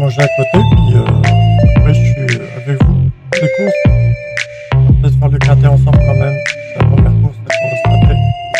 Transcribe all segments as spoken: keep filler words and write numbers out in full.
manger à côté, puis euh, après je suis avec vous. Les courses, on va peut-être faire le quintet ensemble quand même. La première course, là, qu'on va se taper.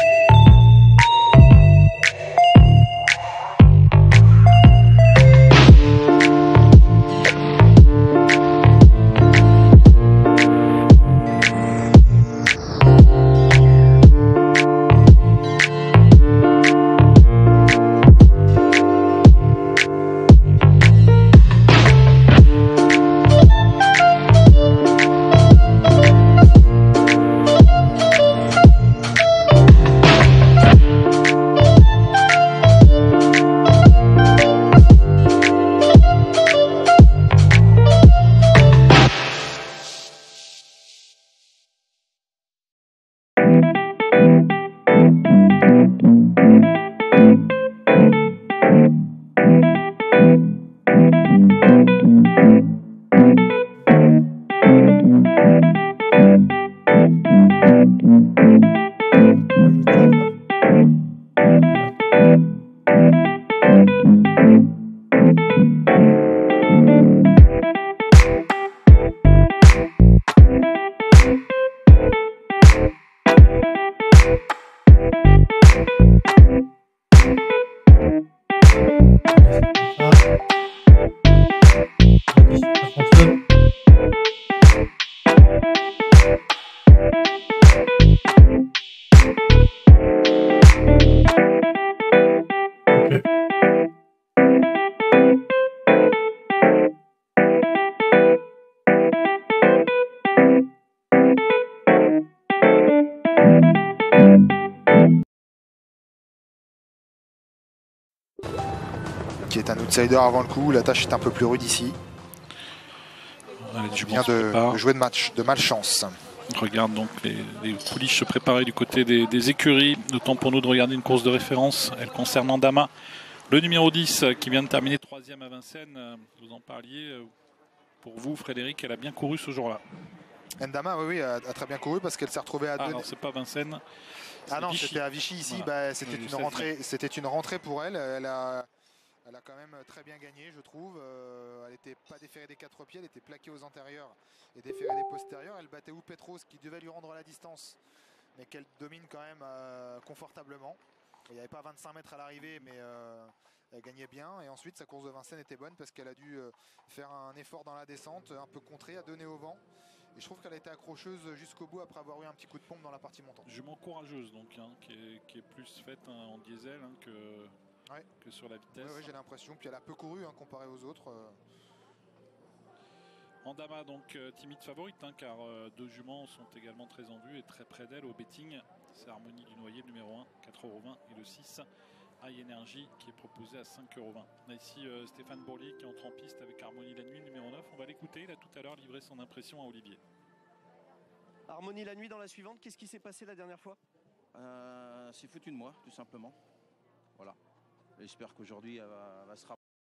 Qui est un outsider avant le coup, la tâche est un peu plus rude ici. Je viens de, de jouer de match, de malchance. On regarde donc les, les pouliches se préparer du côté des, des écuries. Le temps pour nous de regarder une course de référence. Elle concerne Andama, le numéro dix qui vient de terminer troisième à Vincennes. Vous en parliez. Pour vous, Frédéric, elle a bien couru ce jour-là. Ndama, oui, oui, a, a très bien couru parce qu'elle s'est retrouvée à ah, deux. Alors, c'est pas Vincennes. Ah non, c'était à Vichy ici. Voilà. Bah, c'était une rentrée. C'était une rentrée pour elle. Elle a. Elle a quand même très bien gagné, je trouve. Euh, elle n'était pas déférée des quatre pieds, elle était plaquée aux antérieurs et déférée des postérieurs. Elle battait ou Petros qui devait lui rendre la distance, mais qu'elle domine quand même euh, confortablement. Il n'y avait pas vingt-cinq mètres à l'arrivée, mais euh, elle gagnait bien. Et ensuite, sa course de Vincennes était bonne parce qu'elle a dû euh, faire un effort dans la descente, un peu contré, à donner au vent. Et je trouve qu'elle a été accrocheuse jusqu'au bout après avoir eu un petit coup de pompe dans la partie montante. Jument courageuse, donc, hein, qui, est, qui est plus faite hein, en diesel hein, que... Ouais. que sur la vitesse. Ouais, ouais, j'ai l'impression. Puis elle a peu couru hein, comparé aux autres. Euh... Andama donc euh, timide favorite hein, car euh, deux juments sont également très en vue et très près d'elle au betting. C'est Harmonie du Noyer, le numéro un, quatre euros vingt, et le six, High Energy qui est proposé à cinq euros vingt. On a ici euh, Stéphane Bourlier qui entre en piste avec Harmonie la Nuit, le numéro neuf. On va l'écouter. Il a tout à l'heure livré son impression à Olivier. Harmonie la Nuit dans la suivante. Qu'est-ce qui s'est passé la dernière fois? euh, C'est foutu de moi, tout simplement. Voilà. J'espère qu'aujourd'hui, elle va, va se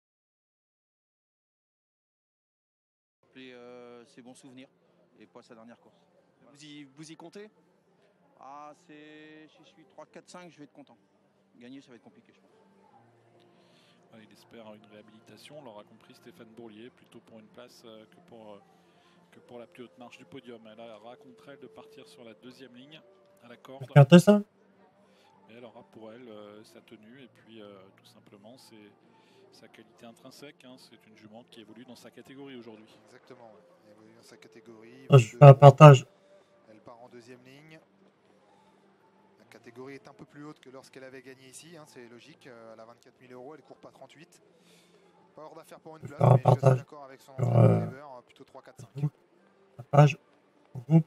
rappeler euh, ses bons souvenirs et pas sa dernière course. Voilà. Vous, y, vous y comptez? Ah, c'est. Si je suis trois, quatre, cinq, je vais être content. Gagner, ça va être compliqué, je pense. Ouais, il espère une réhabilitation. On l'aura compris, Stéphane Bourlier, plutôt pour une place euh, que, pour, euh, que pour la plus haute marche du podium. Elle raconterait elle de partir sur la deuxième ligne à la corde. Regardez ça. Et elle aura pour elle euh, sa tenue et puis euh, tout simplement c'est sa qualité intrinsèque. Hein. C'est une jument qui évolue dans sa catégorie aujourd'hui. Exactement, ouais. Elle évolue dans sa catégorie. Ah, je fais un partage. Elle part en deuxième ligne. La catégorie est un peu plus haute que lorsqu'elle avait gagné ici. Hein. C'est logique. Elle a vingt-quatre mille euros. Elle court pas trente-huit. Pas hors d'affaire pour une place. Un Mais partage. je suis d'accord avec son entraîneur, euh... plutôt trois, quatre, cinq. Partage. Groupe.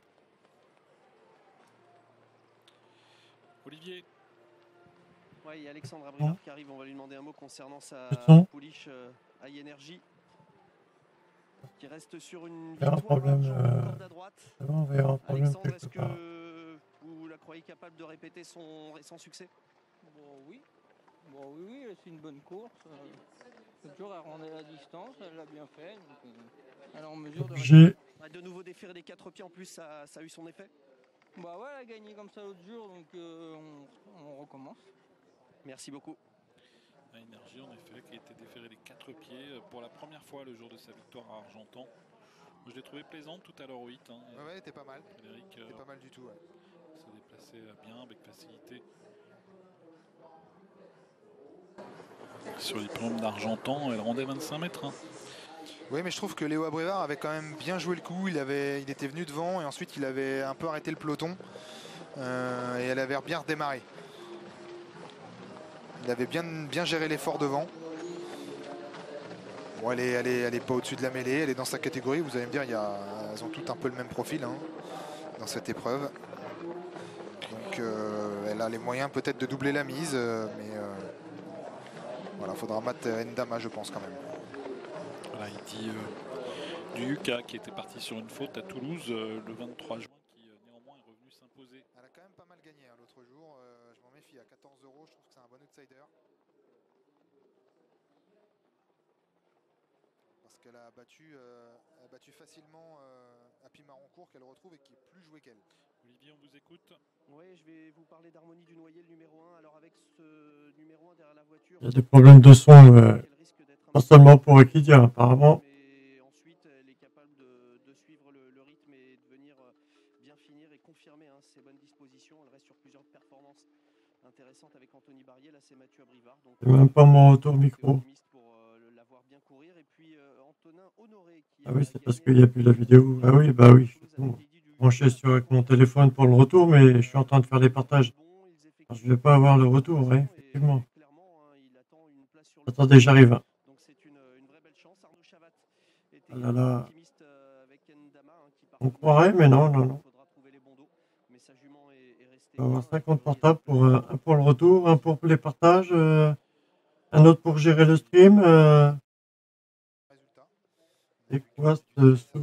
Olivier. Ouais, il y a Alexandre Abrivard qui arrive, on va lui demander un mot concernant sa pouliche euh, High Energy qui reste sur une victoire un problème, euh, corde à droite. On va avoir un problème. Alexandre, est-ce que vous la croyez capable de répéter son récent succès? Bon oui, bon oui, oui, c'est une bonne course. Euh, toujours elle rendait la distance, elle l'a bien fait. Donc, euh, elle est en mesure de J'ai de nouveau déférer des quatre pieds en plus, ça, ça a eu son effet. Bah ouais, elle a gagné comme ça l'autre jour, donc euh, on, on recommence. Merci beaucoup. À Énergie, en effet, qui a été déféré des quatre pieds pour la première fois le jour de sa victoire à Argentan. Je l'ai trouvé plaisante tout à l'heure au huit. Hein. Ouais, ouais, t'es pas mal. Frédéric T'es euh, pas mal du tout. Ouais. se déplaçait bien, avec facilité. Sur les plombes d'Argentan, elle rendait vingt-cinq mètres. Hein. Oui, mais je trouve que Léo Abrevard avait quand même bien joué le coup. Il, avait, il était venu devant et ensuite il avait un peu arrêté le peloton. Euh, et elle avait bien redémarré. Il avait bien, bien géré l'effort devant. Bon, elle est, elle est, elle est pas au-dessus de la mêlée, elle est dans sa catégorie. Vous allez me dire, il y a, elles ont toutes un peu le même profil hein, dans cette épreuve. Donc euh, elle a les moyens peut-être de doubler la mise, euh, mais euh, voilà, faudra battre Ndama, je pense quand même. Voilà, il dit euh, du Yuka qui était parti sur une faute à Toulouse euh, le vingt-trois juin, qui euh, néanmoins est revenu s'imposer. Elle a quand même pas mal gagné hein, l'autre jour. Euh, je m'en méfie à quatorze euros. Je trouve que c'est un bon outsider. Parce qu'elle a battu, euh, a battu facilement euh, Happy Marancourt qu'elle retrouve et qui est plus joué qu'elle. Olivier, on vous écoute. Oui, je vais vous parler d'Harmonie du Noyer, le numéro un. Alors avec ce numéro un derrière la voiture, Il y a des problèmes de son, euh, pas seulement pour Equidia, apparemment. mais ensuite, elle est capable de, de suivre le, le rythme et de venir bien finir et confirmer hein, ses bonnes dispositions. Elle reste sur plusieurs performances intéressantes avec Anthony Barrier. Là, c'est Mathieu Abrivard. Donc, C'est même pas mon retour micro. optimiste pour euh, l'avoir bien courir. Et puis euh, Antonin Honoré qui Ah oui, c'est parce qu'il n'y a plus la vidéo. Ah oui, bah oui, je suis branché sur avec mon téléphone pour le retour, mais je suis en train de faire des partages. Alors, je ne vais pas avoir le retour, oui, effectivement. Attendez, j'arrive. Donc c'est une, une vraie belle chance. Arnaud Chavat était Ah là là. optimiste avec Ndama, hein, qui On croirait, mais non, non, non. faudra trouver les bons dos. Mais sa jument est, est restée. On va avoir cinquante portables, pour, euh, un pour le retour, un pour les partages, euh, un autre pour gérer le stream. Euh, c'est quoi ce souk?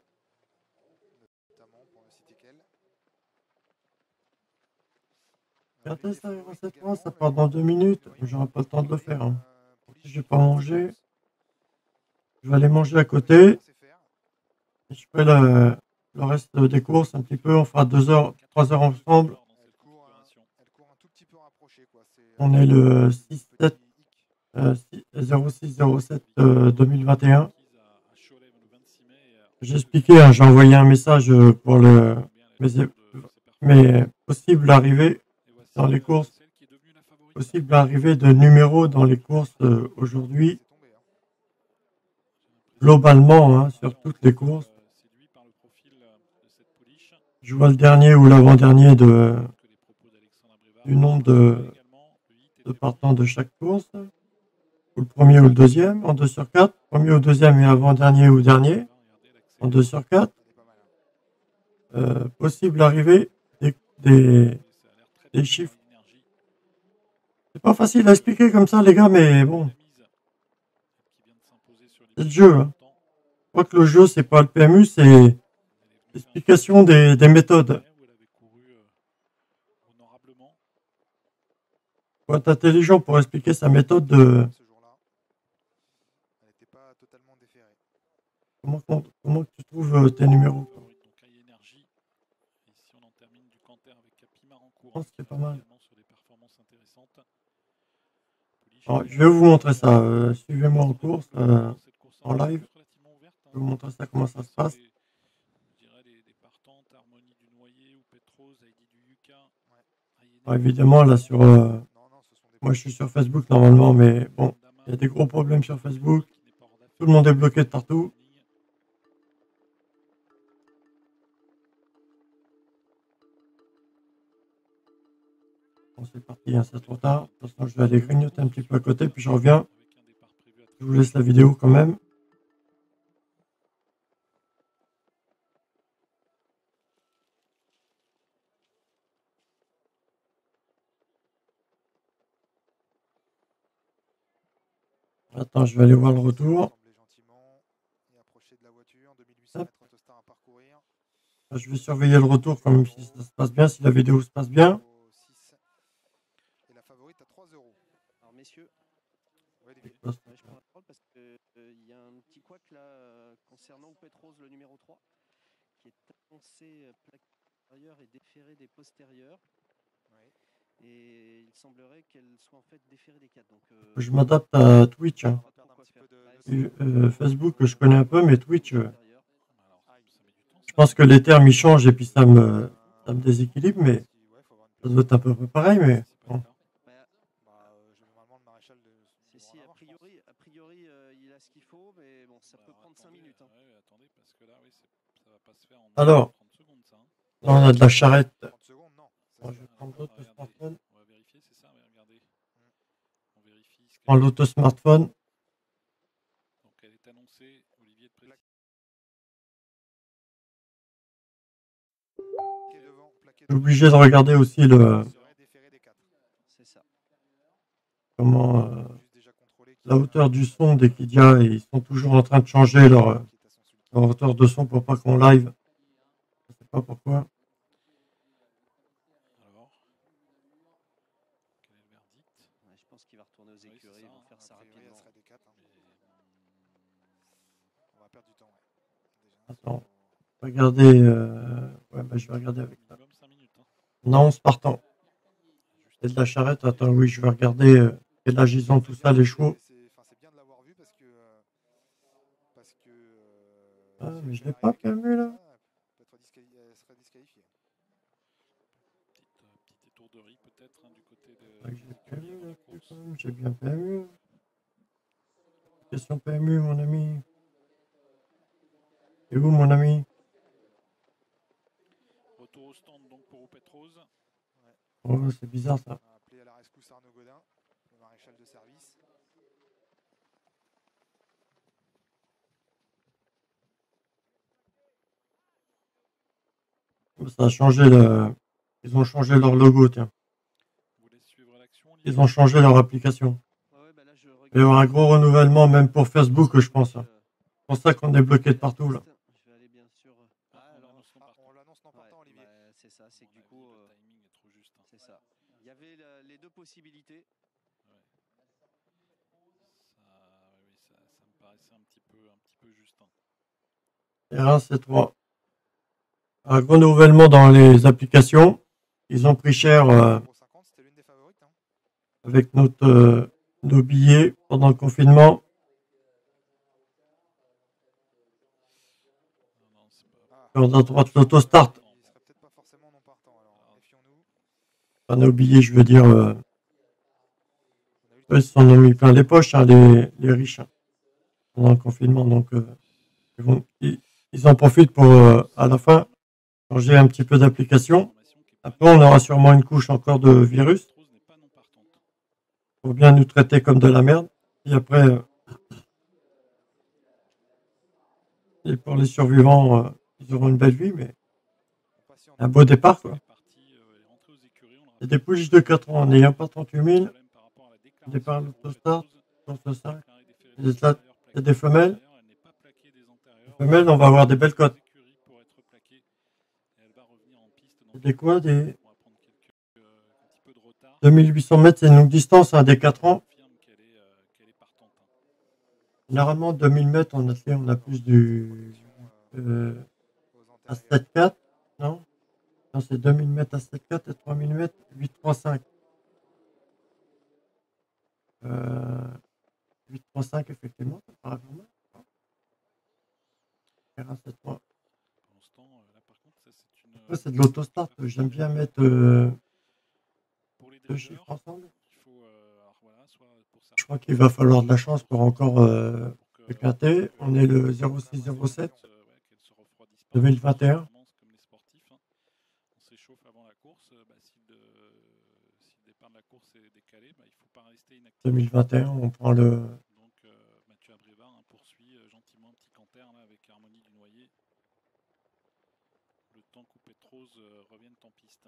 Regardez ça, recette trois, ça part dans deux minutes. J'aurai pas le temps de le faire. Hein. Si j'ai pas mangé, je vais aller manger à côté. Et je ferai le, le reste des courses un petit peu. On fera deux heures, trois heures ensemble. On est le six sept euh, zéro six zéro sept euh, deux mille vingt et un. J'ai expliqué, hein, j'ai envoyé un message pour le, mes, mes possibles arrivées dans les courses, possible arrivée de numéros dans les courses euh, aujourd'hui, globalement, hein, sur toutes les courses. Je vois le dernier ou l'avant-dernier de, du nombre de, de partants de chaque course, ou le premier ou le deuxième, en deux sur quatre, premier ou deuxième et avant-dernier ou dernier, en deux sur quatre. Euh, possible arrivée des, des, des chiffres. C'est pas facile à expliquer comme ça, les gars, mais bon. C'est le jeu. Hein. Je crois que le jeu, c'est pas le P M U, c'est l'explication des, des méthodes. Faut être intelligent pour expliquer sa méthode de. Comment, comment tu trouves tes numéros? Je pense que c'est pas mal. Alors, je vais vous montrer ça. Euh, Suivez-moi en course, euh, en live. Je vais vous montrer ça, comment ça se passe. Alors, évidemment, là, sur. Euh, moi, je suis sur Facebook normalement, mais bon, il y a des gros problèmes sur Facebook. Tout le monde est bloqué de partout. Bon, c'est parti, hein, c'est trop tard. De toute façon, je vais aller grignoter un petit peu à côté, puis je reviens. Je vous laisse la vidéo quand même. Attends, je vais aller voir le retour. Hop. Je vais surveiller le retour quand même si ça se passe bien, si la vidéo se passe bien. Alors messieurs, ouais, je prends la parole parce qu'il euh, y a un petit couac là euh, concernant Petros, le numéro trois, qui est annoncé plaqué intérieur et déféré des postérieurs. Ouais. Et il semblerait qu'elle soit en fait déférée des quatre. Donc, euh, Je m'adapte à Twitch. Hein. on va perdre un petit peu de- Et, euh, Facebook, je connais un peu, mais Twitch, euh, Alors, ça met du temps. je pense que les termes ils changent et puis ça me, ça me déséquilibre, mais ça doit être à peu près pareil. Mais bon. Si, si, a priori, a priori euh, il a ce qu'il faut, mais bon, ça Bah, peut alors, prendre cinq attendez, minutes. Hein. ouais, attendez, parce que là, oui, c'est- ça va pas se faire en Alors, trente secondes, ça. Hein. là, on a de la charrette. trente secondes, non. Bon, je vais Alors, prendre l'autre regardez, smartphone. on va vérifier, c'est ça, ouais, regardez. On vérifie. ce Je qu'elle prends est. l'auto smartphone. Donc, elle est annoncée, Olivier de Précis. Je suis obligé de regarder aussi le C'est ça. comment euh, la hauteur du son des Kidia. Et ils sont toujours en train de changer leur, euh, leur hauteur de son pour pas qu'on live. Je sais pas pourquoi. Alors, quel est le verdict? Ouais, je pense qu'il va retourner aux Oui, écuries, c'est ils ça, vont hein. faire ça A priori, rapidement. elle serait des quatre, hein. On va perdre du temps. Ouais. Déjà, Attends. faut- Regardez. Euh... Ouais, bah, je vais regarder avec ça. Minimum cinq minutes. Hein. Non, c'est partant. C'est de la charrette. Attends, oui, je vais regarder euh, quel âge ils ont, tout ça, les chevaux. C'est enfin, c'est bien de l'avoir vu parce que. euh, Parce que. euh, Ah, si mais elle je fait l'ai l'arrivée pas comme P M U là. ça, elle peut être disquali- elle serait disqualifiée. Petite, euh, petite étourderie peut-être hein, du côté de. Ouais, j'ai des P M écuries U avant là, la plus, course. quand même. J'ai bien P M U. Question P M U, mon ami. Et où, mon ami? Retour au stand donc pour Petros. Oh, c'est bizarre ça. On a appelé à la rescousse Arnaud Godin, le maréchal de service. Ça a changé le. Ils ont changé leur logo, tiens. Vous voulez suivre l'action, Olivier? Ils ont changé leur application. Ouais, ouais, bah là, je Il va y regarde avoir un sur- gros renouvellement, même pour Facebook, je pense. Euh, C'est pour ça qu'on est bloqué de partout là. Je vais aller bien sûr. Ah, Ah, on alors, annonce non Ah, partant. on l'annonce non ouais, partant, Olivier. bah, c'est ça, c'est À que mon du coup, avis, euh, le timing est trop juste. Hein. c'est ça. Il y avait la- les deux possibilités. Ouais. Ça, oui, ça, ça me paraissait un petit peu, un petit peu juste. Hein. R un, C trois. Un renouvellement dans les applications. Ils ont pris cher euh, zéro cinquante, c'était l'une des favorites. Hein. avec notre, euh, nos billets pendant le confinement. Non, non, c'est pas. Ah, Sur la droite, l'autostart. il serait peut-être pas forcément non partant. Alors, méfions-nous. Enfin, nos billets, je veux dire. Euh, On a eu le eux, ils s'en ont mis plein les poches, hein, les, les riches, hein, pendant le confinement. Donc, euh, ils, vont, ils, ils en profitent pour, euh, à la fin, changer un petit peu d'application. Information qui est pas Après, on aura sûrement une couche encore de virus Petros n'est pas non partante. pour bien nous traiter comme de la merde. Et après, euh, et pour les survivants, euh, ils auront une belle vie, mais on patiente. un beau départ, quoi. Elle est partie, euh, elle est rentrée aux écuries. On le C'est rappelle. des pouliches de quatre ans, n'ayant pas trente-huit mille. Problème par rapport à la déclaration Départ pour l'autostart, Petros. course cinq. Déclarée déférée Les des athlètes, antérieurs, c'est plaquée des femelles. antérieures. Elle n'est pas plaquée des antérieurs. Les femelles, on va avoir des belles cotes. Aux écuries pour être plaquée. Et elle va revenir en piste. Donc, C'est des quoi des on va prendre quelques, euh, un petit peu de retard. deux mille huit cents mètres, c'est une longue distance, hein, des quatre ans. On confirme qu'elle est, euh, qu'elle est partante. Hein. Généralement, deux mille mètres, on a fait, on a plus du euh, Aux à antérieurs. sept quatre, non? Non, c'est deux mille mètres à sept quatre et trois mille mètres, huit trois cinq. Euh, huit trois cinq, effectivement, ça paraît pas mal. R un, sept trois. Pour l'instant, euh, là par contre, ça c'est une. Après, c'est de l'autostart. J'aime bien mettre euh, Pour les deux drivers, chiffres ensemble. il faut. euh, alors voilà, soit pour certains, Je crois qu'il va falloir de la chance pour encore euh, pour que- le quintet. pour que- On est le zéro six zéro sept. euh, ouais, qu'elle se refroidisse pas. deux mille vingt et un. Vraiment, c'est comme les sportifs. Hein. On s'échauffe avant la course. euh, Bah, si, le, si le départ de la course est décalé, bah, il ne faut pas rester inactif. deux mille vingt et un, on prend le. Donc euh, Mathieu Abrévard hein, poursuit euh, gentiment un petit canter là, avec Harmonie du Noyer. Le temps que Petros euh, revienne en piste.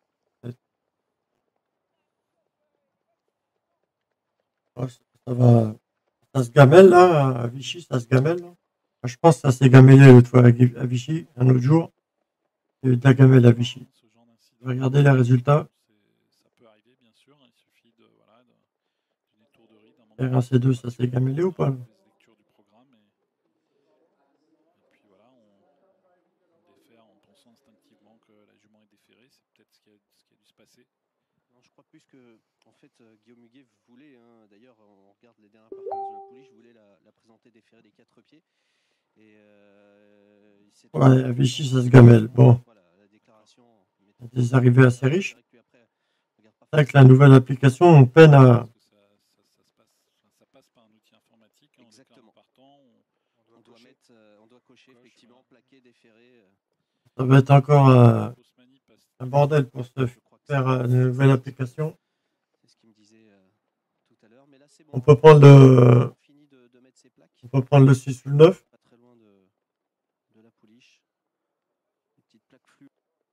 Oh, ça va. Ça se gamelle là, à Vichy, ça se gamelle. Là. Enfin, je pense que ça s'est gamellé l'autre fois à Vichy, un autre jour. Il y a eu de la gamelle à Vichy. Ce genre d'incident, Regardez les résultats. c'est- ça peut arriver, bien sûr. Il suffit de, voilà, de- d'une étourderie, d'un moment R un C deux, ça s'est gamellé ou pas là? mauvaise lecture du programme. Et, et puis voilà, on, on défère en pensant instinctivement que la jument est déférée. C'est peut-être ce qui a, ce qui a dû se passer. Non, je crois plus que, en fait, euh, Guillaume Huguet voulait, hein, d'ailleurs, on regarde les dernières performances de la pouliche, voulait la, la présenter déférée des quatre pieds. Et euh, il s'est Ouais, à Vichy, ça se gamelle. Bon, voilà, la déclaration. des arrivées assez riches. Avec la nouvelle application, on peine à. Parce que ça, ça, ça se passe, enfin, ça passe par un outil informatique. Hein, Exactement. On partant, on, on, doit on, doit mettre, euh, on doit cocher, coche, effectivement, voilà. Plaquer, déférer. Euh. Ça va être encore euh, un bordel pour se faire une nouvelle application. C'est ce qu'il me disait euh, tout à l'heure. Mais là, c'est bon. On peut prendre le. De, de mettre ses plaques. On peut prendre le six ou le neuf. Pas très loin de, de la pouliche. Une petite plaque flue.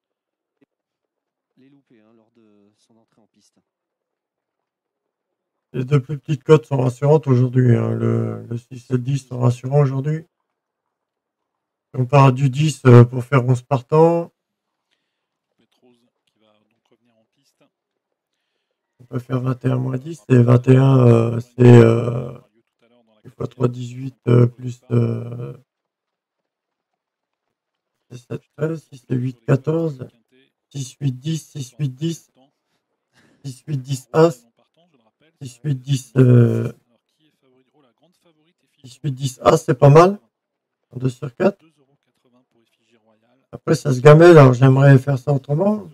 Les louper hein, lors de son entrée en piste. Les deux plus petites cotes sont rassurantes aujourd'hui. Hein. Le, le six et le dix sont rassurants aujourd'hui. On part du dix pour faire onze partants. On peut faire vingt et un moins dix. Et vingt et un, euh, c'est euh, fois trois, dix-huit euh, plus euh, sept, treize, six et huit, quatorze. six, huit, dix, six, huit, dix. six, huit, dix, As. six, huit, dix. Euh, six, huit, dix, As, c'est pas mal. En deux sur quatre. Après, ça se gamelle, alors j'aimerais faire ça autrement.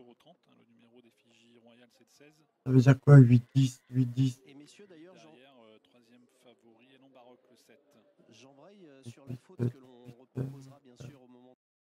Ça veut dire quoi, huit, dix, huit, dix. Et messieurs, d'ailleurs, Jean... euh, troisième favori et non baroque le sept. J'embraye euh, sur les fautes que l'on reproposera bien sûr au moment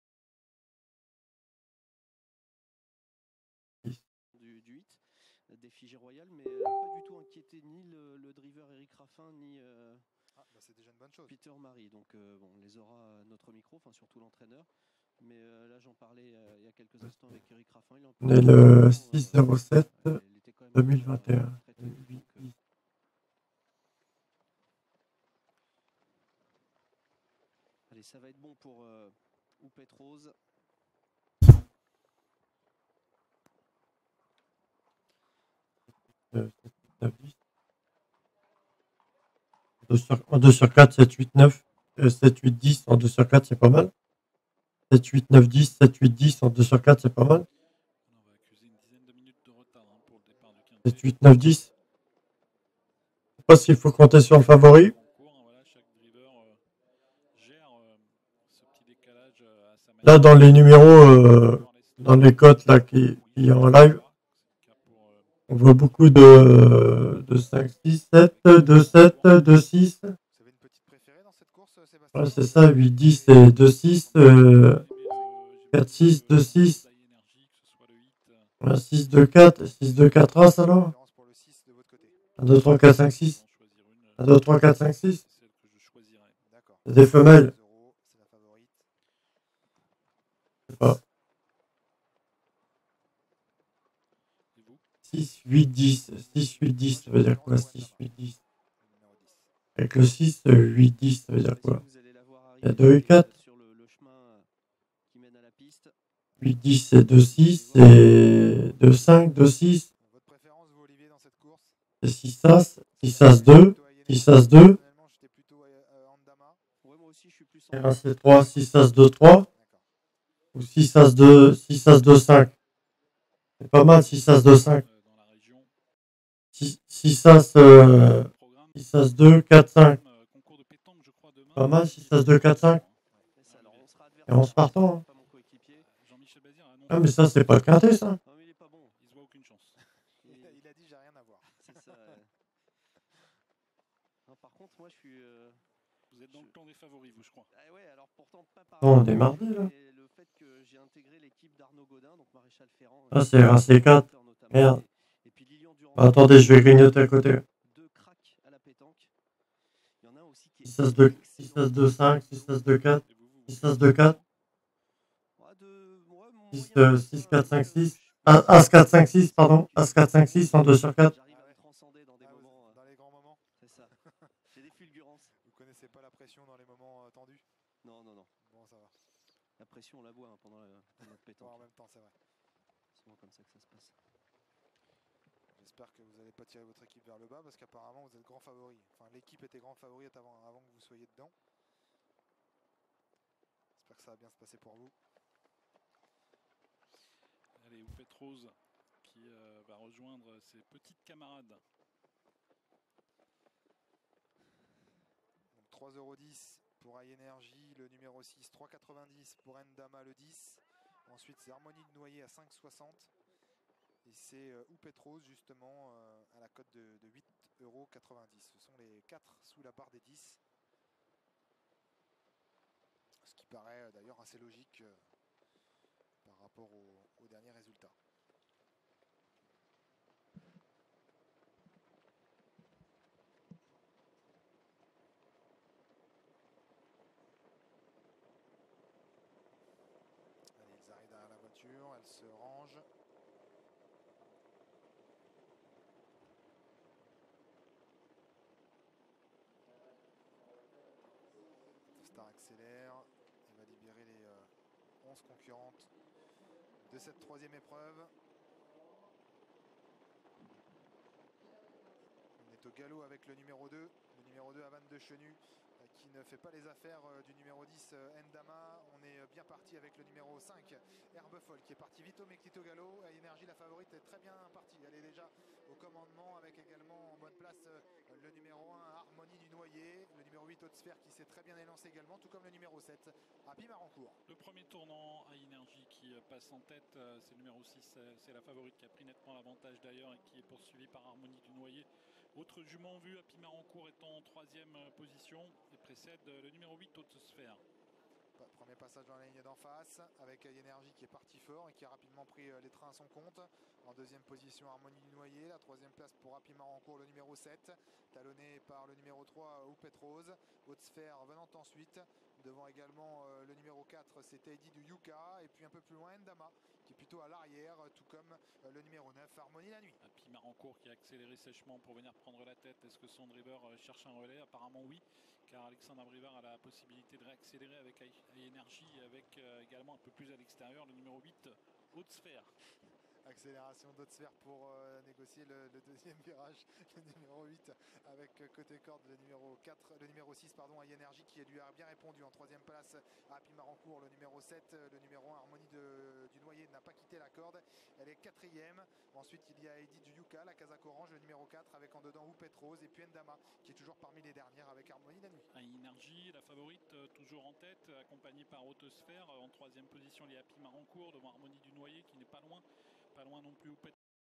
du, du huit des Figées Royales, mais euh, pas du tout inquiété ni le, le driver Eric Raffin ni euh, ah, bah c'est déjà une bonne chose. Peter Marie. Donc euh, bon, on les aura à notre micro, enfin surtout l'entraîneur. Mais euh, là, j'en parlais euh, il y a quelques instants avec Eric Raffin. Il on est le six zéro sept deux mille vingt et un. Allez, ça va être bon pour euh, Oupette Rose. Euh, en deux sur quatre, sept, huit, neuf. Euh, sept, huit, dix en deux sur quatre, c'est pas mal. sept, huit, neuf, dix. sept, huit, dix en deux sur quatre, c'est pas mal. sept, huit, neuf, dix. Je sais pas s'il faut compter sur le favori. Là, dans les numéros, euh, dans les cotes là, qui, qui en live, on voit beaucoup de, de cinq, six, sept, deux, sept, deux, six. Vous avez une petite préférée dans cette course, Sébastien? Ouais, c'est ça, huit, dix et deux, six. Euh, quatre, six, deux, six. Ouais, six, deux, quatre. six, deux, quatre, As alors. un, deux, trois, quatre, cinq, six. un, deux, trois, quatre, cinq, six. C'est des femelles. Je sais pas. six, huit, dix. six, huit, dix, ça veut dire quoi? six, huit, dix. Avec le six, huit, dix, ça veut dire quoi? Il y a deux et quatre. huit, dix et deux, six. Et deux, cinq, deux, six. Et six, As. six, As, deux. six, As, deux. Et un, c'est trois. six, As, deux, trois. Ou six, As, deux. six, As, deux, cinq. C'est pas mal, six, As, deux, cinq. six, As, euh, six, As, deux, quatre, cinq. Pas mal, six, As, deux, quatre, cinq. Et on se partant. Hein. Ah, mais ça, c'est pas le quintet, ça. Il a dit, j'ai rien à voir. C'est ça. Non, par contre, moi, je suis. Euh, vous êtes dans le plan des favoris, vous, je crois. Ah ouais, alors pourtant pas par. On est mardi, là. Le fait que j'ai intégré l'équipe d'Arnaud Godin, donc Maréchal Ferrand. Ah, c'est un C quatre. Merde. Et puis Lilian Durand. Bah, attendez, je vais grignoter à côté. Deux cracks à la pétanque. Il y en a aussi qui. six, As, deux, six, As, deux, cinq. six, As, deux, quatre. six, As, deux, quatre. six, quatre, cinq, six. As, quatre, cinq, six, pardon. As, quatre, cinq, six en deux sur quatre. J'arrive à me transcender dans des moments. Dans les grands moments. C'est ça. J'ai des fulgurances. Vous connaissez pas la pression dans les moments euh, tendus? Non, non, non. Bon, ça va. La pression, on la voit hein, pendant, la, pendant notre pétanque. En même temps, c'est vrai. C'est souvent comme ça que ça se passe. J'espère que vous n'allez pas tirer votre équipe vers le bas parce qu'apparemment vous êtes grand favori. Enfin, l'équipe était grand favori avant, avant que vous soyez dedans. J'espère que ça va bien se passer pour vous. Allez, Oupette Rose qui euh, va rejoindre ses petites camarades. trois euros dix pour High Energy, le numéro six, trois quatre-vingt-dix pour Ndama, le dix. Ensuite, c'est Harmonie de Noyer à cinq soixante. Et c'est euh, Oupetros, justement, euh, à la cote de, de huit euros quatre-vingt-dix. Ce sont les quatre sous la barre des dix. Ce qui paraît euh, d'ailleurs assez logique euh, par rapport au, au dernier résultat. Allez, ils arrivent derrière la voiture, elle se range. Star accélère et va libérer les euh, onze concurrentes de cette troisième épreuve. On est au galop avec le numéro deux, le numéro deux Havane de Chenu, euh, qui ne fait pas les affaires euh, du numéro dix euh, Ndama. On est euh, bien parti avec le numéro cinq Herbefol qui est parti vite au Mectito Gallo. À Énergie, la favorite, est très bien partie. Elle est déjà au commandement avec également en bonne place euh, le numéro un Harmonie du Noyer, le numéro huit Haute Sphère qui s'est très bien élancé également, tout comme le numéro sept Happy Marancourt. Le premier tournant à Énergie qui passe en tête, c'est le numéro six, c'est la favorite qui a pris nettement l'avantage d'ailleurs et qui est poursuivie par Harmonie du Noyer. Autre jument en vue, Happy Marancourt est en troisième position et précède le numéro huit Haute Sphère. Premier passage dans la ligne d'en face avec Énergie qui est parti fort et qui a rapidement pris les trains à son compte. En deuxième position, Harmonie du Noyer. La troisième place pour Happy Marancourt, le numéro sept, talonné par le numéro trois Oupetros. Haute Sphère venant ensuite. Devant également euh, le numéro quatre, c'est Heidi du Yuka. Et puis un peu plus loin, Ndama qui est plutôt à l'arrière, tout comme euh, le numéro neuf, Harmonie la nuit. Happy Marancourt qui a accéléré sèchement pour venir prendre la tête. Est-ce que son driver cherche un relais? Apparemment oui, car Alexandre Abrivard a la possibilité de réaccélérer avec Énergie, avec euh, également un peu plus à l'extérieur le numéro huit Haute Sphère. Accélération d'Haute Sphère pour euh, négocier le, le deuxième virage, le numéro huit avec euh, côté corde le numéro quatre, le numéro six pardon, High Energy qui lui a bien répondu. En troisième place Happy Marancourt, le numéro sept, le numéro un Harmonie de, du Noyer n'a pas quitté la corde, elle est quatrième. Ensuite il y a Heidi du Yuka, la casaque orange, le numéro quatre avec en dedans Oupetros et puis Ndama qui est toujours parmi les dernières avec Harmonie la nuit. High Energy, la favorite, toujours en tête, accompagnée par Haute Sphère. En troisième position les Happy Marancourt devant Harmonie du Noyer qui n'est pas loin. Pas loin non plus Oupetros,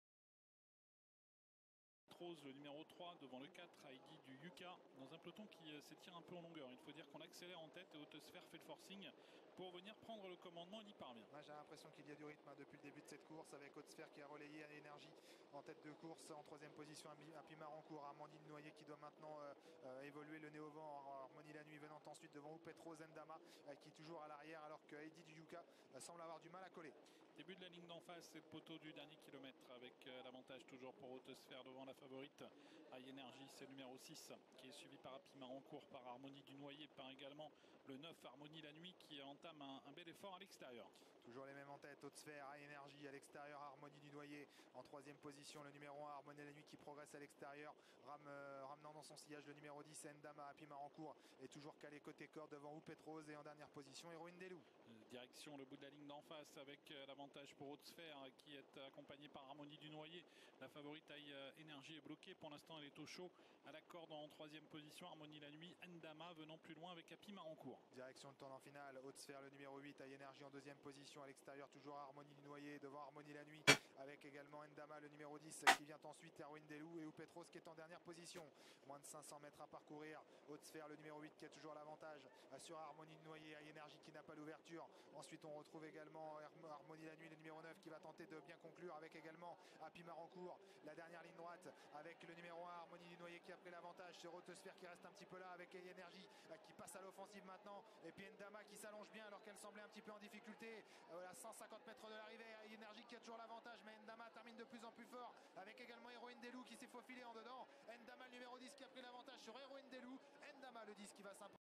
le numéro trois devant le quatre, Heidi du Yuka, dans un peloton qui s'étire un peu en longueur. Il faut dire qu'on accélère en tête et Haute Sphère fait le forcing pour venir prendre le commandement, il y parvient. Ouais, j'ai l'impression qu'il y a du rythme hein, depuis le début de cette course avec Haute Sphère qui a relayé à Énergie en tête de course. En troisième position, Happy Marancourt, Harmonie de Noyer qui doit maintenant euh, euh, évoluer le néo-vent, Harmonie la nuit venant ensuite devant Oupetros, Ndama euh, qui est toujours à l'arrière alors que Heidi du Yuka euh, semble avoir du mal à coller. Début de la ligne d'en face, c'est le poteau du dernier kilomètre avec euh, l'avantage toujours pour Haute Sphère devant la favorite. High Energy, c'est le numéro six qui est suivi par Happy Marancourt, par Harmonie du Noyer, par également le neuf Harmonie la nuit qui entame un, un bel effort à l'extérieur. Toujours les mêmes en tête, Haute Sphère, High Energy à l'extérieur, Harmonie du Noyer en troisième position, le numéro un Harmonie la nuit qui progresse à l'extérieur, ram, euh, ramenant dans son sillage le numéro dix Ndama. Happy Marancourt est toujours calé côté corde devant Oupetros et en dernière position Héroïne des Loups. Euh, direction le bout de la ligne d'en face avec euh, l'avantage pour Haute Sphère qui est accompagné par Harmonie du Noyer. La favorite High Energy est bloquée, pour l'instant elle est au chaud à la corde en troisième position, Harmonie la nuit, Ndama venant plus loin avec Happy Marancourt. Direction le tournant final, Haute Sphère le numéro huit, High Energy en deuxième position à l'extérieur, toujours Harmonie du Noyer devant Harmonie la nuit avec également Ndama le numéro dix qui vient ensuite, Héroïne des Loups et Oupetros qui est en dernière position. Moins de cinq cents mètres à parcourir, Haute Sphère le numéro huit qui a toujours l'avantage sur Harmonie du Noyer, High Energy qui n'a pas l'ouverture. Ensuite on retrouve également Harmonie la nuit le numéro neuf qui va tenter de bien conclure avec également Happy Marancourt. La dernière ligne droite avec le numéro un Harmonie du Noyer qui a pris l'avantage sur Haute Sphère qui reste un petit peu là avec High Energy qui passe à l'offensive maintenant et puis Ndama qui s'allonge bien alors qu'elle semblait un petit peu en difficulté à cent cinquante mètres de l'arrivée. High Energy qui a toujours l'avantage mais Ndama termine de plus en plus fort avec également Héroïne des Loups qui s'est faufilé en dedans. Ndama le numéro dix qui a pris l'avantage sur Héroïne des Loups, Ndama le dix qui va s'imposer,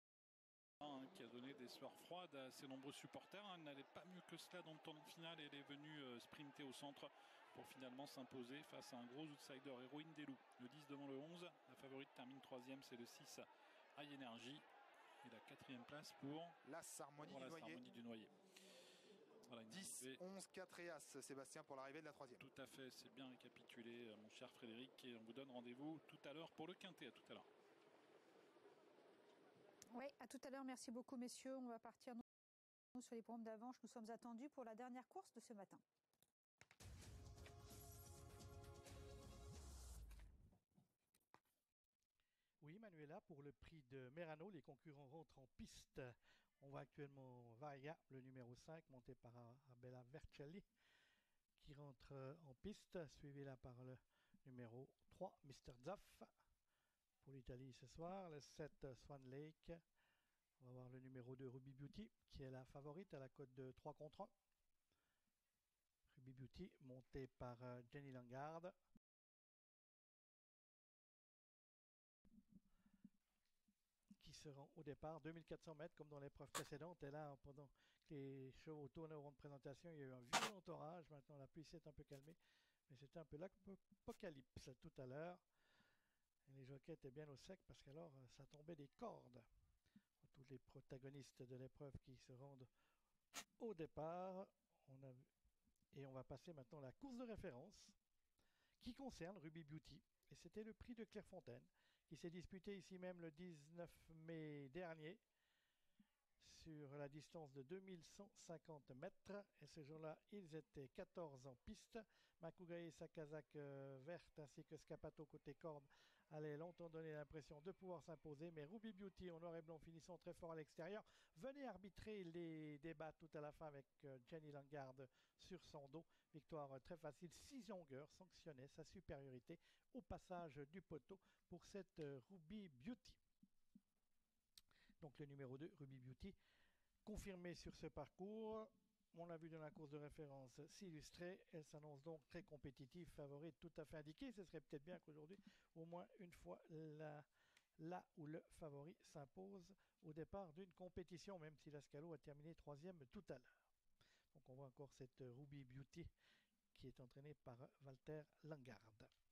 qui a donné des sueurs froides à ses nombreux supporters. Elle n'allait pas mieux que cela dans le tournoi final et elle est venue sprinter au centre pour finalement s'imposer face à un gros outsider, Héroïne des Loups. Le dix devant le onze, la favorite termine troisième, c'est le six High Energy et la quatrième place pour l'As Harmonie, pour du, l'As Noyer. Harmonie du Noyer. Voilà, dix, arrivée... onze, quatre et As, Sébastien, pour l'arrivée de la troisième. Tout à fait, c'est bien récapitulé, mon cher Frédéric, et on vous donne rendez-vous tout à l'heure pour le quintet. À tout à l'heure. Oui, à tout à l'heure. Merci beaucoup, messieurs. On va partir nous, sur les programmes d'avance. Nous sommes attendus pour la dernière course de ce matin. Oui, Manuela, pour le prix de Merano, les concurrents rentrent en piste. On voit actuellement Varia, le numéro cinq, monté par Arabella Vercelli, qui rentre en piste, suivi là par le numéro trois, mister Zaff, pour l'Italie ce soir. Le sept, Swan Lake. On va voir le numéro deux, Ruby Beauty, qui est la favorite à la cote de trois contre un. Ruby Beauty, montée par Jenny Langard. Qui se rend au départ, deux mille quatre cents mètres comme dans l'épreuve précédente. Et là, pendant que les chevaux tournaient au rond de présentation, il y a eu un violent orage. Maintenant, la pluie s'est un peu calmée. Mais c'était un peu l'apocalypse tout à l'heure. Et les jockeys étaient bien au sec parce qu'alors, ça tombait des cordes. Tous les protagonistes de l'épreuve qui se rendent au départ. On a... Et on va passer maintenant à la course de référence qui concerne Ruby Beauty. Et c'était le prix de Clairefontaine qui s'est disputé ici même le dix-neuf mai dernier sur la distance de deux mille cent cinquante mètres. Et ce jour-là, ils étaient quatorze en piste. Makugae, sa casaque euh, verte ainsi que Scapato côté corde allaient longtemps donner l'impression de pouvoir s'imposer. Mais Ruby Beauty en noir et blanc finissant très fort à l'extérieur venait arbitrer les débats tout à la fin avec euh, Jenny Langard sur son dos. Victoire euh, très facile. Six longueurs sanctionnait sa supériorité au passage du poteau pour cette euh, Ruby Beauty. Donc le numéro deux, Ruby Beauty, confirmé sur ce parcours. On l'a vu dans la course de référence s'illustrer. Elle s'annonce donc très compétitive, favorite, tout à fait indiquée. Ce serait peut-être bien qu'aujourd'hui, au moins une fois, la, là où le favori s'impose au départ d'une compétition, même si l'Ascalo a terminé troisième tout à l'heure. Donc on voit encore cette Ruby Beauty qui est entraînée par Walter Langard.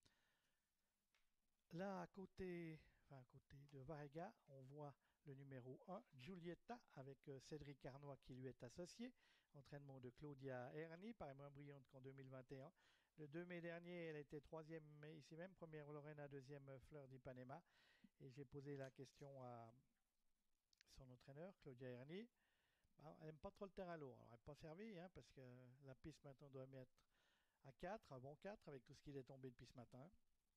Là, à côté, enfin, à côté de Varega, on voit le numéro un, Giulietta, avec euh, Cédric Arnois qui lui est associé. Entraînement de Claudia Erni, paraît moins brillante qu'en deux mille vingt et un. Le deux mai dernier, elle était troisième ici même, première Lorena, deuxième Fleur d'Ipanema. Et j'ai posé la question à son entraîneur, Claudia Erni. Bon, elle n'aime pas trop le terrain lourd. Alors, elle n'est pas servie, hein, parce que la piste maintenant doit mettre à quatre, un bon quatre, avec tout ce qu'il est tombé depuis ce matin.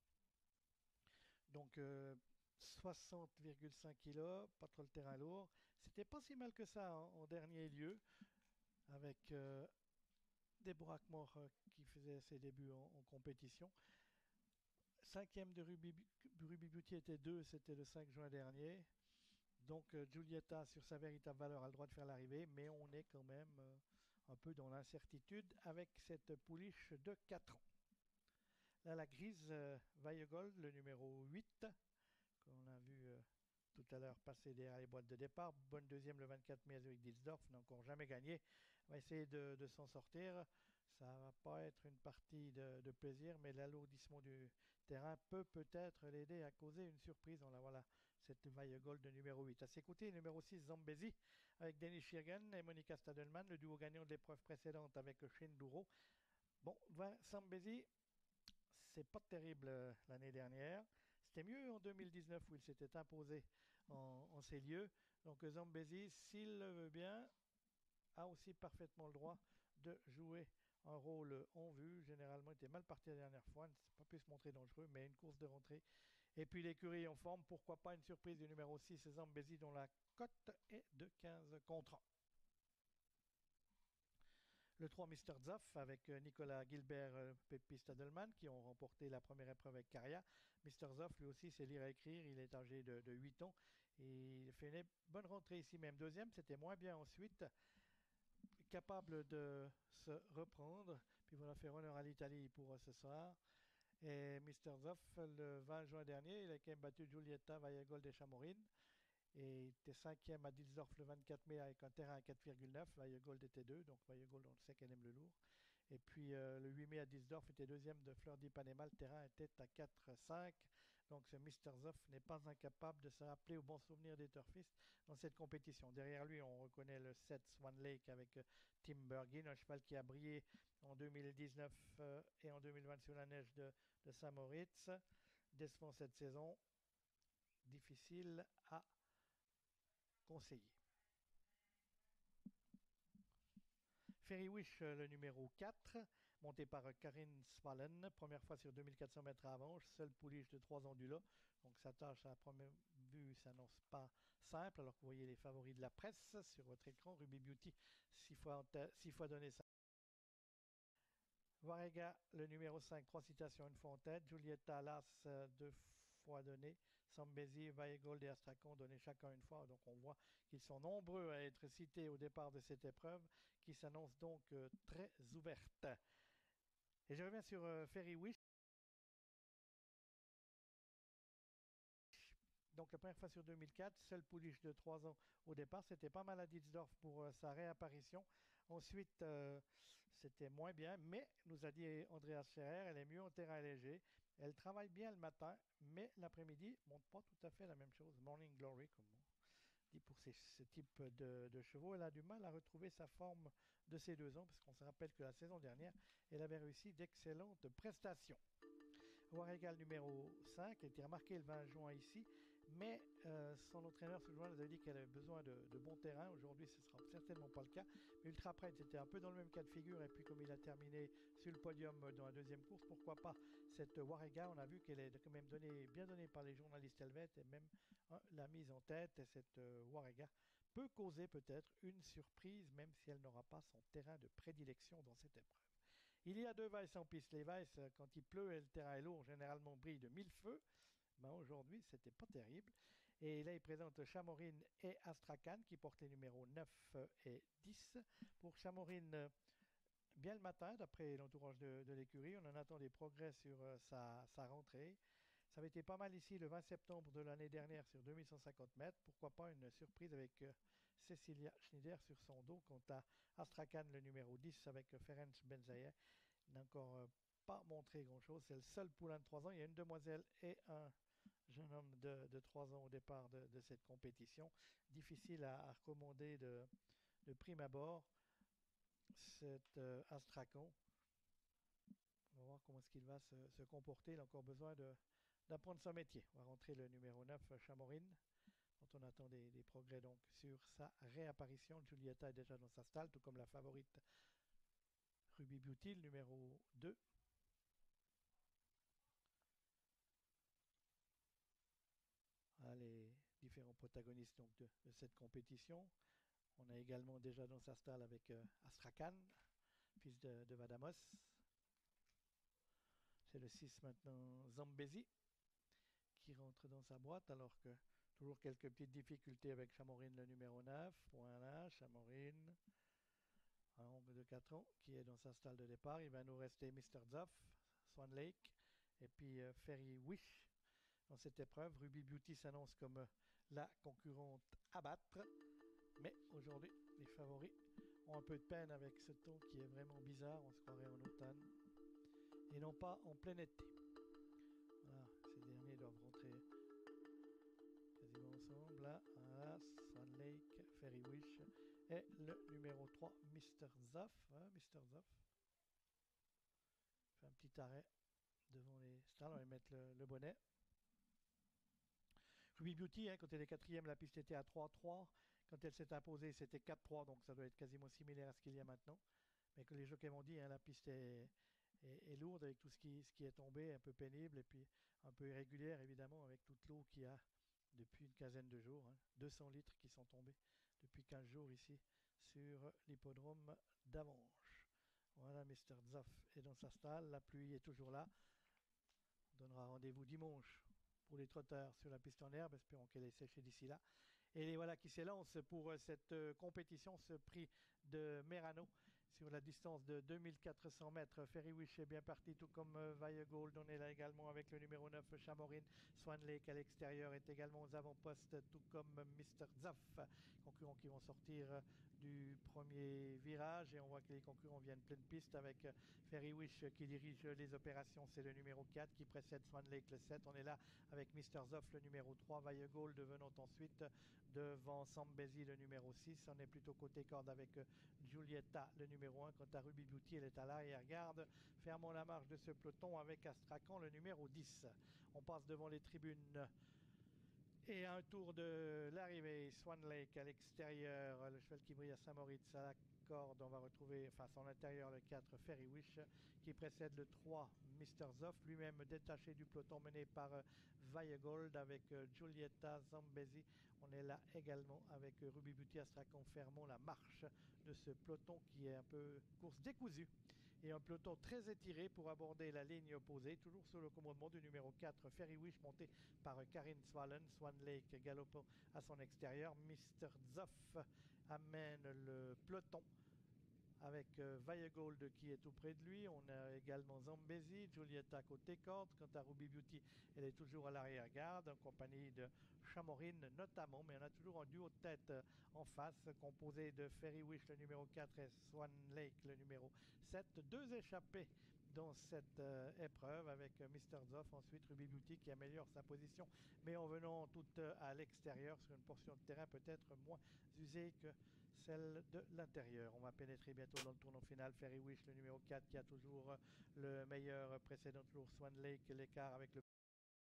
Donc, euh, soixante virgule cinq kilos, pas trop le terrain lourd. C'était pas si mal que ça en, en dernier lieu, avec euh, Deborah Akmor euh, qui faisait ses débuts en, en compétition. Cinquième de Ruby, Ruby Beauty était deux, c'était le cinq juin dernier. Donc euh, Giulietta, sur sa véritable valeur, a le droit de faire l'arrivée, mais on est quand même euh, un peu dans l'incertitude avec cette pouliche de quatre ans. Là, la grise euh, Vaillegold, le numéro huit, qu'on a vu euh, tout à l'heure passer derrière les boîtes de départ. Bonne deuxième le vingt-quatre mai avec Dilsdorf, n'a encore jamais gagné. On va essayer de, de s'en sortir. Ça ne va pas être une partie de, de plaisir, mais l'alourdissement du terrain peut peut-être l'aider à causer une surprise. On la voilà, cette Vaillegold de numéro huit. À ses côtés, numéro six, Zambesi, avec Denis Schirgen et Monica Stadelman, le duo gagnant de l'épreuve précédente avec Shane Douro. Bon, Zambesi, c'est pas terrible euh, l'année dernière. C'était mieux en deux mille dix-neuf où il s'était imposé en, en ces lieux. Donc Zambesi, s'il le veut bien, a aussi parfaitement le droit de jouer un rôle en vue. Généralement, il était mal parti la dernière fois, ne s'est pas pu se montrer dangereux, mais une course de rentrée. Et puis l'écurie en forme, pourquoi pas une surprise du numéro six, Zambesi, dont la cote est de quinze contre un. Le trois, mister Zaff, avec Nicolas Gilbert et Peppi Stadelman qui ont remporté la première épreuve avec Caria. mister Zaff, lui aussi, sait lire et écrire. Il est âgé de, de huit ans. Et il fait une bonne rentrée ici même. Deuxième, c'était moins bien ensuite. Capable de se reprendre. Puis voilà, faire honneur à l'Italie pour ce soir. Et mister Zaff, le vingt juin dernier, il a quand même battu Giulietta, Vaillegold et Chamorine. Et il était cinquième à Dilsdorf le vingt-quatre mai avec un terrain à quatre virgule neuf. Vaillegold était deux, donc Vaillegold, on le sait qu'elle aime le lourd. Et puis euh, le huit mai à Dilsdorf était deuxième de Fleur d'Ipanema. Le terrain était à quatre virgule cinq. Donc ce mister Zoff n'est pas incapable de se rappeler au bon souvenir des turfistes dans cette compétition. Derrière lui, on reconnaît le sept Swan Lake avec euh, Tim Bergin, un cheval qui a brillé en deux mille dix-neuf euh, et en deux mille vingt sur la neige de, de Saint-Moritz. Décevant cette saison, difficile à conseiller. Ferry Wish, le numéro quatre, monté par Karine Spallen, première fois sur deux mille quatre cents mètres à Avanches, seul pouliche de trois ans du lot. Donc sa tâche à première vue s'annonce pas simple, alors que vous voyez les favoris de la presse sur votre écran. Ruby Beauty, six fois, six fois donné ça. Warega, le numéro cinq, trois citations, une fois en tête. Giulietta Las, deux fois donné. Sambesi, Vaillegold et Astrakhan donné chacun une fois. Donc on voit qu'ils sont nombreux à être cités au départ de cette épreuve, qui s'annonce donc euh, très ouverte. Et je reviens sur euh, Ferry Wish. Donc la première fois sur deux mille quatre, seul pouliche de trois ans au départ. C'était pas mal à Ditzdorf pour euh, sa réapparition. Ensuite, euh, c'était moins bien, mais nous a dit Andreas Scherer, elle est mieux en terrain léger. Elle travaille bien le matin, mais l'après-midi, montre pas tout à fait la même chose. Morning Glory, comme on dit pour ces, ce type de, de chevaux. Elle a du mal à retrouver sa forme de ses deux ans, parce qu'on se rappelle que la saison dernière, elle avait réussi d'excellentes prestations. Warega numéro cinq a été remarqué le vingt juin ici, mais euh, son entraîneur ce jour-là nous avait dit qu'elle avait besoin de, de bon terrain. Aujourd'hui, ce ne sera certainement pas le cas. Mais Ultra Pride, c'était un peu dans le même cas de figure. Et puis, comme il a terminé sur le podium dans la deuxième course, pourquoi pas cette Warega? On a vu qu'elle est quand même donnée, bien donnée par les journalistes helvètes et même hein, la mise en tête. Et cette euh, Warega peut causer peut-être une surprise, même si elle n'aura pas son terrain de prédilection dans cette épreuve. Il y a deux Weiss en piste. Les Weiss, quand il pleut et le terrain est lourd, généralement brillent de mille feux. Ben aujourd'hui, c'était pas terrible. Et là, il présente Chamorin et Astrakhan qui portent les numéros neuf et dix. Pour Chamorin, bien le matin, d'après l'entourage de, de l'écurie. On en attend des progrès sur euh, sa, sa rentrée. Ça avait été pas mal ici le vingt septembre de l'année dernière sur deux mille cent cinquante mètres. Pourquoi pas une surprise avec euh, Cecilia Schneider sur son dos. Quant à Astrakhan, le numéro dix avec Ferenc Benzaïa, n'a encore euh, pas montré grand-chose. C'est le seul poulain de trois ans. Il y a une demoiselle et un jeune homme de, de trois ans au départ de, de cette compétition. Difficile à, à recommander de, de prime abord. Cet euh, Astrakhan. On va voir comment est-ce qu'il va se, se comporter. Il a encore besoin de d'apprendre son métier. On va rentrer le numéro neuf, Chamorin, dont on attend des, des progrès donc sur sa réapparition. Giulietta est déjà dans sa stalle, tout comme la favorite Ruby Beauty, le numéro deux. Ah, les différents protagonistes donc, de, de cette compétition. On a également déjà dans sa stalle avec euh, Astrakhan, fils de, de Vadamos. C'est le six maintenant, Zambesi, qui rentre dans sa boîte, alors que toujours quelques petites difficultés avec Chamorin, le numéro neuf. Point là, Chamorin, un ongle de quatre ans, qui est dans sa stalle de départ. Il va nous rester mister Zoff, Swan Lake, et puis euh, Ferry Wish. Dans cette épreuve, Ruby Beauty s'annonce comme euh, la concurrente à battre. Mais aujourd'hui, les favoris ont un peu de peine avec ce ton qui est vraiment bizarre. On se croirait en automne et non pas en plein été. Voilà, ces derniers doivent rentrer quasiment ensemble. Là, voilà, Swan Lake, Ferry Wish et le numéro trois, mister Zoff. Hein, mister Zoff. Fait un petit arrêt devant les stalles. On va mettre le, le bonnet. Ruby Beauty, hein, quand elle est quatrième, la piste était à trois trois. Quand elle s'est imposée, c'était quatre trois, donc ça doit être quasiment similaire à ce qu'il y a maintenant. Mais que les jockeys m'ont dit, hein, la piste est, est, est lourde avec tout ce qui, ce qui est tombé, un peu pénible et puis un peu irrégulière évidemment avec toute l'eau qu'il y a depuis une quinzaine de jours. Hein, deux cents litres qui sont tombés depuis quinze jours ici sur l'hippodrome d'Avanches. Voilà, mister Zoff est dans sa stalle, la pluie est toujours là. On donnera rendez-vous dimanche pour les trotteurs sur la piste en herbe, espérons qu'elle est séchée d'ici là. Et les voilà qui s'élancent pour cette compétition, ce prix de Merano sur la distance de deux mille quatre cents mètres. Ferry Wish est bien parti, tout comme euh, Vaille Gold. On est là également avec le numéro neuf, Chamorine. Swan Lake à l'extérieur est également aux avant-postes, tout comme Mister Zoff. Concurrents qui vont sortir euh, du premier virage, et on voit que les concurrents viennent pleine piste avec euh, Ferry Wish qui dirige les opérations. C'est le numéro quatre qui précède Swan Lake, le sept. On est là avec Mister Zoff, le numéro trois. Vaille Gold venant ensuite devant Zambezi, le numéro six. On est plutôt côté corde avec euh, Giulietta, le numéro un. Quant à Ruby Beauty, elle est à l'arrière-garde. Fermons la marche de ce peloton avec Astrakhan, le numéro dix. On passe devant les tribunes. Et un tour de l'arrivée, Swan Lake à l'extérieur, le cheval qui brille à Saint-Moritz à la corde. On va retrouver, enfin son intérieur, le quatre, Ferry Wish, qui précède le trois, Mister Zoff, lui-même détaché du peloton mené par euh, Vaille Gold avec euh, Giulietta, Zambezi. On est là également avec euh, Ruby Beauty, Astrakhan. Fermons la marche de ce peloton qui est un peu course décousue. Et un peloton très étiré pour aborder la ligne opposée, toujours sous le commandement du numéro quatre, Ferry Wish, monté par Karin Swallen. Swan Lake galopant à son extérieur. Mister Zoff amène le peloton avec euh, Vaille Gold qui est tout près de lui. On a également Zambezi, Giulietta côté corde. Quant à Ruby Beauty, elle est toujours à l'arrière-garde, en compagnie de Chamorine notamment, mais on a toujours un duo de tête euh, en face, composé de Ferry Wish, le numéro quatre, et Swan Lake, le numéro sept. Deux échappés dans cette euh, épreuve avec euh, Mister Zoff, ensuite Ruby Beauty qui améliore sa position, mais en venant tout euh, à l'extérieur sur une portion de terrain peut-être moins usée que celle de l'intérieur. On va pénétrer bientôt dans le tournant final. Ferry Wish, le numéro quatre, qui a toujours euh, le meilleur précédent, toujours Swan Lake, l'écart avec le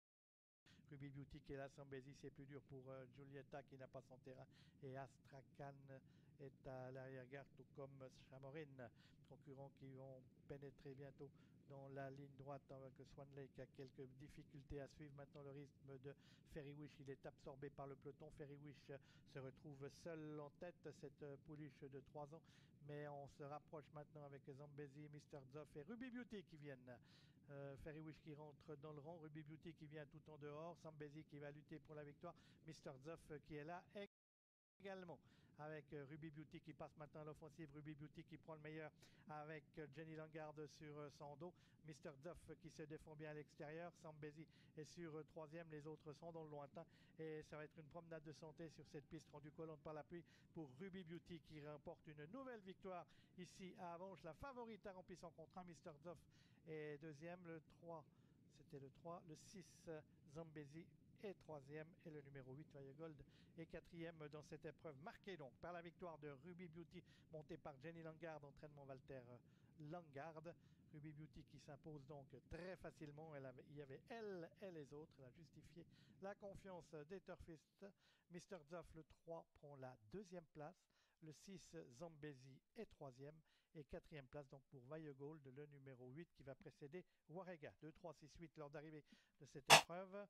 Ruby Beauty qui est là. Zambezi, c'est plus dur pour euh, Giulietta qui n'a pas son terrain, et Astrakhan est à l'arrière-garde, tout comme Chamorine. Concurrents qui vont pénétrer bientôt dans la ligne droite, avec Swan Lake a quelques difficultés à suivre maintenant le rythme de Ferry Wish. Il est absorbé par le peloton. Ferry Wish se retrouve seul en tête, cette pouliche de trois ans, mais on se rapproche maintenant avec Zambezi, Mister Zoff et Ruby Beauty qui viennent. Euh, Ferry Wish qui rentre dans le rang, Ruby Beauty qui vient tout en dehors, Zambezi qui va lutter pour la victoire, Mister Zoff qui est là également avec euh, Ruby Beauty qui passe maintenant à l'offensive. Ruby Beauty qui prend le meilleur avec euh, Jenny Langard sur euh, son dos. Mister Zoff euh, qui se défend bien à l'extérieur. Zambezi est sur euh, troisième. Les autres sont dans le lointain. Et ça va être une promenade de santé sur cette piste rendue collante par la pluie pour Ruby Beauty qui remporte une nouvelle victoire ici à Avanches. La favorite a rempli son contrat. Mister Zoff est deuxième. Le trois, c'était le trois. Le six, euh, Zambezi et troisième, et le numéro huit, Vaille Gold, et quatrième dans cette épreuve, marquée donc par la victoire de Ruby Beauty, montée par Jenny Langard, entraînement Walter Langard. Ruby Beauty qui s'impose donc très facilement. Elle avait, il y avait elle et les autres. Elle a justifié la confiance des turfistes. Mister Zoff, le trois, prend la deuxième place. Le six, Zambezi, est troisième. Et quatrième place donc pour Vaille Gold, le numéro huit, qui va précéder Warrega. deux, trois, six, huit lors d'arrivée de cette épreuve.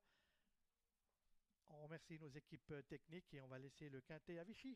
On remercie nos équipes techniques et on va laisser le quintet à Vichy.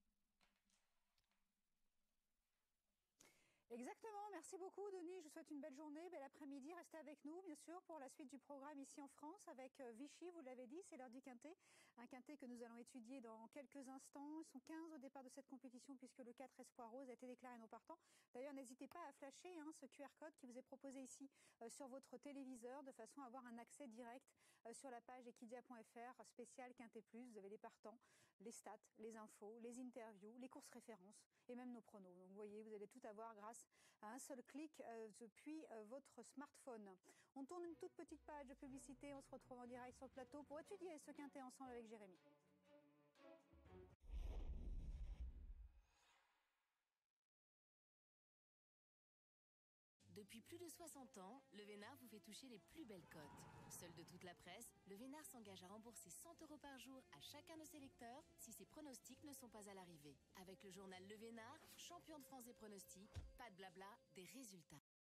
Exactement, merci beaucoup Denis, je vous souhaite une belle journée, bel après-midi, restez avec nous bien sûr pour la suite du programme ici en France avec Vichy, vous l'avez dit, c'est l'heure du quintet, un quintet que nous allons étudier dans quelques instants. Ils sont quinze au départ de cette compétition puisque le quatre Espoir Rose a été déclaré non partant. D'ailleurs n'hésitez pas à flasher hein, ce Q R code qui vous est proposé ici euh, sur votre téléviseur de façon à avoir un accès direct euh, sur la page equidia point F R spécial Quintet Plus. Vous avez les partants, les stats, les infos, les interviews, les courses références et même nos pronos. Donc vous voyez, vous allez tout avoir grâce à un seul clic euh, depuis euh, votre smartphone. On tourne une toute petite page de publicité, on se retrouve en direct sur le plateau pour étudier ce quintet ensemble avec Jérémy. Depuis plus de soixante ans, le Vénard vous fait toucher les plus belles cotes. Seul de toute la presse, le Vénard s'engage à rembourser cent euros par jour à chacun de ses lecteurs si ses pronostics ne sont pas à l'arrivée. Avec le journal Le Vénard, champion de France des pronostics, pas de blabla, des résultats.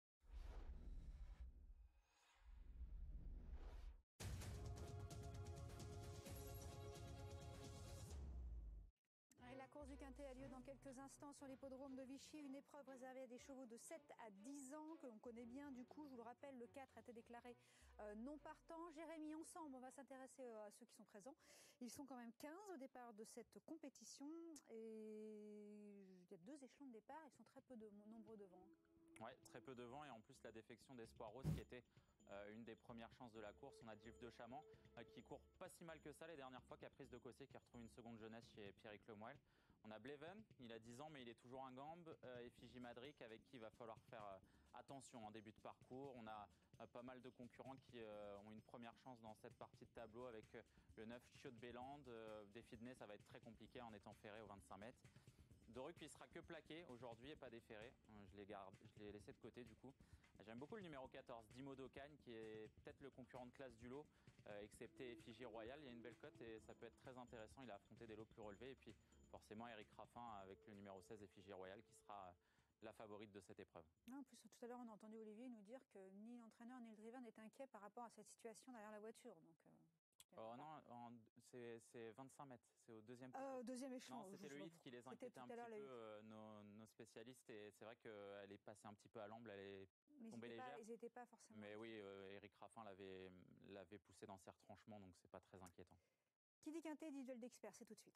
La course du Quintet a lieu dans quelques instants sur l'hippodrome de Vichy, une épreuve réservée à des chevaux de sept à dix ans que l'on connaît bien. Du coup, je vous le rappelle, le quatre a été déclaré euh, non partant. Jérémy, ensemble, on va s'intéresser euh, à ceux qui sont présents. Ils sont quand même quinze au départ de cette compétition et il y a deux échelons de départ, ils sont très peu de, nombreux devant. Ouais, très peu devant et en plus la défection d'Espoir Rose qui était euh, une des premières chances de la course. On a Gilles de Chamant euh, qui court pas si mal que ça les dernières fois, Caprice de Cossé qui retrouve une seconde jeunesse chez Pierrick Lemoyle. On a Bleven, il a dix ans mais il est toujours un gambe. Euh, Effigie Madric avec qui il va falloir faire euh, attention en début de parcours. On a euh, pas mal de concurrents qui euh, ont une première chance dans cette partie de tableau avec euh, le neuf Chiot Béland. Euh, Défidné, ça va être très compliqué en étant ferré aux vingt-cinq mètres. Doruc, il sera que plaqué aujourd'hui et pas déferré. Je l'ai garde, je l'ai laissé de côté du coup. J'aime beaucoup le numéro quatorze, Dimo Docagne, qui est peut-être le concurrent de classe du lot, euh, excepté Effigie Royale. Il y a une belle cote et ça peut être très intéressant. Il a affronté des lots plus relevés. Et puis forcément Eric Raffin avec le numéro seize, Effigie Royale, qui sera la favorite de cette épreuve. Non, en plus, tout à l'heure, on a entendu Olivier nous dire que ni l'entraîneur ni le driver n'étaient inquiets par rapport à cette situation derrière la voiture. Donc, euh... Oh non, c'est vingt-cinq mètres, c'est au deuxième poteau. Euh, deuxième échelon. Non, c'était le hit qui les inquiétait un petit peu, euh, nos, nos spécialistes, et c'est vrai qu'elle est passée un petit peu à l'amble, elle est mais tombée légère. Pas, ils n'étaient pas forcément. Mais oui, euh, Eric Raffin l'avait l'avait poussé dans ses retranchements, donc c'est pas très inquiétant. Qui dit quintet dit duel d'experts, c'est tout de suite.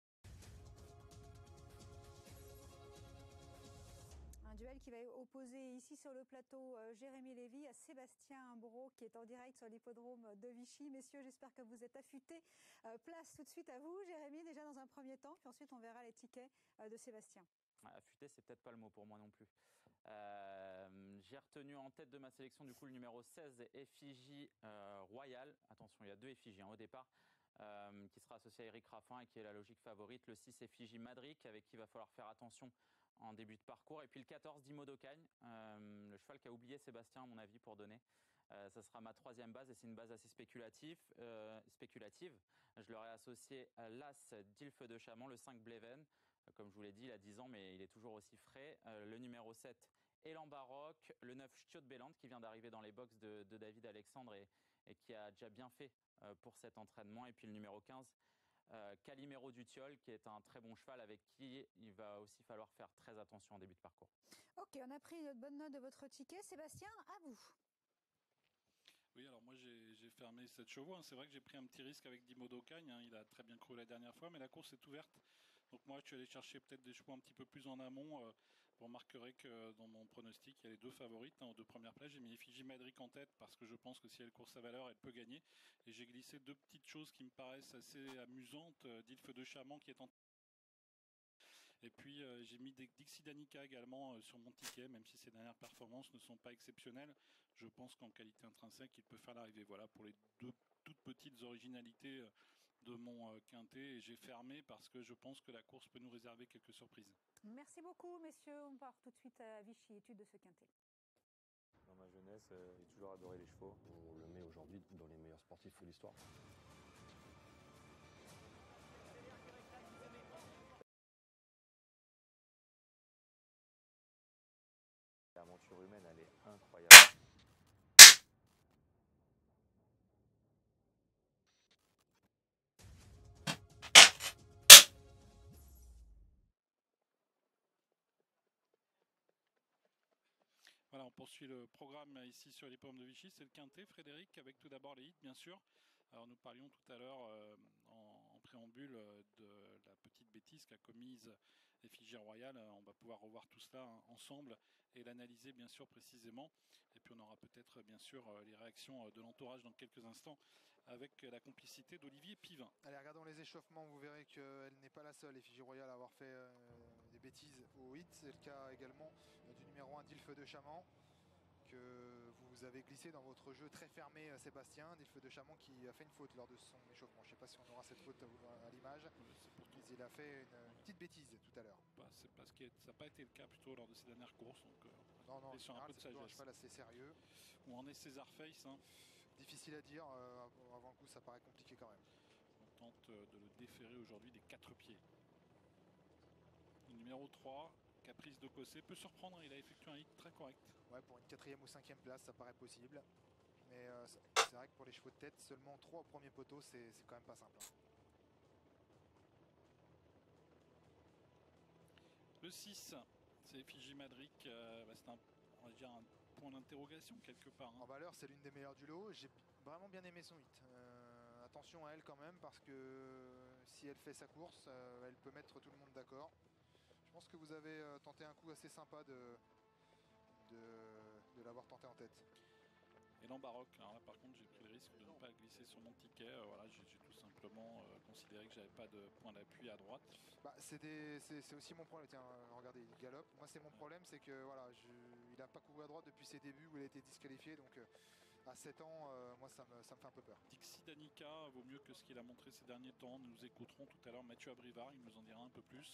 Un duel qui va opposer ici sur le plateau euh, Jérémy Lévy à Sébastien Imbro qui est en direct sur l'hippodrome de Vichy. Messieurs, j'espère que vous êtes affûtés. Euh, place tout de suite à vous, Jérémy, déjà dans un premier temps, puis ensuite on verra les tickets euh, de Sébastien. Affûté, c'est peut-être pas le mot pour moi non plus. Euh, j'ai retenu en tête de ma sélection du coup le numéro seize, Effigie euh, Royale. Attention, il y a deux effigies hein, au départ. Euh, qui sera associé à Eric Raffin et qui est la logique favorite. Le six, Effigie Madric, avec qui il va falloir faire attention en début de parcours. Et puis le quatorze, Dimo Docagne, euh, le cheval qui a oublié Sébastien, à mon avis, pour donner. Euh, ça sera ma troisième base et c'est une base assez spéculative. Euh, spéculative. Je leur ai associé l'As d'Ilfe de Chamant, le cinq Bleven. Euh, comme je vous l'ai dit, il a dix ans, mais il est toujours aussi frais. Euh, le numéro sept, Elan Baroque. Le neuf, Chiot Béland, qui vient d'arriver dans les box de, de David Alexandre et, et qui a déjà bien fait euh, pour cet entraînement. Et puis le numéro quinze, Euh, Calimero du Thiol, qui est un très bon cheval avec qui il va aussi falloir faire très attention en début de parcours. Ok, on a pris une bonne note de votre ticket. Sébastien, à vous. Oui, alors moi j'ai fermé sept chevaux. Hein. C'est vrai que j'ai pris un petit risque avec Dimo Docagne. Hein. Il a très bien cru la dernière fois, mais la course est ouverte. Donc moi je suis allé chercher peut-être des chevaux un petit peu plus en amont. Euh, vous remarquerez que dans mon pronostic, il y a les deux favorites. Hein, aux deux premières places, j'ai mis Effigie Madric en tête parce que je pense que si elle court sa valeur, elle peut gagner. Et j'ai glissé deux petites choses qui me paraissent assez amusantes. Euh, D'Ilfe de Chamant qui est en Et puis euh, j'ai mis Dixie Danica également euh, sur mon ticket, même si ses dernières performances ne sont pas exceptionnelles. Je pense qu'en qualité intrinsèque, il peut faire l'arrivée. Voilà pour les deux toutes petites originalités euh, de mon euh, quintet. Et j'ai fermé parce que je pense que la course peut nous réserver quelques surprises. Merci beaucoup, messieurs. On part tout de suite à Vichy, étude de ce quintet. Dans ma jeunesse, euh, j'ai toujours adoré les chevaux. On le met aujourd'hui dans les meilleurs sportifs de l'histoire. L'aventure humaine, elle est incroyable. Voilà, on poursuit le programme ici sur les pommes de Vichy. C'est le quintet, Frédéric, avec tout d'abord les hits, bien sûr. Alors nous parlions tout à l'heure euh, en, en préambule euh, de la petite bêtise qu'a commise Effigie Royale. On va pouvoir revoir tout cela hein, ensemble et l'analyser bien sûr précisément. Et puis on aura peut-être bien sûr les réactions de l'entourage dans quelques instants avec la complicité d'Olivier Pivin. Allez, regardons les échauffements, vous verrez qu'elle n'est pas la seule, Effigie Royale, à avoir fait euh, des bêtises au hit. C'est le cas également euh, du numéro un d'Ilfe de Chamant, que vous avez glissé dans votre jeu très fermé, Sébastien. D'Ilfe de Chamant qui a fait une faute lors de son échauffement. Je ne sais pas si on aura cette faute à, à l'image. Il a fait une, une petite bêtise tout à l'heure. Bah, c'est parce que ça n'a pas été le cas plutôt lors de ses dernières courses. Donc, euh, non, non, sur un peu de sagesse. Un cheval assez sérieux. Où en est César Face hein. Difficile à dire. Euh, avant le coup, ça paraît compliqué quand même. On tente de le déférer aujourd'hui des quatre pieds. Le numéro trois, Caprice de Cossé, peut surprendre. Il a effectué un hit très correct. Ouais, pour une quatrième ou cinquième place, ça paraît possible. Mais euh, c'est vrai que pour les chevaux de tête, seulement trois au premier poteau, c'est quand même pas simple. Hein. Le six, c'est Effigie Madric. Euh, bah, c'est un, on va dire un point d'interrogation quelque part. Hein. En valeur, c'est l'une des meilleures du lot. J'ai vraiment bien aimé son hit. Euh, attention à elle quand même, parce que si elle fait sa course, euh, elle peut mettre tout le monde d'accord. Je pense que vous avez euh, tenté un coup assez sympa de, de, de l'avoir tenté en tête. Et l'embarque, alors là par contre j'ai pris le risque de ne pas glisser sur mon ticket, euh, voilà, j'ai tout simplement euh, considéré que j'avais pas de point d'appui à droite. Bah, c'est aussi mon problème, tiens, regardez, il galope. Moi c'est mon problème, c'est que voilà, je, il n'a pas couru à droite depuis ses débuts où il a été disqualifié, donc euh, à sept ans, euh, moi ça me, ça me fait un peu peur. Dixie Danica vaut mieux que ce qu'il a montré ces derniers temps, nous écouterons tout à l'heure Mathieu Abrivard, il nous en dira un peu plus.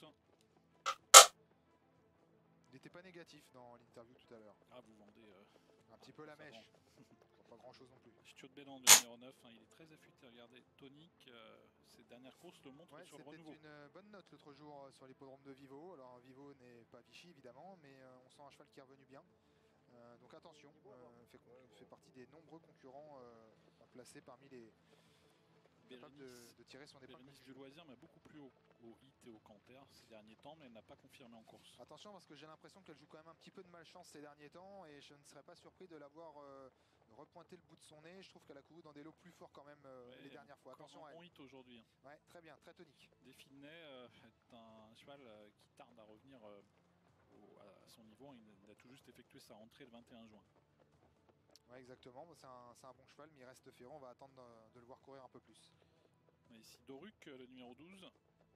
Il n'était pas négatif dans l'interview tout à l'heure. Ah, vous vendez euh, un petit peu la mèche. Pas grand chose non plus. Stuart Béland, le numéro neuf, hein, il est très affûté. Regardez, tonique, euh, ses dernières courses le montrent ouais, sur le renouveau. C'était une bonne note l'autre jour euh, sur l'hippodrome de Vivo. Alors Vivo n'est pas Vichy évidemment, mais euh, on sent un cheval qui est revenu bien. Euh, donc attention, euh, fait, fait partie des nombreux concurrents euh, à placer parmi les capables de, de tirer son épingle du loisir, mais beaucoup plus haut au hit et au canter ces derniers temps, mais elle n'a pas confirmé en course. Attention parce que j'ai l'impression qu'elle joue quand même un petit peu de malchance ces derniers temps et je ne serais pas surpris de l'avoir euh, repointé le bout de son nez. Je trouve qu'elle a couru dans des lots plus forts quand même euh, ouais, les dernières fois. Attention à elle. Bon hit aujourd'hui. Hein. Ouais, très bien, très tonique. Dauphiné euh, est un cheval euh, qui tarde à revenir euh, au, à son niveau. Il a tout juste effectué sa rentrée le vingt et un juin. Ouais, exactement. C'est un, un bon cheval, mais il reste ferrant. On va attendre de, de le voir courir un peu plus. On a ici Doruc, le numéro douze.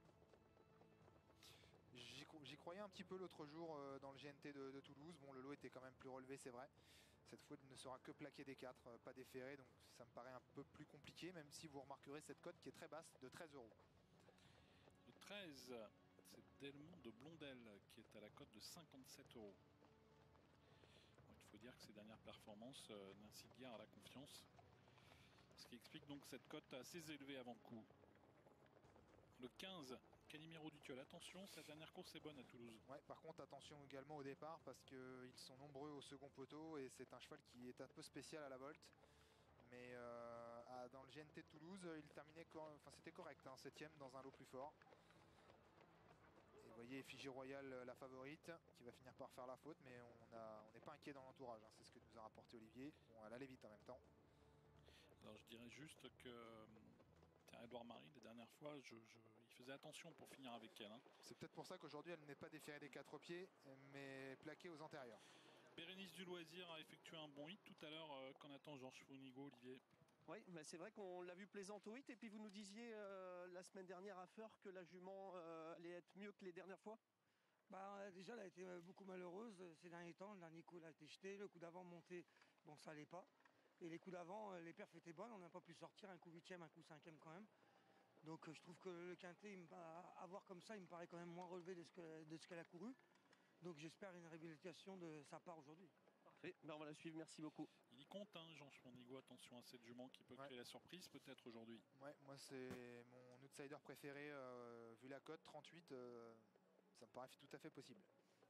J'y croyais un petit peu l'autre jour euh, dans le G N T de, de Toulouse. Bon, le lot était quand même plus relevé, c'est vrai. Cette fois, il ne sera que plaqué des quatre, euh, pas déféré. Donc ça me paraît un peu plus compliqué, même si vous remarquerez cette cote qui est très basse de treize euros. Le treize, c'est Delmont de Blondel qui est à la cote de cinquante-sept euros. Il faut dire que ses dernières performances euh, n'incitent guère à la confiance. Ce qui explique donc cette cote assez élevée avant le coup. Le quinze, Calimero Dutuel. Attention, sa dernière course est bonne à Toulouse. Ouais, par contre, attention également au départ parce qu'ils sont nombreux au second poteau et c'est un cheval qui est un peu spécial à la volte. Mais euh, à, dans le G N T de Toulouse, il terminait, enfin c'était correct, hein, septième dans un lot plus fort. Et vous voyez Effigie Royale, la favorite, qui va finir par faire la faute, mais on n'est on pas inquiet dans l'entourage. Hein, c'est ce que nous a rapporté Olivier. Bon, elle allait vite en même temps. Alors je dirais juste que tiens, Edouard Marie, la dernière fois, je, je, il faisait attention pour finir avec elle. Hein. C'est peut-être pour ça qu'aujourd'hui elle n'est pas déférée des quatre pieds, mais plaquée aux antérieurs. Bérénice du Loisir a effectué un bon hit tout à l'heure. Euh, Qu'en attend Georges Fournigo, Olivier? Oui, mais c'est vrai qu'on l'a vu plaisante au hit. Et puis vous nous disiez euh, la semaine dernière à Feur que la jument euh, allait être mieux que les dernières fois. Bah, déjà, elle a été beaucoup malheureuse ces derniers temps. Le dernier coup, elle a été jetée. Le coup d'avant monté, bon, ça allait pas. Et les coups d'avant, les perfs étaient bonnes. On n'a pas pu sortir un coup huitième, un coup cinquième quand même. Donc je trouve que le quintet, il à voir comme ça, il me paraît quand même moins relevé de ce que, de ce qu'elle a couru. Donc j'espère une réhabilitation de sa part aujourd'hui. Parfait, ben, on va la suivre, merci beaucoup. Il y compte, hein, Georges Fournigo, attention à cette jument qui peut ouais. créer la surprise peut-être aujourd'hui. Ouais, moi c'est mon outsider préféré, euh, vu la cote, trente-huit, euh, ça me paraît tout à fait possible.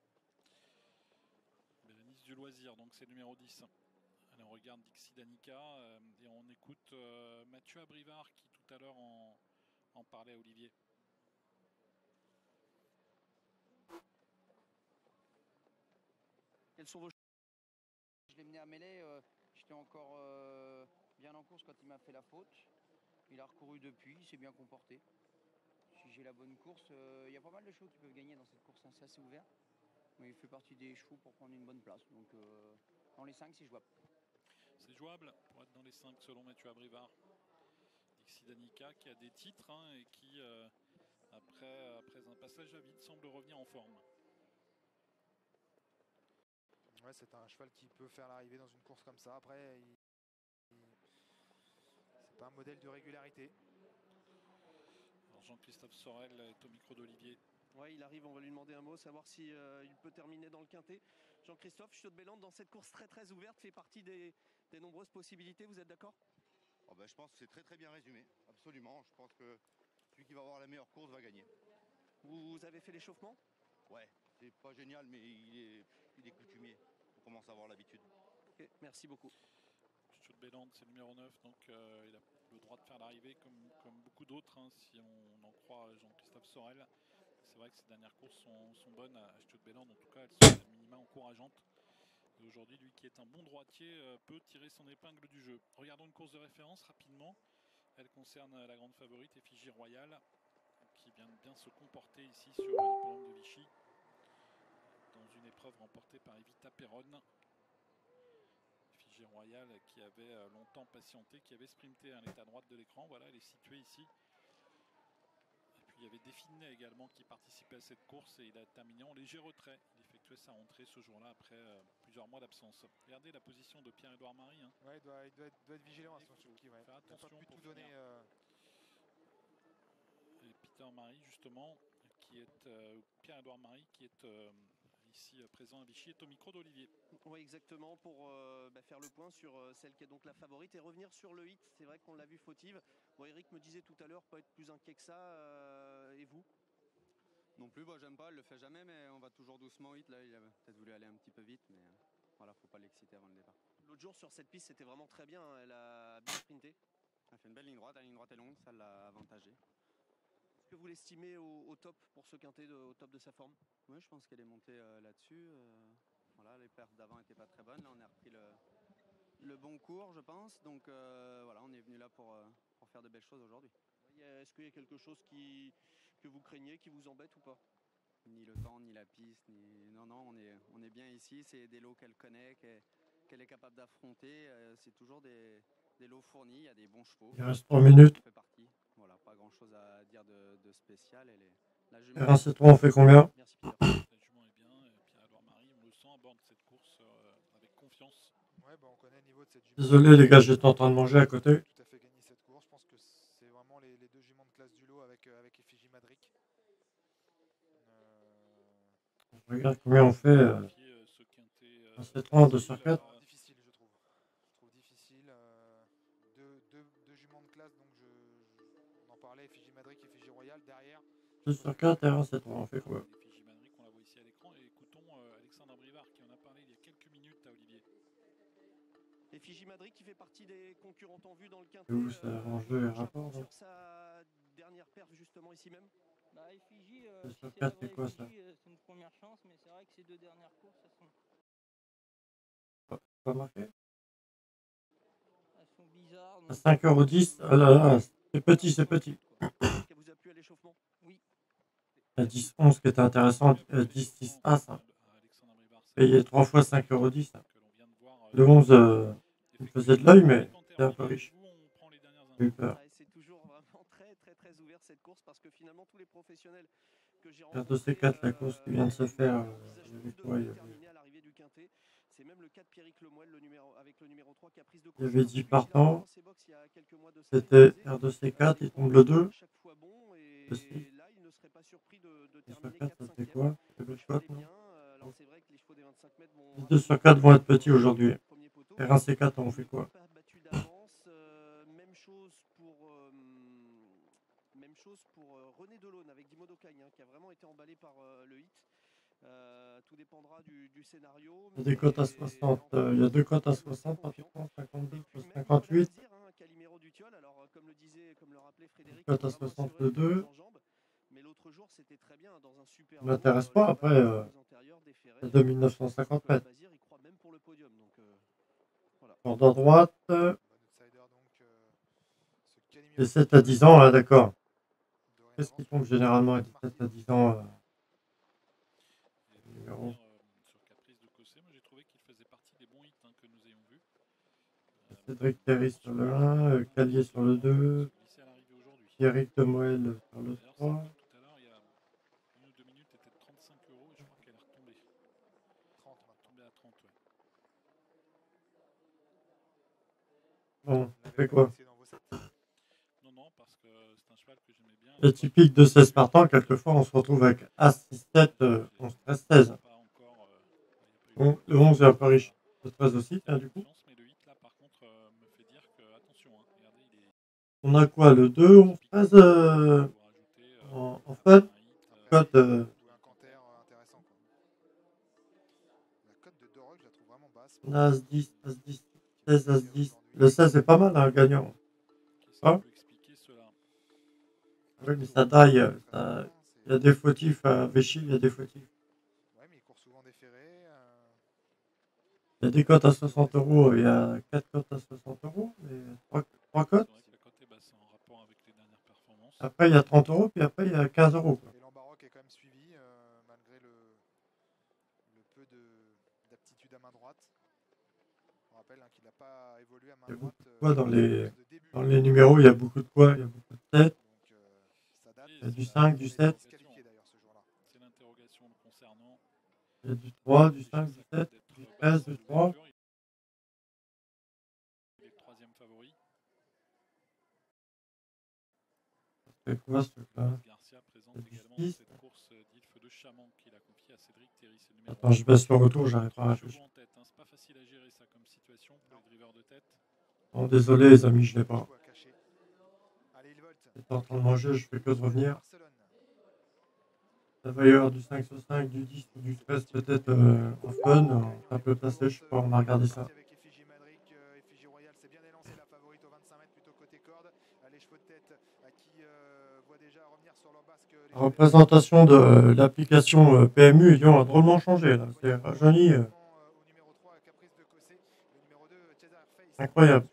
Bérénice du Loisir, donc c'est le numéro dix. Allez, on regarde Dixie Danica euh, et on écoute euh, Mathieu Abrivard qui tout à l'heure en, en parlait à Olivier. Quels sont vos... Je l'ai mené à mêlée, euh, j'étais encore euh, bien en course quand il m'a fait la faute. Il a recouru depuis, il s'est bien comporté. Si j'ai la bonne course, il euh, y a pas mal de chevaux qui peuvent gagner dans cette course, hein, c'est assez ouvert. Mais il fait partie des chevaux pour prendre une bonne place. Donc euh, dans les cinq, c'est jouable. C'est jouable pour être dans les cinq selon Mathieu Abrivard. Dixie Danica qui a des titres hein, et qui, euh, après, après un passage à vide, semble revenir en forme. Ouais, c'est un cheval qui peut faire l'arrivée dans une course comme ça. Après, il... il... c'est pas un modèle de régularité. Jean-Christophe Sorel est au micro d'Olivier. Ouais, il arrive, on va lui demander un mot, savoir si euh, il peut terminer dans le quintet. Jean-Christophe, Stuart Béland, dans cette course très très ouverte, fait partie des, des nombreuses possibilités, vous êtes d'accord? Oh ben, je pense que c'est très très bien résumé, absolument. Je pense que celui qui va avoir la meilleure course va gagner. Vous, vous avez fait l'échauffement? Ouais, c'est pas génial, mais il est, il est coutumier. On commence à avoir l'habitude. Ok, merci beaucoup. Stuart Béland, c'est le numéro neuf, donc euh, il a le droit de faire l'arrivée comme, comme beaucoup d'autres, hein, si on en croit Jean-Christophe Sorel. C'est vrai que ces dernières courses sont, sont bonnes à Stuart Béland, en tout cas elles sont à minima encourageantes. Et aujourd'hui, lui qui est un bon droitier euh, peut tirer son épingle du jeu. Regardons une course de référence rapidement. Elle concerne la grande favorite Effigie Royale qui vient de bien se comporter ici sur l'hippodrome de Vichy. une épreuve remportée par Evita Perron. Effigie royale qui avait longtemps patienté, qui avait sprinté à l'état droite de l'écran. Voilà, elle est située ici. Et puis il y avait Définé également qui participait à cette course et il a terminé en léger retrait. Il effectuait sa rentrée ce jour-là après euh, plusieurs mois d'absence. Regardez la position de Pierre-Édouard Marie. Hein. Ouais, il doit, il doit, être, doit être vigilant à son Suzuki. Ouais. Faire attention pas pu pour tout donner. Euh... Et Peter Marie justement, qui est euh, Pierre-Édouard Marie qui est euh, ici euh, présent à Vichy, est au micro d'Olivier. Oui, exactement, pour euh, bah, faire le point sur euh, celle qui est donc la favorite et revenir sur le hit. C'est vrai qu'on l'a vu fautive. Bon, Eric me disait tout à l'heure, pas être plus inquiet que ça. Euh, et vous? Non plus, bah, j'aime pas, elle le fait jamais, mais on va toujours doucement au hit. Là, il a peut-être voulu aller un petit peu vite, mais euh, voilà, faut pas l'exciter avant le départ. L'autre jour sur cette piste, c'était vraiment très bien. Hein. Elle a bien sprinté. Elle fait une belle ligne droite, la ligne droite est longue, ça l'a avantagée. Est-ce que vous l'estimez au, au top pour ce quintet, de, au top de sa forme? Oui, je pense qu'elle est montée euh, là-dessus. Euh, voilà, les perfs d'avant n'étaient pas très bonnes. Là, on a repris le, le bon cours, je pense. Donc euh, voilà, on est venu là pour, euh, pour faire de belles choses aujourd'hui. Est-ce qu'il y a quelque chose qui, que vous craignez, qui vous embête ou pas? Ni le temps, ni la piste, ni... Non, non, on est, on est bien ici. C'est des lots qu'elle connaît, qu'elle, qu'elle est capable d'affronter. Euh, c'est toujours des, des lots fournis. Il y a des bons chevaux. Il reste trois minutes. Ça fait partie. Voilà, pas grand-chose à dire de, de spécial. Elle est... La jument... R un C trois, on fait combien? Merci Pierre. La jument est bien. Pierre-Édouard Marie, on le sent, aborde cette course euh, avec confiance. Ouais, bah, on connaît le niveau de cette jument. Désolé les gars, j'étais en train de manger à côté. Tout à fait gagné cette course. Je pense que c'est vraiment les, les deux juments de classe du lot avec, euh, avec Effigie Madric. Euh... Je regarde combien on fait. Euh... Un C trois, deux sur quatre. Difficile, je trouve. Je trouve difficile. Euh, deux, deux, deux juments de classe, donc je, je, on en parlait, Effigie Madric, Effigie Royale. Derrière. deux sur quatre et un C trois, on fait quoi? Effigie Madric, on la voit ici à l'écran. Et écoutons euh, Alexandre Brivard qui en a parlé il y a quelques minutes à Olivier. Effigie Madric qui fait partie des concurrents en vue dans le quintet. Où ça arrange les rapports? Sur sa dernière perf justement ici même. Bah, Effigie, euh, deux si sur c'est quatre, c'est quoi ça? euh, c'est une première chance, mais c'est vrai que ces deux dernières courses, elles sont... Pas marqué? Elles sont bizarres. À cinq euros dix, ah là là, c'est petit, c'est petit. Qui vous a plu à l'échauffement? Oui. La dix onze qui était intéressante, euh, dix six As. Hein. Payé trois fois cinq euros dix. Hein. Le onze, euh, il faisait de l'œil, mais c'était un peu riche. J'ai eu peur. C'est toujours vraiment très très très ouvert cette course parce que finalement tous les professionnels que j'ai rencontrés... deux C quatre, la course qui vient de se faire, euh, il y avait quoi, il y avait... C'est même le cas de Pierrick Lemoelle, le numéro, avec le numéro trois qui a prise de il y avait dix partants. C'était R deux C quatre, il tombe le deux. Aussi. deux sur quatre, c'était quoi? C'était le cote, non? Les deux sur quatre vont être petits aujourd'hui. R un C quatre, on fait quoi? Même chose pour, euh, même chose pour euh, René Delaune avec Dimodo Cagne, hein, qui a vraiment été emballé par euh, le hit. Euh, tout dépendra du, du scénario. Il y a des cotes à soixante, euh, il y a deux cotes à soixante, pratiquement cinquante-deux plus cinquante-huit. Cote à soixante-deux. Ça m'intéresse pas, après, euh, c'est deux mille neuf cent cinquante mètres. Corde à droite. Et sept à dix ans, là, d'accord. Qu'est-ce qui tombe généralement à dix-sept à dix ans euh, numéro Cédric Terry sur le un, euh, Calier sur le deux, Pierrick Lemoelle sur le trois. Bon, on fait quoi? C'est typique de seize partants, quelquefois on se retrouve avec As six sept, euh, onze treize seize. Bon, le onze est un peu riche. Le treize aussi, tiens, du coup. On a quoi? Le deux, onze treize euh, en, en fait cote. Euh, on a As dix, As dix, seize, As dix. Le seize est pas mal, hein, gagnant. Hein? Oui, mais ça taille. Ça... Il y a des fautifs à Vichy, il y a des fautifs. Il y a des cotes à soixante euros, il y a quatre cotes à soixante euros, et trois cotes. Après, il y a trente euros, puis après, il y a quinze euros. Quoi. Et l'embarras est quand même suivi, euh, malgré le, le peu d'aptitude à main droite. On rappelle hein, qu'il n'a pas évolué à main droite. Quoi, dans, les, dans les numéros, il y a beaucoup de quoi? Il y a beaucoup de têtes. Donc, euh, ça date. Il y a du cinq, du sept. C'est l'interrogation le concernant. Il y a du trois, du cinq, du sept, du treize, du trois. Il est le troisième favori. C'est quoi ce truc-là? Garcia présente également cette course d'Ilf de Chaman qu'il a confiée à Cédric Thierry. Attends, je baisse le retour, j'arrive pas à réfléchir. C'est pas facile à gérer ça comme situation pour les drivers de tête. Oh, désolé les amis, je l'ai pas. J'étais en train de manger, je fais que de revenir. Ça va y avoir du cinq sur cinq, du dix ou du treize peut-être euh, en fun, un peu placé, je sais pas, on a regardé ça. La représentation de l'application P M U a drôlement changé là, c'est rajeuni. Euh... Incroyable.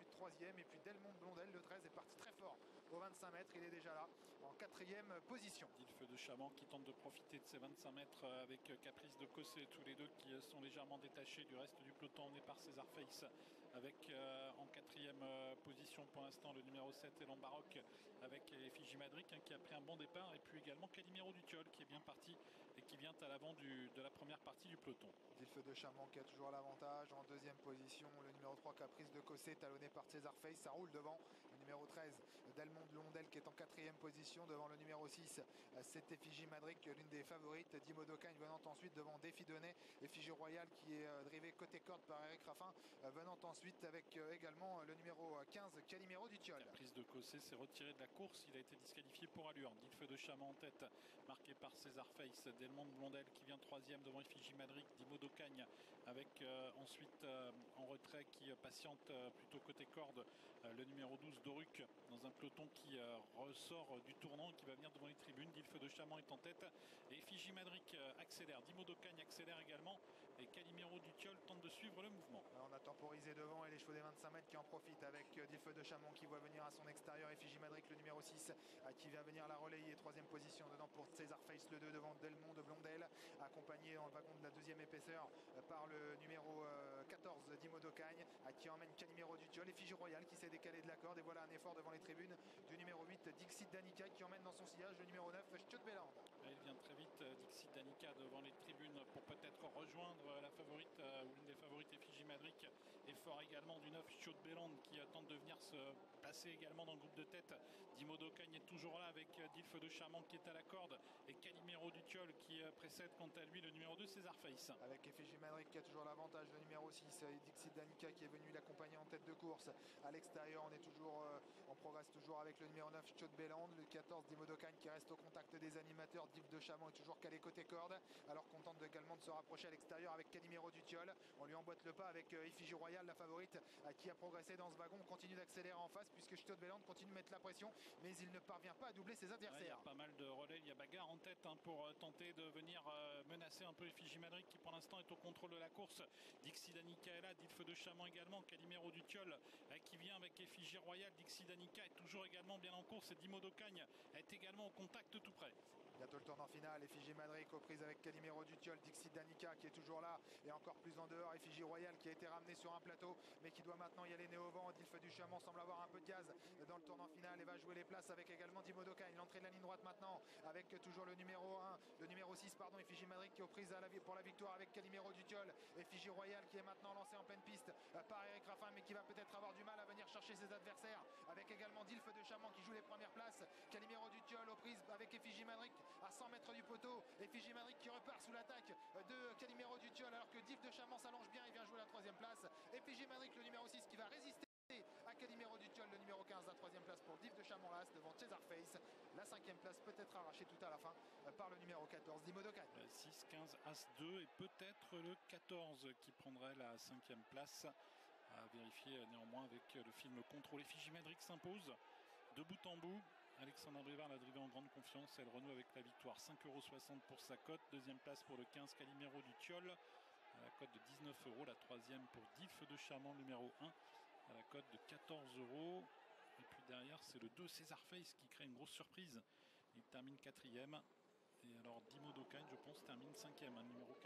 Ilf de Chaman qui tente de profiter de ces vingt-cinq mètres avec Caprice de Cossé, tous les deux qui sont légèrement détachés du reste du peloton emmené par César Face avec euh, en quatrième euh, position pour l'instant le numéro sept Elan Baroque avec Effigie Madric hein, qui a pris un bon départ et puis également Calimero Ducciol qui est bien parti et qui vient à l'avant de la première partie du peloton. Ilf de Chaman qui a toujours l'avantage en deuxième position, le numéro trois Caprice de Cossé talonné par César Face, ça roule devant le numéro treize Delmond Blondel qui est en quatrième position devant le numéro six c'est Effigie Madric, l'une des favorites. Dimo Docagne venant ensuite devant Défi Donné, Effigie Royale qui est euh, drivé côté corde par Eric Raffin, euh, venant ensuite avec euh, également le numéro quinze Calimero Ducciol. Caprice de Cossé s'est retiré de la course, il a été disqualifié pour allure. D'Ilf de Chaman en tête, marqué par César Face, Delmond Blondel qui vient troisième devant Effigie Madric, Dimo Docagne avec euh, ensuite euh, en retrait qui euh, patiente euh, plutôt côté corde euh, le numéro douze Doruc dans un peloton qui euh, ressort euh, du tournant qui va venir devant les tribunes. D'Ilf de Chaman est en tête et Effigie Madric euh, accélère, Dimo Docagne accélère également et Calimero Ducciol tente de suivre le mouvement. Alors on a temporisé devant et les chevaux des vingt-cinq mètres qui en profitent avec euh, D'Ilf de Chaman qui voit venir à son extérieur Effigie Madric le numéro six euh, qui vient venir la relayer, troisième position dedans pour César Face le deux devant Delmond de Blondel accompagné dans le wagon de la deuxième épaisseur euh, par le numéro euh, quatorze Dimo Docagne euh, qui emmène Calimero Ducciol, Effigie Royale qui s'est décalé de la corde et voilà un effort devant les tribunes du numéro huit Dixit Danica qui emmène dans son sillage le numéro neuf Stjot Belland. Il vient très vite Dixit Danica devant les tribunes pour peut-être rejoindre la favorite euh, ou l'une des favorites Effigie Madric. Effort également du neuf Stjot Belland qui euh, tente de venir se placer également dans le groupe de tête. Dimo Docagne est toujours là avec euh, D'Ilf de Chaman qui est à la corde et Calimero Ducciol qui euh, précède quant à lui le numéro deux César Face. Avec Effigie Madric qui a toujours l'avantage, le numéro six Dixit Danica qui est venu l'accompagner en tête de course. À l'extérieur on est toujours euh, on progresse toujours avec le numéro neuf Stjot Belland, le quatorze Dimo Docagne qui reste au contact des animateurs. D'Ilf de Chaman est toujours calé côté corde alors qu'on tente également de se rapprocher à l'extérieur avec Calimero Ducciol. On lui emboîte le pas avec euh, Effigie Royale la favorite euh, qui a progressé dans ce wagon. On continue d'accélérer en face puisque Stjot Belland continue de mettre la pression mais il ne parvient pas à doubler ses adversaires. Ouais, il y a pas mal de relais, il y a bagarre en tête hein, pour euh, tenter de venir euh, menacer un peu Effigie Madric qui pour l'instant est au contrôle de la course. Dixit Danica est là, D'Ilf de Chaman également, Calimero Ducciol euh, qui vient avec Effigie Royale. Dixit Danica est toujours également bien en course et Dimo Docagne est également au contact tout près. Bientôt le tournant final, Effigie Madric aux prises avec Calimero Ducciol, Dixit Danica qui est toujours là et encore plus en dehors, Effigie Royale qui a été ramené sur un plateau mais qui doit maintenant y aller nez au vent. D'Ilf du Chaman semble avoir un peu de gaz dans le tournant final et va jouer les places avec également Dimo Docagne. L'entrée de la ligne droite maintenant avec toujours le numéro un, le numéro six pardon, Effigie Madric qui est aux prises à la, pour la victoire avec Calimero Ducciol. Effigie Royale qui est maintenant lancé en pleine piste par Eric Raffin mais qui va peut-être avoir du mal à venir chercher ses adversaires avec également D'Ilf de Chaman qui joue les premières places. Calimero Ducciol aux prises avec Effigie Madric à cent mètres du poteau. Effigie Madric qui repart sous l'attaque de Calimero Ducciol alors que D'Ilf de Chaman s'allonge bien et vient jouer la troisième place. Effigie Madric le numéro six qui va résister à Calimero Ducciol, le numéro quinze, la troisième place pour D'Ilf de Chaman Las devant César Face. La cinquième place peut être arrachée tout à la fin par le numéro quatorze Dimo Docagne. six, quinze, As deux et peut-être le quatorze qui prendrait la cinquième place. À vérifier néanmoins avec le film Contrôle. Effigie Madric s'impose de bout en bout. Alexandre Brivard l'a drivé en grande confiance. Elle renoue avec la victoire. cinq euros soixante pour sa cote. Deuxième place pour le quinze Calimero Ducciol à la cote de dix-neuf euros. La troisième pour D'Ilf de Chaman numéro un à la cote de quatorze euros. Et puis derrière c'est le deux César Face qui crée une grosse surprise. Il termine quatrième. Et alors Dimo Docagne je pense termine cinquième, hein, numéro quatorze.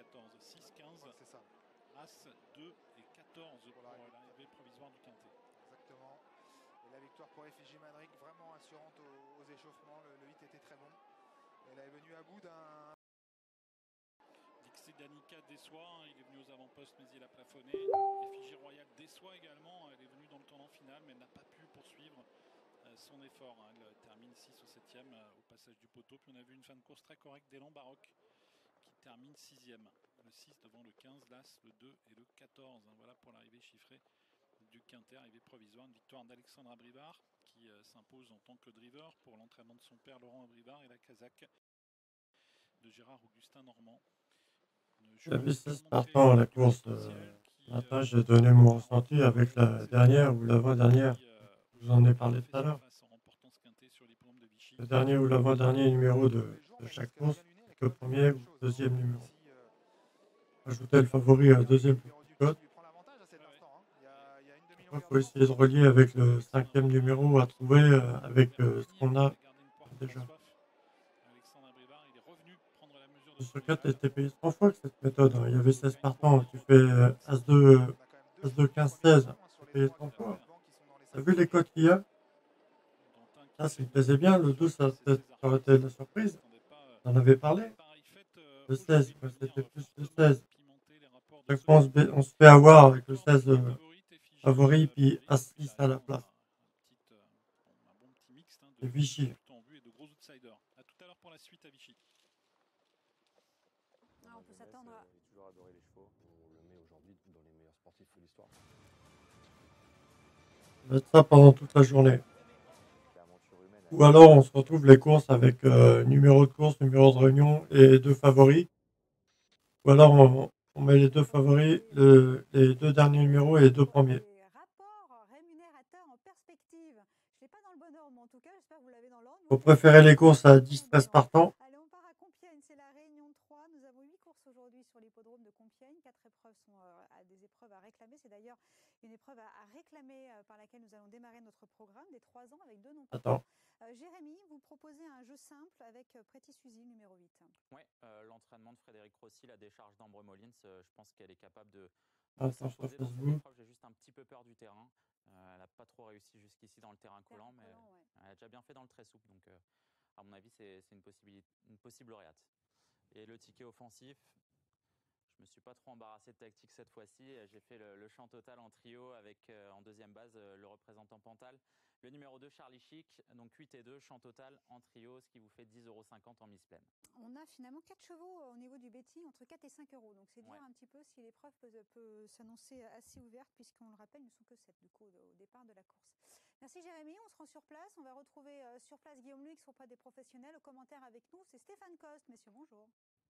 six, quinze, ouais, c'est ça. As, deux et quatorze pour Voilà. l'arrivée provisoire du quintet. Exactement. Et la victoire pour Effigie Madrid, vraiment assurante aux, aux échauffements. Le, le hit était très bon. Elle est venue à bout d'un... Dixie Danica déçoit, hein, il est venu aux avant-postes mais il a plafonné. Effigie Royale déçoit également, elle est venue dans le tournant final mais elle n'a pas pu poursuivre euh, son effort. Hein. Elle termine six au septième euh, au passage du poteau. Puis on a vu une fin de course très correcte d'Élan Baroque qui termine sixième. Le six devant le quinze, l'As, le deux et le quatorze. Hein. Voilà pour l'arrivée chiffrée du quintet, arrivée provisoire. Une victoire d'Alexandre Abrivard qui euh, s'impose en tant que driver pour l'entraînement de son père Laurent Abrivard et la Kazakh de Gérard Augustin Normand. J'avais seize partants à la course. Euh, ce matin, j'ai donné mon ressenti avec la dernière ou l'avant-dernière. Je vous en ai parlé tout à l'heure. Le dernier ou l'avant-dernier numéro de, de chaque course, le premier ou le deuxième numéro. Ajouter le favori à la deuxième plus petite cote. Il faut essayer de relier avec le cinquième numéro à trouver euh, avec euh, ce qu'on a déjà. Sur quatre, a été payé trois fois avec cette méthode. Hein. Il y avait seize partants. Tu fais euh, As deux, euh, As deux, quinze, seize. Tu payé trois fois. T'as vu les codes qu'il y a? Ça, ça me plaisait bien. Le douze, ça, ça aurait été la surprise. On en avait parlé. Le seize, c'était plus le seize. Chaque fois, on se, on se fait avoir avec le seize euh, favori, puis As six à la place. Et Vichy. A tout à l'heure pour la suite à Vichy. Ah, on peut s'attendre à... J'ai toujours adoré les chevaux. On le met aujourd'hui dans les meilleurs sportifs de l'histoire. Ça va être ça pendant toute la journée. Ou alors on se retrouve les courses avec euh, numéro de course, numéro de réunion et deux favoris. Ou alors on, on met les deux favoris, le, les deux derniers numéros et les deux premiers. Rapport rémunérateur en perspective. Je ne l'ai pas dans le bon ordre, mais en tout cas, j'espère que vous l'avez dans l'ordre. Vous préférez les courses à dix treize partants? Allez, on part à Compiègne, c'est la réunion trois. Nous avons huit courses aujourd'hui sur l'hippodrome de Compiègne. Quatre épreuves sont euh, à des épreuves à réclamer. C'est d'ailleurs une épreuve à, à réclamer euh, par laquelle nous allons démarrer notre programme des trois ans avec deux noms. Attends. Euh, Jérémy, vous proposez un jeu simple avec euh, Pretty Suzy, numéro huit. Oui, euh, l'entraînement de Frédéric Rossi, la décharge d'Ambre Molins, euh, je pense qu'elle est capable de, de ah, s'imposer dans cette épreuve. J'ai juste un petit peu peur du terrain. Euh, elle n'a pas trop réussi jusqu'ici dans le terrain collant, mais collant, ouais. Elle a déjà bien fait dans le très souple. Donc, euh, à mon avis, c'est une, une possible lauréate. Et le ticket offensif, je me suis pas trop embarrassé de tactique cette fois-ci. J'ai fait le, le champ total en trio avec euh, en deuxième base euh, le représentant Pantal. Le numéro deux, Charlie Chic, donc huit et deux, champ total en trio, ce qui vous fait dix euros cinquante en mise pleine. On a finalement quatre chevaux au niveau du betting entre quatre et cinq euros. Donc c'est dire ouais. un petit peu si l'épreuve peut, peut s'annoncer assez ouverte, puisqu'on le rappelle, ils ne sont que sept du coup au départ de la course. Merci Jérémy, on se rend sur place. On va retrouver euh, sur place Guillaume Luix auprès des professionnels. Au commentaire avec nous, c'est Stéphane Coste. Messieurs, bonjour.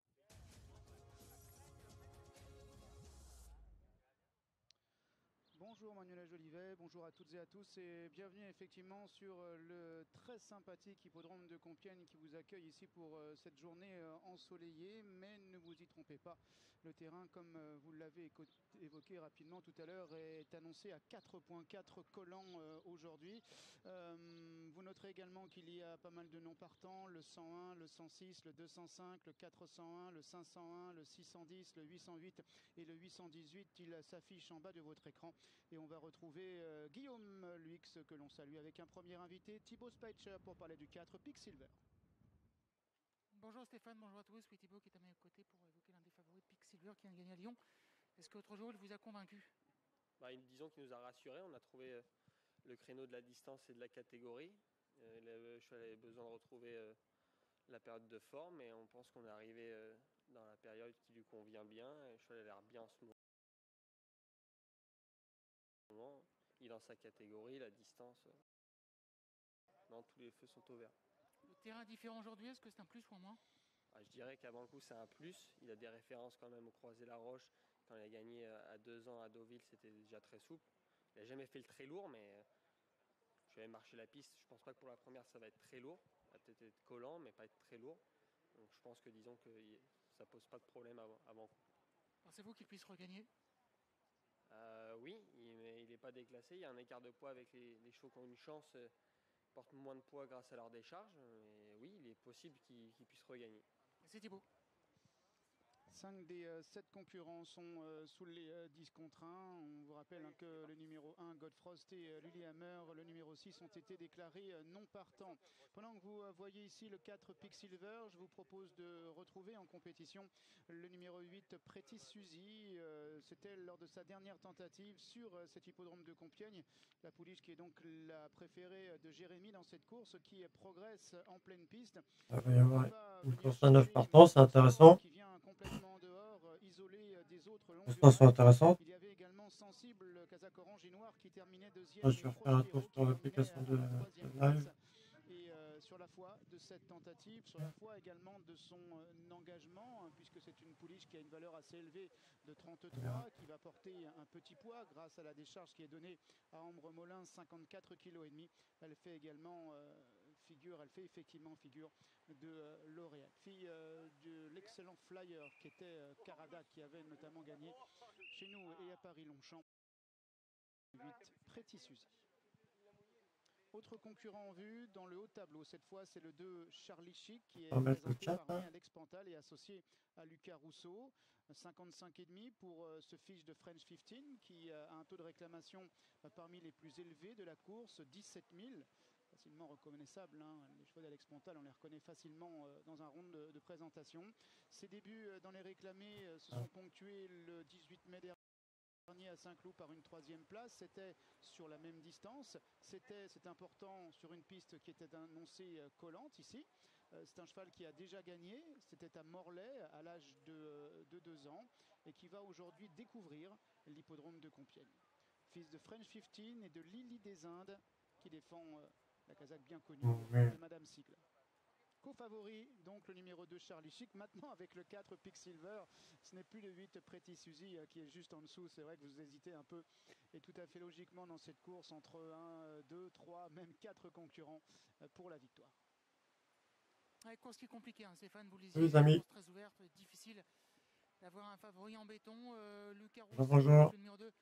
Bonjour Manuela Jolivet, bonjour à toutes et à tous et bienvenue effectivement sur le très sympathique hippodrome de Compiègne qui vous accueille ici pour cette journée ensoleillée, mais ne vous y trompez pas, le terrain comme vous l'avez évoqué rapidement tout à l'heure est annoncé à quatre virgule quatre collants aujourd'hui. Euh, vous noterez également qu'il y a pas mal de noms partants, le cent un, le cent six, le deux cent cinq, le quatre cent un, le cinq cent un, le six cent dix, le huit cent huit et le huit cent dix-huit. Il s'affiche en bas de votre écran. Et on va retrouver euh, Guillaume Luix que l'on salue avec un premier invité, Thibaut Speitcher pour parler du quatre, Pick Silver. Bonjour Stéphane, bonjour à tous. Oui, Thibaut qui est à mes côtés pour évoquer l'un des favoris, Pick Silver, qui vient de gagner à Lyon. Est-ce que l'autre jour il vous a convaincu? bah, Disons qu'il nous a rassurés. On a trouvé euh, le créneau de la distance et de la catégorie. Euh, le cheval avait besoin de retrouver euh, la période de forme et on pense qu'on est arrivé euh, dans la période qui lui convient bien. Le cheval a l'air bien en ce moment. Il est dans sa catégorie, la distance, euh, non, tous les feux sont ouverts. Le terrain est différent aujourd'hui, est-ce que c'est un plus ou un moins? ah, Je dirais qu'avant le coup c'est un plus, il a des références quand même au Croisé-la-Roche, quand il a gagné à deux ans à Deauville c'était déjà très souple, il n'a jamais fait le très lourd mais je vais marcher la piste, je pense pas que pour la première ça va être très lourd, ça va peut-être être collant mais pas être très lourd, donc je pense que disons que ça pose pas de problème avant, avant coup. Pensez-vous qu'il puisse regagner? Euh, oui, il n'est pas déclassé. Il y a un écart de poids avec les, les chevaux qui ont une chance, euh, portent moins de poids grâce à leur décharge. Et oui, il est possible qu'il qu'il puisse regagner. C'est Thibaut. cinq des sept concurrents sont sous les dix contre un. On vous rappelle hein, que le numéro un, Godfrost et Lillehammer, le numéro six, ont été déclarés non partants. Pendant que vous voyez ici le quatre Picksilver, je vous propose de retrouver en compétition le numéro huit, Pretty Suzy. C'était lors de sa dernière tentative sur cet hippodrome de Compiègne. La pouliche qui est donc la préférée de Jérémy dans cette course, qui progresse en pleine piste. Il va y avoir une course à neuf partants, c'est intéressant. Les courses sont intéressantes. Je vais refaire un tour sur l'application de, de live. Et euh, sur la foi de cette tentative, sur la foi également de son euh, engagement, hein, puisque c'est une pouliche qui a une valeur assez élevée de trente-trois, qui va porter un petit poids grâce à la décharge qui est donnée à Ambre Molin, cinquante-quatre virgule cinq kilos. Elle fait également euh, figure, elle fait effectivement figure de euh, lauréate. Fille euh, de l'excellent flyer qui était euh, Caradat, qui avait notamment gagné chez nous et à Paris-Longchamp. huit, Pretty Suzy. Autre concurrent en vue dans le haut tableau, cette fois c'est le deux Charlie Chic qui est présenté par Alex Pantal et associé à Lucas Rousseau. cinquante-cinq virgule cinq pour euh, ce fiche de French quinze qui euh, a un taux de réclamation euh, parmi les plus élevés de la course, dix-sept mille. Facilement reconnaissable, hein. Les chevaux d'Alex Pantal, on les reconnaît facilement euh, dans un round de, de présentation. Ses débuts euh, dans les réclamés euh, se sont ponctués le dix-huit mai dernier. À Saint-Cloud par une troisième place, c'était sur la même distance, c'était c'est important sur une piste qui était annoncée euh, collante ici. Euh, c'est un cheval qui a déjà gagné, c'était à Morlaix à l'âge de, euh, de deux ans et qui va aujourd'hui découvrir l'hippodrome de Compiègne. Fils de French quinze et de Lily des Indes qui défend euh, la casaque bien connue de Madame Sigle. Co-favori, donc le numéro deux Charlie Chic. Maintenant avec le quatre Picksilver, ce n'est plus le huit Pretty Suzy euh, qui est juste en dessous. C'est vrai que vous hésitez un peu et tout à fait logiquement dans cette course entre un, deux, trois, même quatre concurrents euh, pour la victoire. Ouais, course qui est compliquée, hein, Stéphane, vous le disiez, oui, amis. Très ouverte, difficile d'avoir un favori en béton. Euh, Lucas Rousseau, bonjour. Le numéro deux.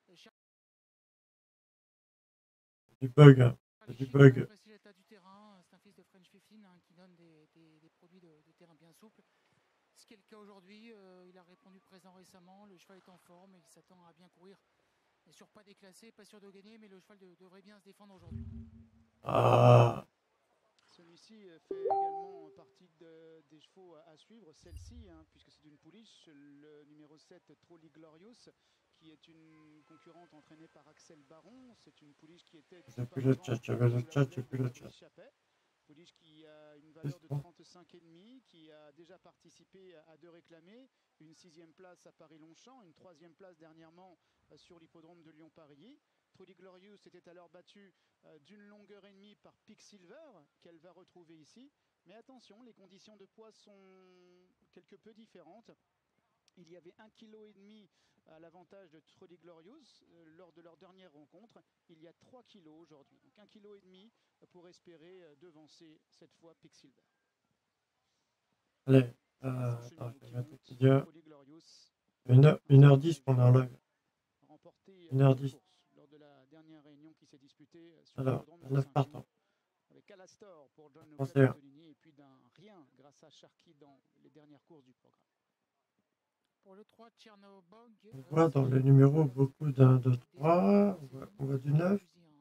Du bug, c'est du bug. L'état du terrain, c'est un fils de French quinze hein, qui donne des, des, des produits de, de terrain bien souples. Ce qui est le cas aujourd'hui, euh, il a répondu présent récemment, le cheval est en forme et il s'attend à bien courir. Bien sûr pas déclassé, pas sûr de gagner, mais le cheval de, devrait bien se défendre aujourd'hui. Ah. Celui-ci fait également partie de, des chevaux à, à suivre, celle-ci, hein, puisque c'est une pouliche, le numéro sept Trolly Glorious, qui est une concurrente entraînée par Axel Baron. C'est une pouliche qui était... J'ai plus le chat, j'avais le chat, j'ai plus le chat. Pouliche qui a une valeur de trente-cinq virgule cinq, qui a déjà participé à deux réclamés, une sixième place à Paris-Longchamp, une troisième place dernièrement sur l'hippodrome de Lyon-Paris. Trolly Glorious était alors battu euh, d'une longueur et demie par Picksilver, qu'elle va retrouver ici. Mais attention, les conditions de poids sont quelque peu différentes. Il y avait un virgule cinq kilos à l'avantage de Trolly Glorious euh, lors de leur dernière rencontre. Il y a trois kilos aujourd'hui. Donc un virgule cinq kilos pour espérer euh, devancer cette fois Picksilver. Allez, euh, attends, je vais mettre le petit dieu. une heure dix qu'on est en live. une heure dix. Lors de la dernière réunion qui s'est disputée sur alors, neuf partants. Avec Alastor pour John Leclerc et puis d'un rien grâce à Sharky dans les dernières courses du programme. Pour le trois, Tchernobog. On voit dans les numéros beaucoup d'un, deux, trois. On voit, on voit du neuf.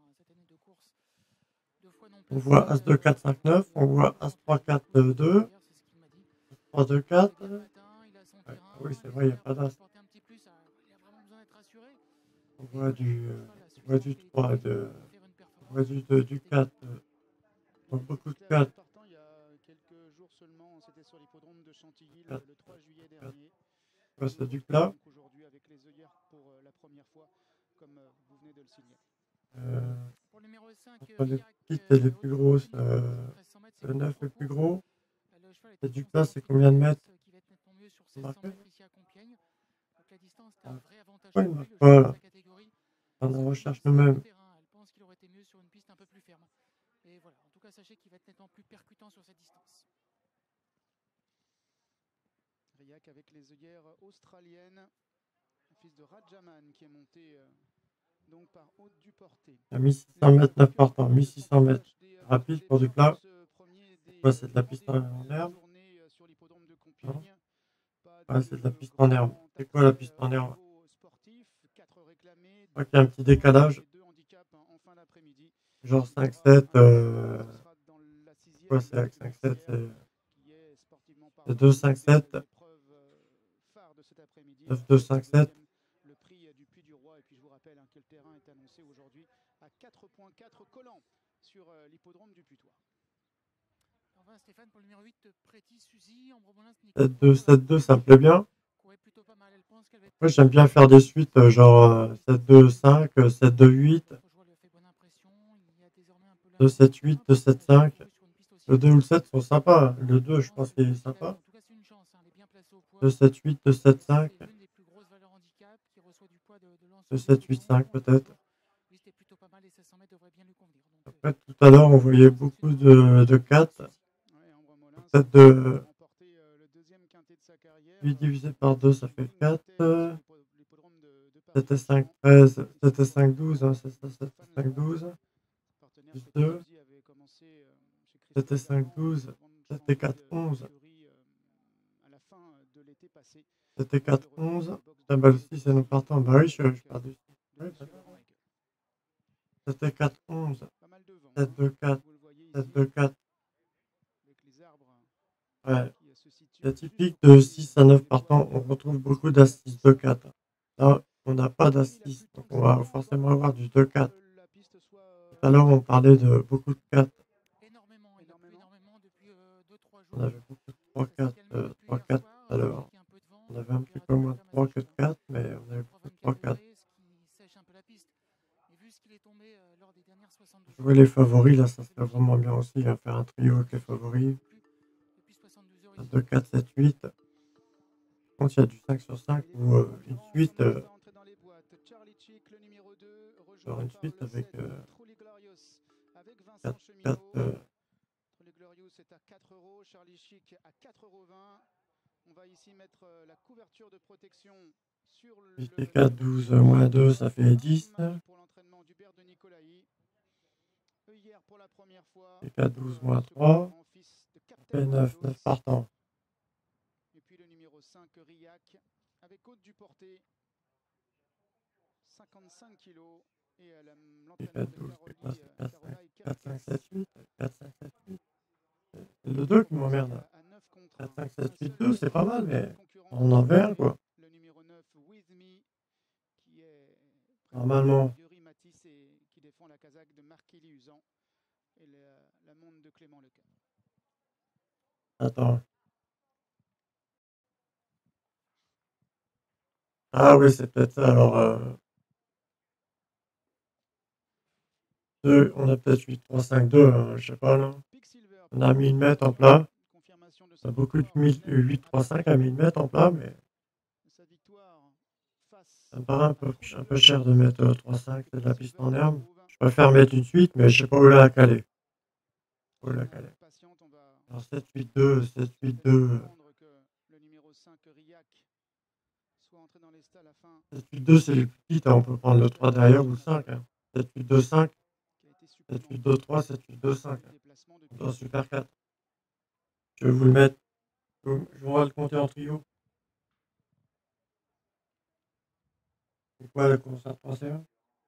On voit As deux, quatre, cinq, neuf. On voit As trois, quatre, deux. As trois, deux, quatre. Ouais, oui, c'est vrai, il n'y a pas d'As. On voit du, euh, on voit du trois, de, on voit du deux, du quatre. Euh, on voit beaucoup de quatre. Il y a quelques jours seulement, c'était sur l'hippodrome de Chantilly le, le trois juillet dernier. Ouais, c'est du plat. Aujourd'hui avec les œillères pour euh, la première fois, comme euh, vous venez de le signer. Euh, entre les petites et les plus grosses, euh, le neuf est plus gros. C'est du plat, c'est combien de mètres? Marqué? Pourquoi il ne marque pas là? On en recherche nous-mêmes. Elle pense qu'il aurait été mieux sur une piste un peu plus ferme. Et voilà, en tout cas, sachez qu'il va être nettement plus percutant sur cette distance. Riac avec les œillères australiennes. Le fils de Rajaman qui est monté euh, donc par Haute du Porté. À mille six cents mètres, neuf partants, mille six cents mètres. Rapide pour du plat. Ouais, c'est de la piste en herbe. Sur l'hippodrome de Compiègne. Pas Ouais, c'est de la piste en herbe. C'est quoi la piste en herbe? Je crois qu'il y a un petit décalage. Genre cinq sept. Euh... Quoi, c'est avec cinq sept? C'est deux cinq sept. neuf deux cinq sept. Le prix du Puy du Roi. Et puis je vous rappelle hein, que le terrain est annoncé aujourd'hui à quatre virgule quatre collants sur euh, l'hippodrome du Putois. Enfin, Stéphane, pour le numéro huit, Prétis Suzy, Ambre Molins, sept deux sept deux, ça me plaît bien. Après, j'aime bien faire des suites euh, genre euh, sept deux cinq, euh, sept deux huit, deux sept huit, deux sept cinq. Le deux ou le sept sont sympas. Le deux, je pense qu'il est sympa. deux sept huit, deux sept cinq. deux sept huit cinq peut-être. Après, tout à l'heure, on voyait beaucoup de, de quatre. Peut-être de huit divisé par deux, ça fait quatre. sept et cinq, treize. sept et cinq, douze. Hein, c'est ça, sept et cinq, douze. Plus deux. sept et cinq, douze. sept et quatre, onze. sept et quatre, onze. Ah bah le six, c'est nous partant. Bah oui, je, je pars du six. Oui, sept et quatre, onze. sept deux quatre. sept deux quatre. Ouais. C'est typique de six à neuf partants. On retrouve beaucoup d'As six deux quatre. Là, on n'a pas d'As six. Donc on va forcément avoir du deux quatre. Tout à l'heure, on parlait de beaucoup de quatre. On avait beaucoup de trois quatre. Euh, trois quatre tout à l'heure. On avait un petit peu moins de trois que de quatre, mais on avait beaucoup de trois quatre. Jouer les favoris, là, ça serait vraiment bien aussi. Hein, faire un trio avec les favoris. deux quatre sept huit. Quand il y a du cinq sur cinq ou euh, une suite, euh, genre une suite avec euh, quatre quatre. Euh, c'est à quatre euros, Charlie Chic à quatre euros vingt. On va ici mettre la couverture de protection sur le huit et quatre, douze moins deux, ça fait dix. pour l'entraînement d'Hubert de Nicolaï. Hier pour la première fois. Et quatre, douze moins trois, ça fait neuf, neuf partants. Et puis le numéro cinq, Riac, avec Côte du Porté, cinquante-cinq kilos. Et l'entraînement de Caroli, quatre cinq sept huit, quatre cinq sept huit. C'est le deux qui m'emmerde. quatre cinq sept huit deux, c'est pas mal, mais on en vert quoi. Le numéro neuf, With Me, qui est normalement. Yuri Matisse et qui défend la casaque de Marquéli Usan et la, la montre de Clément Leca. Attends. Ah oui, c'est peut-être ça. Alors, euh... deux, on a peut-être huit trois cinq deux, hein, je sais pas là. On a mille mètres en plat. On a beaucoup de huit trois cinq à mille mètres en plat, mais ça me paraît un peu, un peu cher de mettre euh, trois cinq, c'est de la piste en herbe. Je préfère mettre une suite, mais je sais pas où la caler. Où la caler. Alors sept huit deux, sept huit deux. sept huit deux, c'est le plus petit, hein, on peut prendre le trois derrière ou le cinq. Hein. sept huit deux cinq. sept huit deux trois, sept huit deux cinq. Dans Super quatre. Je vais vous le mettre. Je vais le compter en trio. C'est quoi le concert trois C un?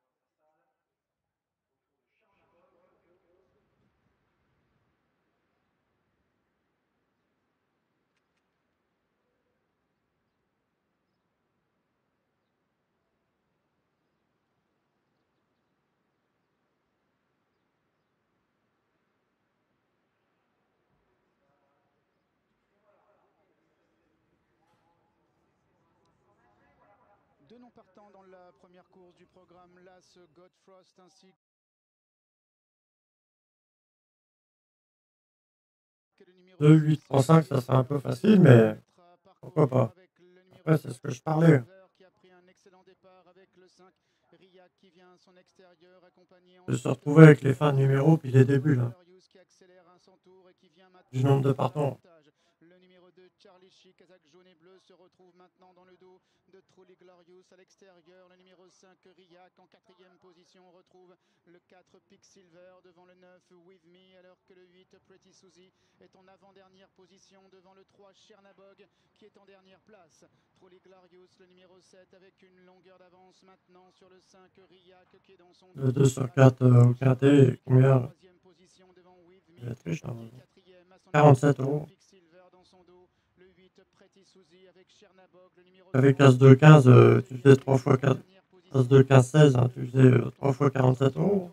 Deux noms partants dans la première course du programme, l'As Godfrost ainsi que le numéro deux huit trois cinq, ça serait un peu facile, mais pourquoi pas. Après, c'est ce que je parlais. qui a pris un excellent départ avec le cinq Riac qui vient son extérieur accompagné Je me suis retrouvé avec les fins de numéro puis les débuts là. Du nombre de partants. Le numéro deux Charlie Chic, casaque jaune et bleu se retrouve maintenant dans le dos de Truly Glorious à l'extérieur. Le numéro cinq, Riac, en quatrième position. On retrouve le quatre, Pick Silver devant le neuf, With Me, alors que le huit, Pretty Suzy, est en avant-dernière position devant le trois, Chernabog, qui est en dernière place. Truly Glorious, le numéro sept, avec une longueur d'avance maintenant sur le cinq, Riac, qui est dans son Le deux sur quatre euh, au quintet, combien? Il a triché, hein. quarante-sept euros. Avec As deux quinze, euh, tu faisais trois fois quatre. As deux quinze seize, hein, tu faisais euh, trois fois quarante-sept euros.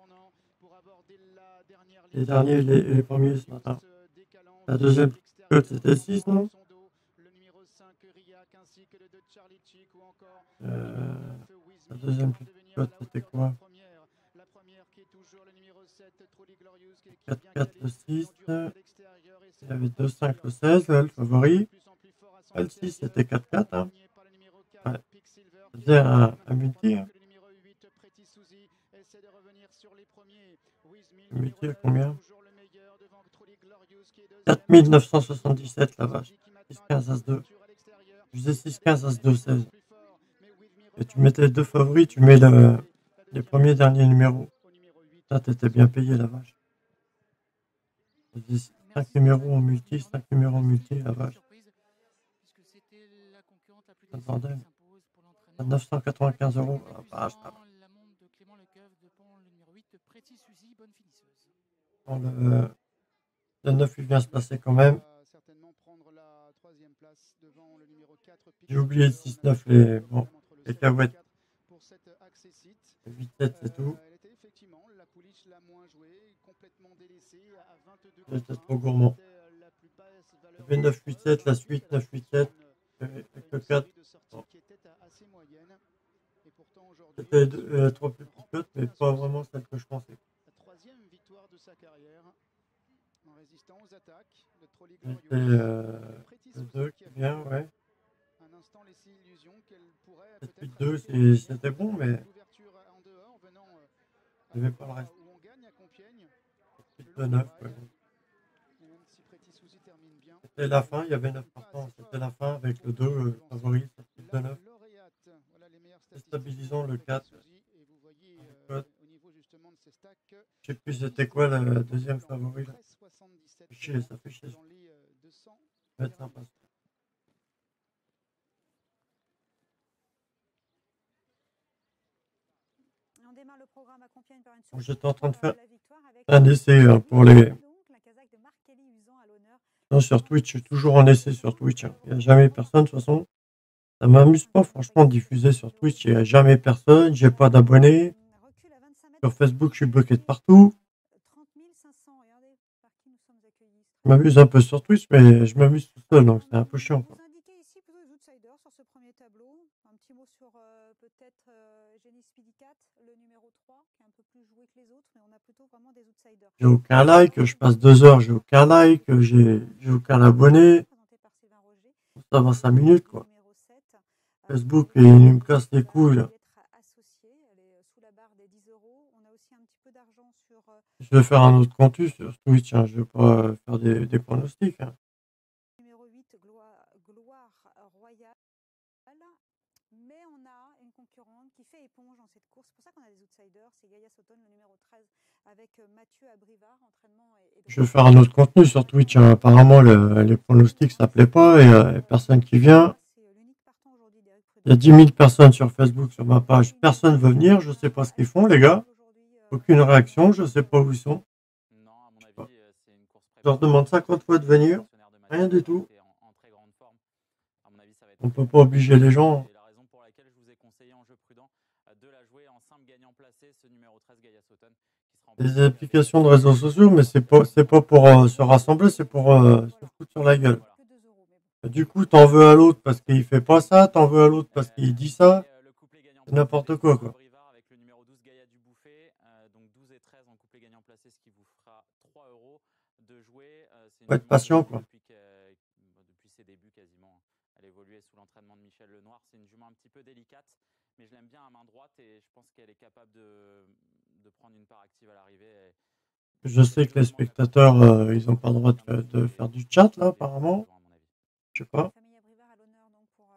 Les derniers, les, les premiers ce matin. La deuxième cote c'était six, non? euh, La deuxième cote c'était quoi? quatre quatre le six. Il y avait deux cinq le seize, là, le favori. Ah, le six c'était quatre quatre. Hein. Ouais. Ça faisait un, un multi. Hein. Le multi à combien? quatre mille neuf cent soixante-dix-sept la vache. six quinze As deux. Je faisais six quinze As deux seize. Et tu mettais deux favoris, tu mets le, les premiers derniers numéros. Ça, t'étais bien payé la vache. cinq numéros en multi, cinq numéros en multi, la vache. Ça vendait à neuf cent quatre-vingt-quinze euros. La vache, la vache. Bon, le, le neuf, il vient se passer quand même. J'ai oublié le six neuf, les, bon, les cahuètes. Le huit sept, c'est tout. J'étais trop gourmand. Il y avait neuf huit sept, la suite neuf huit sept, avec le quatre. Bon. C'était euh, trois plus petites cotes, mais pas vraiment celle que je pensais. C'était euh, le deux qui vient, ouais. sept huit deux, c'était bon, mais il n'y avait pas le reste. sept huit neuf, ouais. C'était la fin, il y avait neuf partants. C'était la fin avec le deux euh, favori, sept huit neuf. Déstabilisant le quatre. Je sais plus c'était quoi la, la deuxième favori là. Ça fait chier, ça fait chier. Ça va être sympa. Bon, j'étais en train de faire un essai hein, pour les. Non, sur Twitch, je suis toujours en essai sur Twitch. Hein. Il n'y a jamais personne, de toute façon. Ça m'amuse pas, franchement, de diffuser sur Twitch. Il n'y a jamais personne, j'ai pas d'abonnés. Sur Facebook, je suis bloqué de partout. Je m'amuse un peu sur Twitch, mais je m'amuse tout seul, donc c'est un peu chiant. Quoi. J'ai aucun like, je passe deux heures, j'ai aucun like, j'ai, j'ai aucun abonné. Ça va cinq minutes, quoi. Facebook, il me casse les couilles. Là. Je vais faire un autre contenu sur Twitch, hein. Je vais pas faire des, des pronostics. Hein. Numéro huit, Gloire, Gloire Royale. Mais on a une concurrente qui fait éponge dans cette course. C'est pour ça qu'on a des outsiders. C'est Gaia Sauton, le numéro treize, avec Mathieu Abrivard, entraînement. Et, et je vais faire un autre contenu sur Twitch. Hein. Apparemment, le, les pronostics, ça plaît pas. Il n'y a personne qui vient. Il y a dix mille personnes sur Facebook, sur ma page. Personne ne veut venir. Je ne sais pas ce qu'ils font, les gars. Aucune réaction. Je ne sais pas où ils sont. Je, sais pas. Je leur demande cinquante fois de venir. Rien du tout. On ne peut pas obliger les gens. Des applications de réseaux sociaux, mais c'est pas, c'est pas pour euh, se rassembler, c'est pour euh, se foutre sur la gueule. Du coup, t'en veux à l'autre parce qu'il fait pas ça, t'en veux à l'autre parce qu'il dit ça. C'est n'importe quoi, quoi. Faut être patient, quoi. Depuis ses débuts, quasiment. Elle évoluait sous l'entraînement de Michel Lenoir. C'est une jument un petit peu délicate, mais je l'aime bien à main droite et je pense qu'elle est capable de, de prendre une part active à l'arrivée. Je sais que les spectateurs, euh, ils n'ont pas le droit de, de faire du chat, là, apparemment. Je sais pas.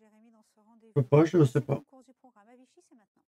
Jérémy, dans ce rendez-vous. Je sais pas, je sais La pas. seconde course du programme à Vichy, c'est maintenant.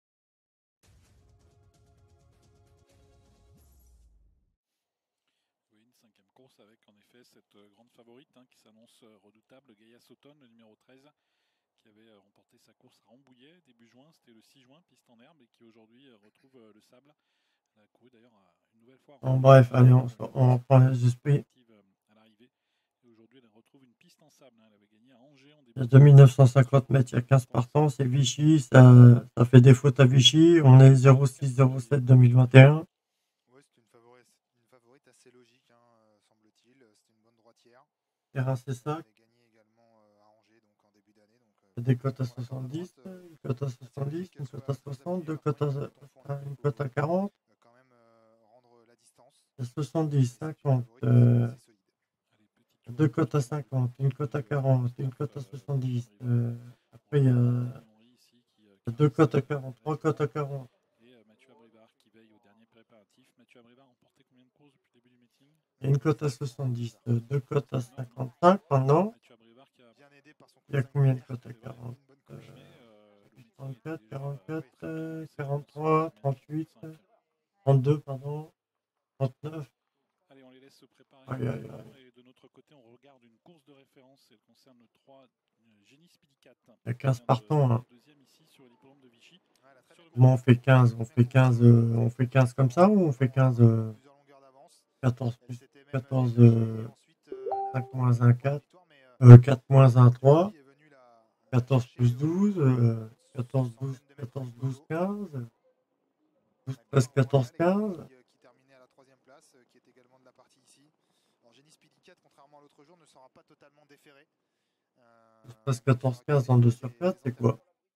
Oui, une cinquième course avec en effet cette euh, grande favorite hein, qui s'annonce euh, redoutable, Gaïa Sauton, le numéro treize, qui avait euh, remporté sa course à Rambouillet début juin, c'était le six juin, piste en herbe, et qui aujourd'hui euh, retrouve euh, le sable. Elle a couru d'ailleurs à- une nouvelle fois. En bref, allez, on, on prend les esprits. À l'arrivée. Et aujourd'hui, elle retrouve une piste en sable. hein. Elle avait gagné à Angers en début. Il y a deux mille neuf cent cinquante mètres, il y a quinze partants, c'est Vichy, ça, ça fait des fautes à Vichy. On est zéro six zéro sept deux mille vingt et un. Oui, c'est une favorite, une favorite assez logique, hein, euh, semble-t-il. C'était une bonne droitière. Terrain c'est ça. Elle avait gagné également euh, à Angers donc, en début d'année. Donc, euh, Il y a des cotes à soixante-dix, une cote à soixante-dix, une cote à soixante, deux cotes à, une cote à quarante. quand même euh, rendre la distance. Il y a soixante-dix, cinquante, euh, deux cotes à cinquante, une cote à quarante, une cote à soixante-dix. Euh, après, il y a deux cotes à quarante, trois cotes à quarante. Et euh, Mathieu Abrivard qui veille au dernier préparatif. Mathieu Abrivard a remporté combien de courses depuis le début du meeting? Il y a une cote à soixante-dix, euh, deux cotes à cinquante-cinq pendant. Il y a combien de cotes à quarante? euh, trente-quatre, quarante-quatre, euh, quarante-trois, trente-huit, trente-deux, pardon, trente-neuf. Allez, on les laisse se préparer. Aïe, aïe, aïe. Et de notre côté, on regarde une course de référence. Elle concerne le trois euh, Génie Spilicat. Il y a quinze partants. Hein. Deuxième ici sur l'hippodrome de Vichy. Comment on fait quinze? On fait quinze, euh, on fait quinze comme ça ou on fait quinze euh, quatorze plus quatorze, euh, cinq moins un, quatre, euh, quatre moins un, trois, quatorze plus douze, euh, quatorze, douze, quatorze, douze, quinze, douze, treize, quatorze, quinze. Qui terminait à la troisième place, qui est également de la partie ici. Alors Génie Spilicat, contrairement à l'autre jour, ne sera pas totalement déféré. douze, treize, quatorze, quinze en deux sur quatre, c'est quoi?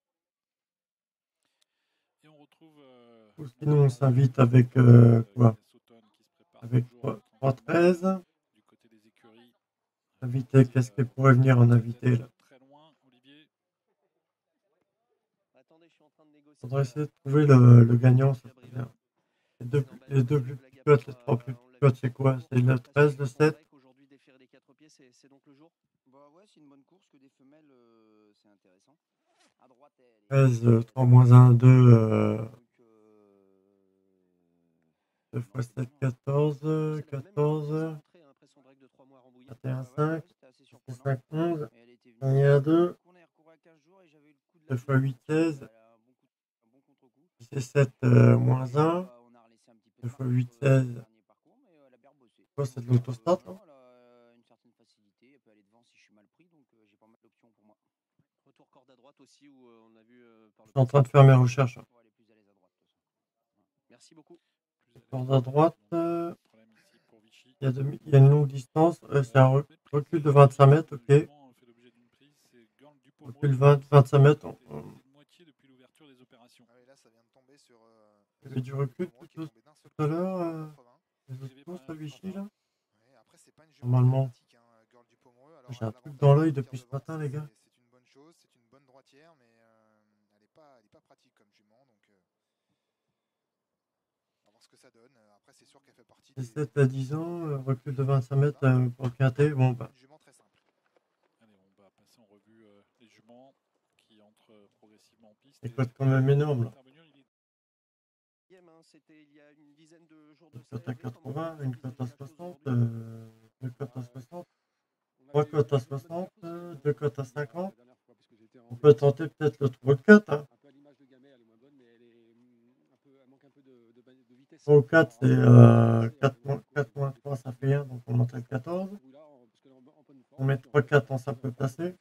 Et on retrouve. Euh, Ou sinon, on s'invite avec euh, quoi? Avec trois treize. Du côté des écuries. Invité, qu'est-ce qui pourrait venir en invité là? Très loin, Olivier. Attendez, je suis en train de négocier. Faudrait essayer de trouver le, le gagnant, ça serait bien. Les deux, les deux plus petits cotes, les trois plus petits cotes, c'est quoi? C'est le treize, le sept? Aujourd'hui, déférer des quatre pieds, c'est donc le jour. Bah ouais, c'est une bonne course que des femelles, euh, c'est intéressant. À droite, elle est... treize, euh, trois moins un, deux, euh, deux fois sept, quatorze, quatorze, vingt et un, cinq, cinq, onze, on y a deux, deux fois huit, seize, c'est sept, euh, moins un, deux fois huit, seize, quoi, c'est de l'autostat, hein? une certaine facilité, elle peut aller devant si je suis mal pris, donc euh, j'ai pas mal d'options pour moi. Retour corde à droite aussi où euh, on a vu euh, par le Je suis en train de faire mes recherches. Hein. Merci beaucoup. Corde à droite, euh, il, y a demi, il y a une longue distance, euh, c'est un recul de vingt-cinq mètres, ok. Recul vingt, vingt-cinq mètres. On, on... Il y avait du recul tout, tout à l'heure, euh, les autres courses à Vichy là. Normalement. J'ai un truc dans l'œil depuis ce matin, les gars. C'est une bonne chose, c'est une bonne droitière, mais euh, elle n'est pas, pas pratique comme jument, donc euh, on va voir ce que ça donne. Après, c'est sûr qu'elle fait partie des... sept à dix ans, euh, recul de vingt-cinq mètres euh, pour le quintet, bon bah. Une jument très simple. Allez, on va passer en revue euh, les juments qui entrent progressivement en piste. Les cotes quand même énormes là. C'était il y a une dizaine de jours de ça. Une cote à quatre-vingts, une cote à soixante, euh, deux cotes à soixante, trois cotes à soixante, deux cotes à cinquante. On peut tenter peut-être le trois ou quatre. Hein. trois ou quatre, c'est euh, quatre moins trois, ça fait un, donc on monte à quatorze. On met trois quatre en simple placé.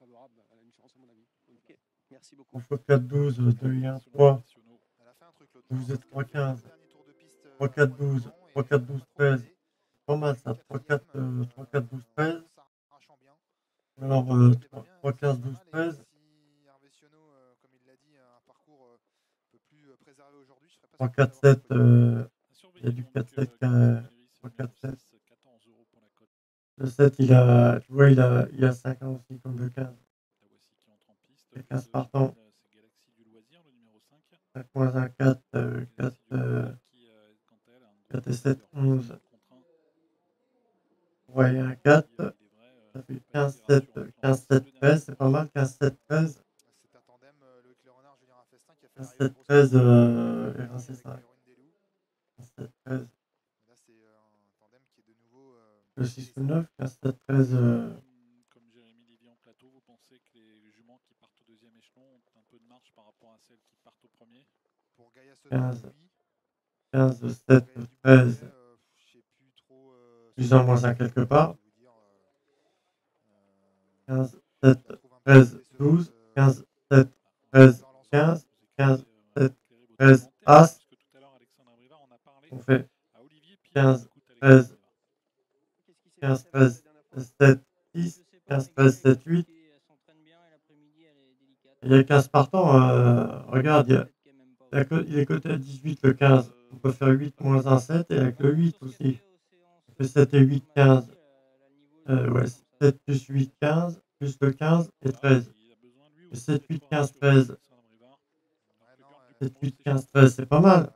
On fait quatre douze, deux et un, trois. douze et trois, quinze. trois quatre douze, trois quatre douze, treize. Pas mal ça. trois quatre, euh, trois quatre douze, treize. Alors euh, trois quinze douze, treize. trois quatre sept, euh, il y a du quatre sept, euh, trois quatre sept. Le sept, il a, tu vois, il a, il a cinq ans aussi comme le quinze. Il y a quinze partants. cinq moins un, quatre, euh, quatre, euh, quatre et sept, onze. Ouais, un quatre. Ça fait quinze sept, quinze sept treize, c'est pas mal, quinze sept treize. C'est un tandem, euh, Loïc Léonard, Julien Raffestin qui a fait quinze l'arrivée de sept grosse treize, partie euh, de R un C cinq. avec Vérone Delou. quinze sept treize. Là, c'est euh, un tandem qui est de nouveau. Euh, Le six ou neuf, quinze sept treize. Euh... Comme Jérémy Lévy en plateau, vous pensez que les juments qui partent au deuxième échelon ont un peu de marge par rapport à celles qui partent au premier? Pour Gaïa Soto, quinze, oui. quinze, Pour sept, Gaël Dubouquet, treize. euh, je sais plus trop. Euh, Plus sur un moins un quelque part. je vais vous dire, euh, quinze, sept, je la trouve un peu treize, élevée, ce douze. lot, euh, quinze, sept, treize, dans l'ensemble. quinze. quinze, sept, Éclairer votre treize, commentaire, As. puisque tout à l'heure Alexandre Abrivard en a parlé On fait à Olivier Piron. quinze, Écoute Alexandre treize, Abrivard. Qu'est-ce qui s'est quinze, passé avec treize, la dernière fois? sept, six, Je sais pas, quinze, mais treize, Gaëlle, sept, huit. elle s'entraîne bien et l'après-midi elle est délicate. Il y a quinze partants. Euh, regarde, il, y a, Peut-être qu'elle m'aime pas il, y a, aussi. il est coté à dix-huit le quinze. On peut faire huit moins un, sept. Et avec le huit aussi. On fait sept et huit, quinze. Euh, ouais, sept plus huit, quinze. Plus le quinze et treize. Et sept, huit, quinze, treize. sept, huit, quinze, treize, c'est pas mal.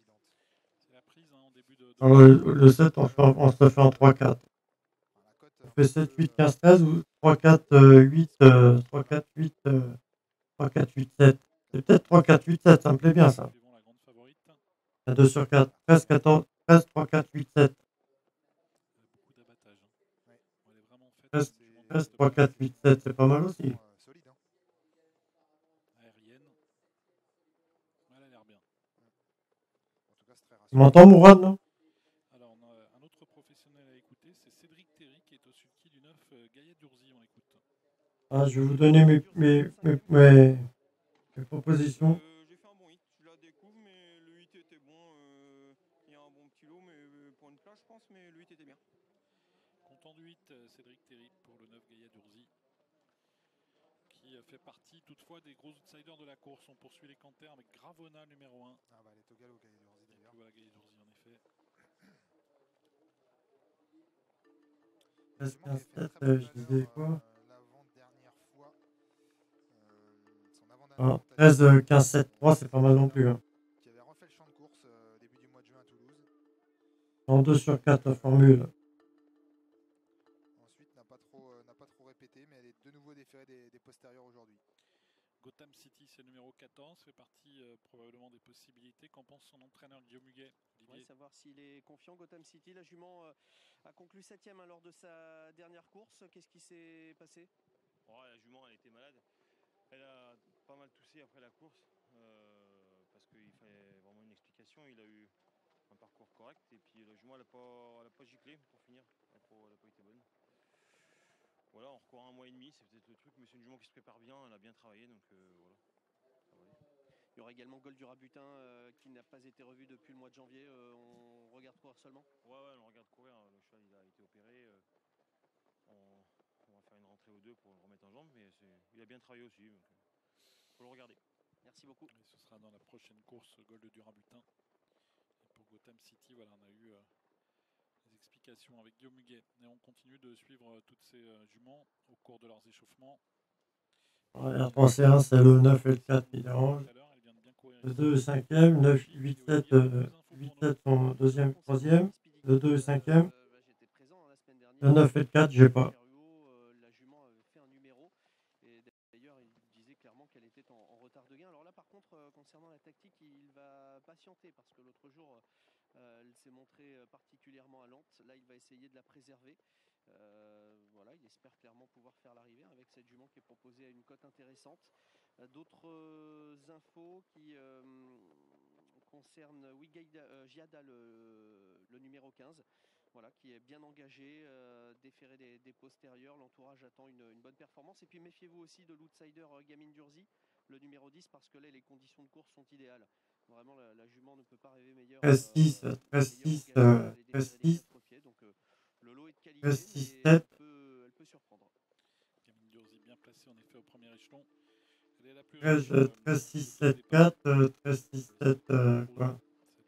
Alors, le, le sept, on, fait, on se le fait en trois quatre. On fait sept, huit, quinze, treize ou trois, quatre, huit, euh, trois, quatre, huit, euh, trois, quatre, huit, sept. C'est peut-être trois, quatre, huit, sept, ça me plaît bien ça. Il y a deux sur quatre. treize, quatorze, treize, trois, quatre, huit, sept. treize, treize, trois, quatre, huit, sept, c'est pas mal aussi. Tu m'entends, Mourad, non? Alors, on a un autre professionnel à écouter, c'est Cédric Théry qui est au sulky du neuf euh, Gaïa Durzi. On écoute. Ah, je vais vous donner mes, mes, mes, mes, mes propositions. Euh, j'ai fait un bon hit, je la découvre, mais le hit était bon. Euh, il y a un bon petit lot, mais euh, pour une place, je pense, mais le hit était bien. Content du hit, euh, Cédric Théry pour le neuf Gaïa Durzi, qui euh, fait partie toutefois des gros outsiders de la course. On poursuit les canters avec Gravona numéro un. Ah bah, elle est au galop, Gaïa Durzi d'ailleurs. Voilà, Gaïa Durzi en effet. treize, quinze, sept, euh, je disais quoi? L'avant-dernière fois. Euh, son avant-dernière Alors, tentative, treize, quinze, sept, trois, c'est pas mal non plus. Hein. qui avait refait le champ de course euh, début du mois de juin à Toulouse. En deux sur quatre, la formule. Ensuite, n'a pas trop, euh, n'a pas trop répété, mais elle est de nouveau déférée des, des postérieurs aujourd'hui. Gotham City, c'est le numéro quatorze, fait partie euh, probablement des possibilités. Qu'en pense son entraîneur Guillaume Muguet? Ouais, savoir s'il est confiant. Gotham City, la jument euh, a conclu septième hein, lors de sa dernière course. Qu'est-ce qui s'est passé? Oh, la jument, elle était malade. Elle a pas mal toussé après la course euh, parce qu'il fallait vraiment une explication. Il a eu un parcours correct et puis la jument, elle n'a pas, elle a pas giclé pour finir. Elle n'a pas, elle a pas été bonne. Voilà, on recourt un mois et demi, c'est peut-être le truc, mais c'est une jument qui se prépare bien, elle a bien travaillé, donc euh, voilà. Ça va aller. Il y aura également Gold du Rabutin euh, qui n'a pas été revu depuis le mois de janvier. Euh, on regarde courir seulement? Ouais, ouais, on regarde courir. Le cheval il a été opéré. Euh, on, on va faire une rentrée ou deux pour le remettre en jambe, mais il a bien travaillé aussi. Donc faut le regarder. Merci beaucoup. Et ce sera dans la prochaine course Gold du Rabutin. Et pour Gotham City, voilà, on a eu euh, les explications avec Guillaume Muguet. Et on continue de suivre euh, toutes ces euh, juments au cours de leurs échauffements. R trois C un, c'est le neuf et le quatre qui dérange. Le deux est cinquième, neuf, huit, sept, euh, huit, sept sont deuxième, troisième. Le deux est cinquième. Le neuf et le quatre, j'ai pas. La jument avait fait un numéro et d'ailleurs il disait clairement qu'elle était en, en retard de gain. Alors là par contre euh, concernant la tactique il va patienter parce que l'autre jour euh, elle s'est montrée particulièrement allante. Là il va essayer de la préserver. Euh, voilà, il espère clairement pouvoir faire l'arrivée avec cette jument qui est proposée à une cote intéressante. Euh, D'autres euh, infos qui euh, concernent oui, Gaïda, euh, Giada le, le numéro quinze. Voilà, qui est bien engagé, euh, déféré des, des postérieurs. L'entourage attend une, une bonne performance. Et puis méfiez-vous aussi de l'outsider euh, Gamine Durzi, le numéro dix, parce que là, les conditions de course sont idéales. Vraiment, la, la jument ne peut pas rêver meilleur. treize six, treize six, treize six. Donc, euh, le lot est de qualité, treize six, mais elle sept. peut, elle peut surprendre. Gamine Durzi bien placée en effet au premier échelon. Elle est la plus treize, riche, treize six, sept, quatre, treize six, sept, euh, quoi?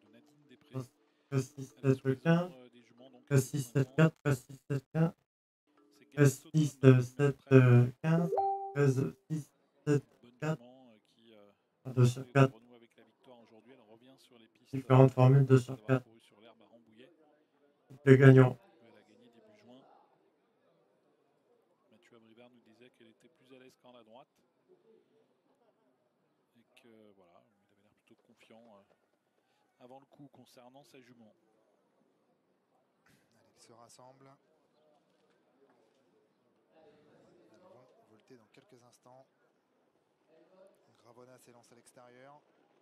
treize six, sept, quinze. treize six, sept, quatre, treize six, sept, quinze. treize six, sept, quinze. treize six, sept, quatre. deux sur quatre. Différentes formules, deux sur quatre. Les gagnants. Et que voilà, il avait l'air plutôt confiant euh, avant le coup concernant sa jument. Allez, ils se rassemblent. Ils vont volter dans quelques instants. Gravona s'élance à l'extérieur.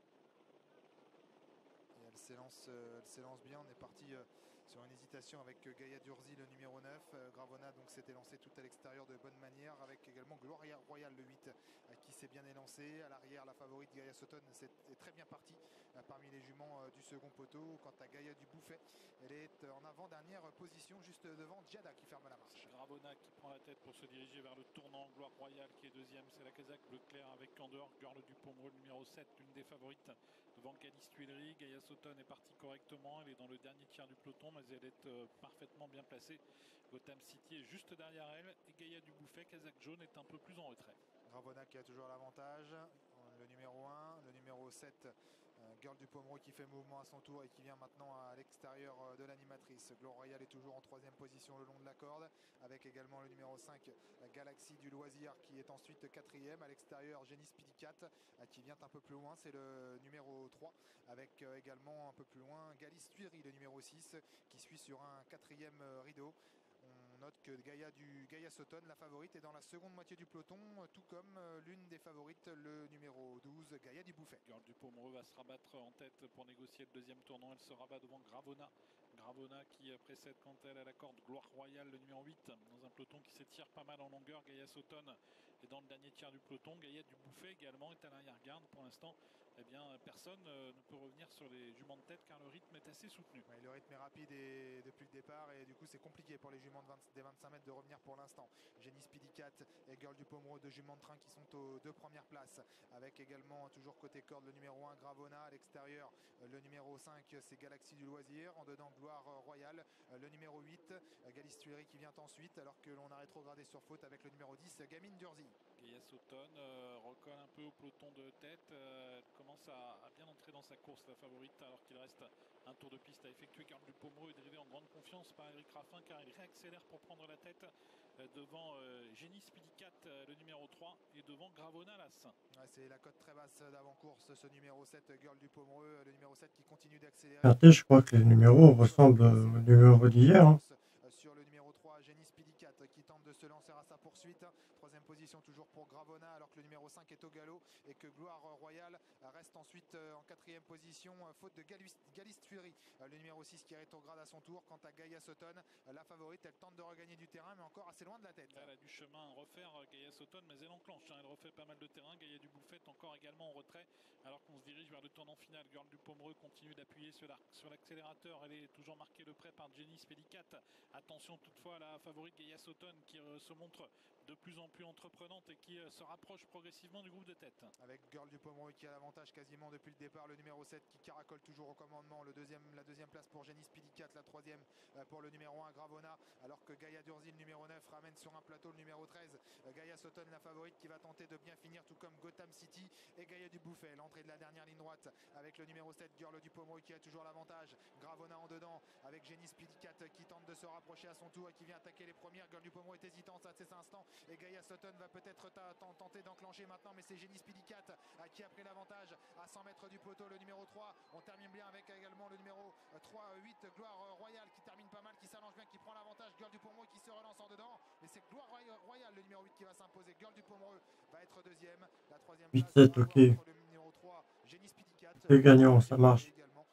Et elle s'élance, euh, elle s'élance bien. On est parti euh, sur une hésitation avec euh, Gaïa Durzi, le numéro neuf. Euh, Gravona donc s'était lancé tout à l'extérieur de bonne manière, avec également Gloria Royal, le huit, euh, qui s'est bien élancé. À l'arrière, la favorite Gaïa Sutton est très bien partie euh, parmi les juments euh, du second poteau. Quant à Gaïa du Bouffet, elle est euh, en avant-dernière position, juste devant Giada qui ferme la marche. Gravona qui prend la tête pour se diriger vers le tournant. Gloire Royale qui est deuxième, c'est la Kazakh bleu clair avec Candor. Girl du Pomereux, le numéro sept, l'une des favorites devant Galice Tuileries. Gaïa Sutton est partie correctement, elle est dans le dernier tiers du peloton, mais elle est euh, parfaitement bien placée. Gotham City est juste derrière elle et Gaïa du Bouffet, Kazakh jaune, est un peu plus en retrait. Gravona qui a toujours l'avantage, le numéro un, le numéro sept, euh, Girl du Pomereux qui fait mouvement à son tour et qui vient maintenant à l'extérieur de l'animatrice. Gloire Royale est toujours en troisième position le long de la corde, avec également le numéro cinq, la Galaxie du Loisir, qui est ensuite quatrième. À l'extérieur, Génie Spidicat qui vient un peu plus loin, c'est le numéro trois, avec également un peu plus loin Galice Tuileries, le numéro six, qui suit sur un quatrième rideau. On note que Gaïa du Gaïa Sutton, la favorite, est dans la seconde moitié du peloton, tout comme l'une des favorites, le numéro douze, Gaïa du Bouffet. Girl du Pomereux va se rabattre en tête pour négocier le deuxième tournant. Elle se rabat devant Gravona. Gravona qui précède quant à elle à la corde Gloire Royale, le numéro huit, dans un peloton qui s'étire pas mal en longueur. Gaïa Sutton est dans le dernier tiers du peloton. Gaïa du Bouffet également est à l'arrière-garde. Pour l'instant, eh bien, personne euh, ne peut revenir sur les juments de tête car le rythme est assez soutenu. Ouais, le rythme est rapide et, depuis le départ, et du coup c'est compliqué pour les juments de vingt, des vingt-cinq mètres de revenir pour l'instant. Génie Spidicat et Girl du Pomereux, deux juments de train qui sont aux deux premières places, avec également toujours côté corde le numéro un Gravona. À l'extérieur, le numéro cinq, c'est Galaxie du Loisir. En dedans, Gloire Royale, le numéro huit, Galice Tuileries qui vient ensuite, alors que l'on a rétrogradé sur faute avec le numéro dix, Gamine Durzi. Gaïa Sutton euh, recolle un peu au peloton de tête, euh, commence à, à bien entrer dans sa course, la favorite, alors qu'il reste un tour de piste à effectuer. Girl du Pomereux est drivé en grande confiance par Eric Raffin, car il réaccélère pour prendre la tête euh, devant euh, Génie Spidicat, euh, le numéro trois, et devant Gravona Las. Ouais, c'est la cote très basse d'avant-course, ce numéro sept, Girl du Pomereux, le numéro sept qui continue d'accélérer. Je crois que les numéros ressemblent aux numéros d'hier. Hein. Sur le numéro trois, Génie Spidicat qui tente de se lancer à sa poursuite. Troisième position toujours pour Gravona, alors que le numéro cinq est au galop et que Gloire Royale reste ensuite en quatrième position, faute de Galice, Galice Tuileries, le numéro six qui rétrograde à son tour. Quant à Gaïa Sutton, la favorite, elle tente de regagner du terrain, mais encore assez loin de la tête. Elle a du chemin à refaire, Gaïa Sutton, mais elle enclenche, hein. Elle refait pas mal de terrain. Gaïa du Bouffet encore également en retrait, alors qu'on se dirige vers le tournant final. Girl du Pomereux continue d'appuyer sur l'accélérateur. Elle est toujours marquée de près par Génie Spidicat. Attention toutefois à la favorite Gaïa Sutton qui euh, se montre de plus en plus entreprenante et qui euh, se rapproche progressivement du groupe de tête. Avec Girl du Pomereux qui a l'avantage quasiment depuis le départ, le numéro sept qui caracole toujours au commandement, le deuxième, la deuxième place pour Génie Spidicat, la troisième euh, pour le numéro un Gravona, alors que Gaïa Durzi, le numéro neuf, ramène sur un plateau le numéro treize, euh, Gaïa Sutton, la favorite, qui va tenter de bien finir, tout comme Gotham City et Gaïa du Bouffet. L'entrée de la dernière ligne droite avec le numéro sept, Girl du Pomereux qui a toujours l'avantage, Gravona en dedans avec Génie Spidicat qui tente de se rapprocher à son tour et qui vient attaquer les premières. Girl du Pomereux est hésitante à ces instants et Gaïa Sutton va peut-être tenter d'enclencher maintenant, mais c'est Génie Spidicat qui a pris l'avantage à cent mètres du poteau, le numéro trois. On termine bien avec également le numéro trois, huit, Gloire Royale qui termine pas mal, qui s'allonge bien, qui prend l'avantage. Girl du Pomereux qui se relance en dedans, mais c'est Gloire Royale, le numéro huit, qui va s'imposer. Girl du Pomereux va être deuxième, la troisième place huit sept, ok. le numéro trois, Génie Spidicat. C'est gagnant, ça marche.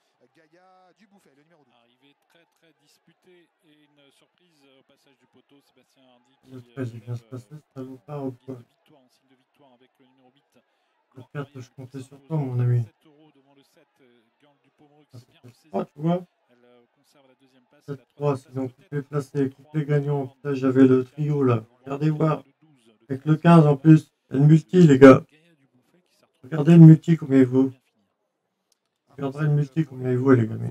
Gaïa du Bouffet, le numéro douze. Arrivée très très disputée et une surprise au passage du poteau. Sébastien Hardy qui Le treize, il vient se passer, ça vaut pas ou quoi? victoire, en signe de victoire avec le numéro huit. Le quatre, je comptais sur toi, mon ami. sept euros devant le sept, Girl du Pomereux qui s'est bien ressaisie. trois, tu vois. Elle euh, conserve la deuxième place. sept trois, c'est donc toutes les placés, toutes les gagnants. Putain, j'avais le trio là. Regardez voir. Avec le quinze en plus. C'est le multi, les gars. Regardez le multi combien il vaut. Regardez le multi combien il vaut, les gars.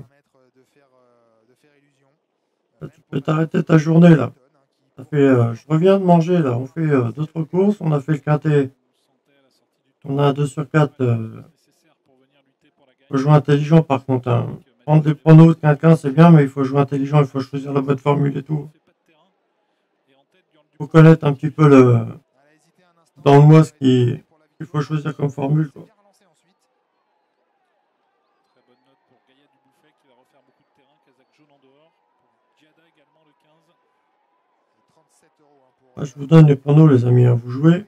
Là, tu peux t'arrêter ta journée là. Ça fait, euh, je reviens de manger là. On fait euh, d'autres courses. On a fait le quintet. On a un deux sur quatre. Euh... Faut jouer intelligent par contre. Hein. Prendre des pronos de quelqu'un c'est bien, mais il faut jouer intelligent. Il faut choisir la bonne formule et tout. Il faut connaître un petit peu le dans le mois ce qui, qu'il faut choisir comme formule, quoi. Très bonne note pour Gaïa Dubouffet qui va refaire beaucoup de terrain. Kazakh jaune en dehors. Pour Giada également le quinze. trente-sept euros hein, pour. Ah, je vous donne les pronos, les amis. Hein. Vous jouez.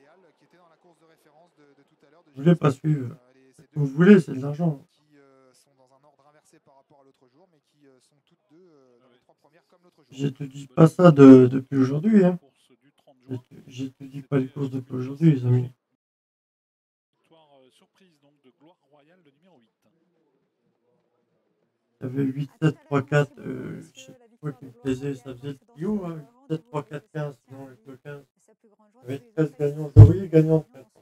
Vous voulez pas suivre. Vous voulez, c'est de l'argent. Qui euh, sont dans un ordre inversé par rapport à l'autre jour, mais qui euh, sont toutes deux euh, dans les trois premières comme l'autre jour. J'étudie pas ça de, depuis aujourd'hui. Hein. J'étudie pas les courses depuis aujourd'hui, les amis. Victoire euh, surprise donc de Gloire Royale, le numéro huit. Il y avait huit, sept, trois, quatre. Euh, je sais pas quoi qui me plaisait. Ça faisait le trio. Hein. sept, trois, quatre, quinze. Sinon, avec le quinze. Il y avait treize gagnants. Je voyais gagnant de treize.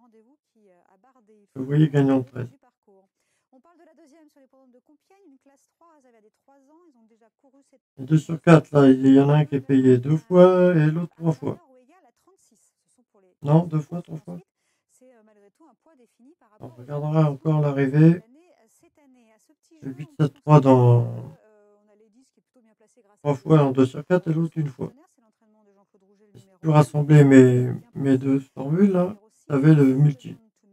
Je voyais gagnant de treize. On parle de la deuxième sur les programmes de Compiègne, une classe trois réservée à des trois ans. Ils ont déjà couru cette. deux sur quatre, là, il y en a un qui est payé deux fois et l'autre trois fois. Non, deux fois, trois fois. On regardera encore l'arrivée. Le huit sept trois dans trois fois en deux sur quatre et l'autre une fois. Si tu rassembler mes, mes deux formules, là, tu avais le multi.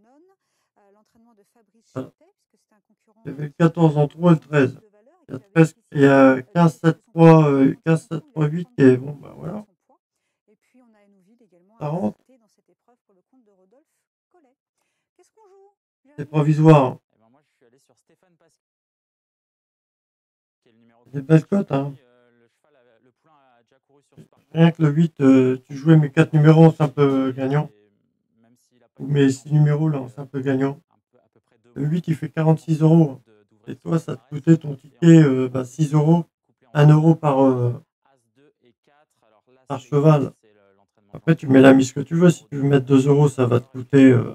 Voilà. Il y avait le quatorze en trois et le treize. Il y a, treize, il y a quinze sept trois, euh, quinze sept trois huit qui est bon, ben voilà. quarante. C'est provisoire. Eh ben moi, je suis allé sur Stéphane Pasquier, qui est le numéro Des belles cotes, hein. Euh, le cheval, a- le poulain a déjà couru sur Spark. Rien que le huit, euh, tu jouais mes quatre numéros en simple gagnant. Ou mes six numéros là en simple gagnant. Le huit, il fait quarante-six euros. Et toi, ça te coûtait ton ticket euh, bah, six euros. un euro par, euh, par cheval. Après, tu mets la mise que tu veux. Si tu veux mettre deux euros, ça va te coûter. Euh,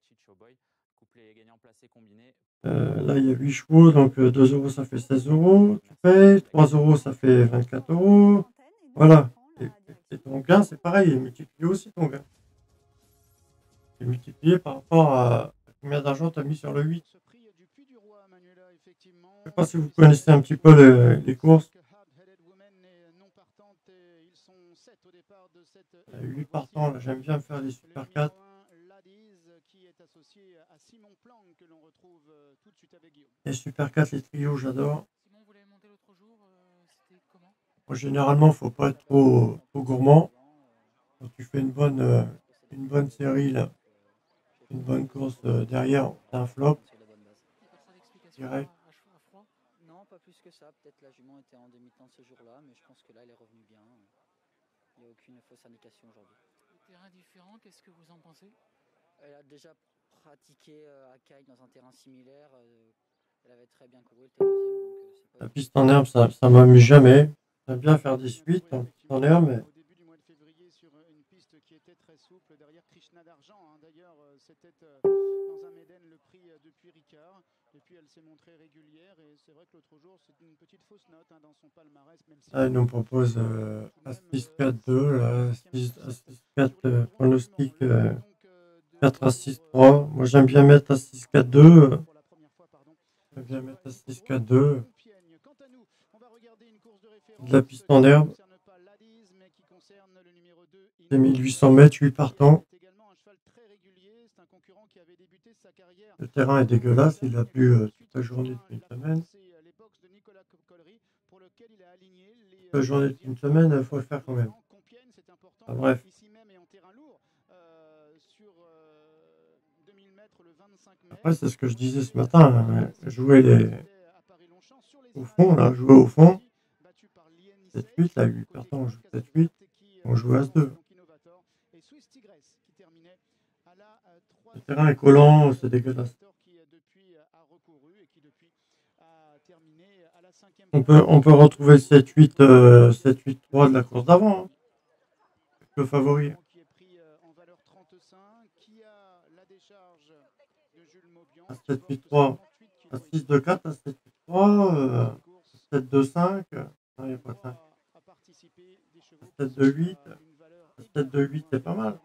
euh, là, il y a huit chevaux, donc euh, deux euros, ça fait seize euros. Tu payes. trois euros, ça fait vingt-quatre euros. Voilà. Et, et ton gain, c'est pareil. Il est multiplié aussi, ton gain. Il est multiplié par rapport à combien d'argent tu as mis sur le huit. Je ne sais pas si vous connaissez un petit peu les, les courses. Il y a huit partants, là, j'aime bien faire des super quatre. Les super quatre, les trios, j'adore. Bon, généralement, il ne faut pas être trop, trop gourmand. Quand tu fais une bonne, euh, une bonne série, là, une bonne course euh, derrière, t'as un flop. Direct. Non, pas plus que ça. Peut-être la jument était en demi-temps ce jour-là, mais je pense que là, elle est revenue bien. Il n'y a aucune fausse indication aujourd'hui. Terrain différent, qu'est-ce que vous en pensez? Elle a déjà pratiqué euh, à Caille dans un terrain similaire. Euh, elle avait très bien couru. Elle était deuxième, donc, euh, c'est pas La piste en herbe, ça, ça m'amuse jamais. J'aime bien faire des suites en piste en herbe, mais souple derrière Krishna d'Argent. Hein. D'ailleurs, euh, c'était euh, dans un Méden le prix euh, depuis Ricard. Et puis elle s'est montrée régulière. Et c'est vrai que l'autre jour, c'est une petite fausse note hein, dans son palmarès. Même si ah, il nous propose euh, A six quatre deux, A six quatre euh, pronostic euh, quatre A six trois. Moi j'aime bien mettre A six quatre deux. Euh, j'aime bien mettre A six quatre deux. De la piste en herbe. C'est mille huit cents mètres, huit partants. Le terrain est dégueulasse, il a plu euh, toute la journée depuis une semaine. Toute la journée depuis une semaine, il faut le faire quand même. Enfin, bref. Après, c'est ce que je disais ce matin. Hein. Jouer les... au fond, là, jouer au fond. sept huit, là, huit partants, on joue sept huit. On joue As deux. Le terrain est collant, c'est dégueulasse. On peut, on peut retrouver le sept huit euh, sept huit trois de la course d'avant. Hein. Le favori. A sept huit trois, A six deux quatre, A sept huit trois, euh, sept deux cinq. Non, il n'y a pas de cinq. A sept deux huit. A sept deux huit, c'est pas mal.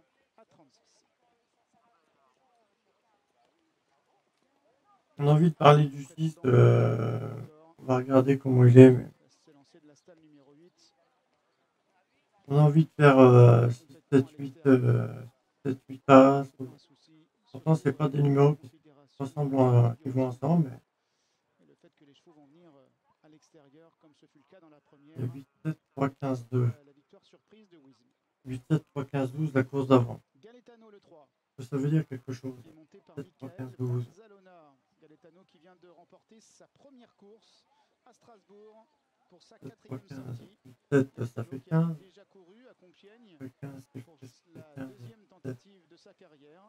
On a envie de parler du six. Euh, on va regarder comment il est. Mais... on a envie de faire euh, sept huit A. Pourtant, c'est pas des numéros qui ressemblent, à- qui vont ensemble, mais Et le fait que les chevaux vont venir euh, à l'extérieur, comme ce fut le cas dans la première, il y a huit sept, trois quinze, deux. la, la victoire surprise de Wizm. huit sept, trois quinze, douze, la course d'avant. Galetano le trois, Ça veut dire quelque chose. qui est monté par sept, trois quinze, Michael douze. Barzalona. Galetano qui vient de remporter sa première course à Strasbourg pour sa sept, trois quatrième quinze, sortie. huit sept, ça Galetano fait qui avait quinze. déjà couru à Compiègne Ça fait quinze, c'est pour quinze, la c'est quinze, deuxième sept. tentative de sa carrière.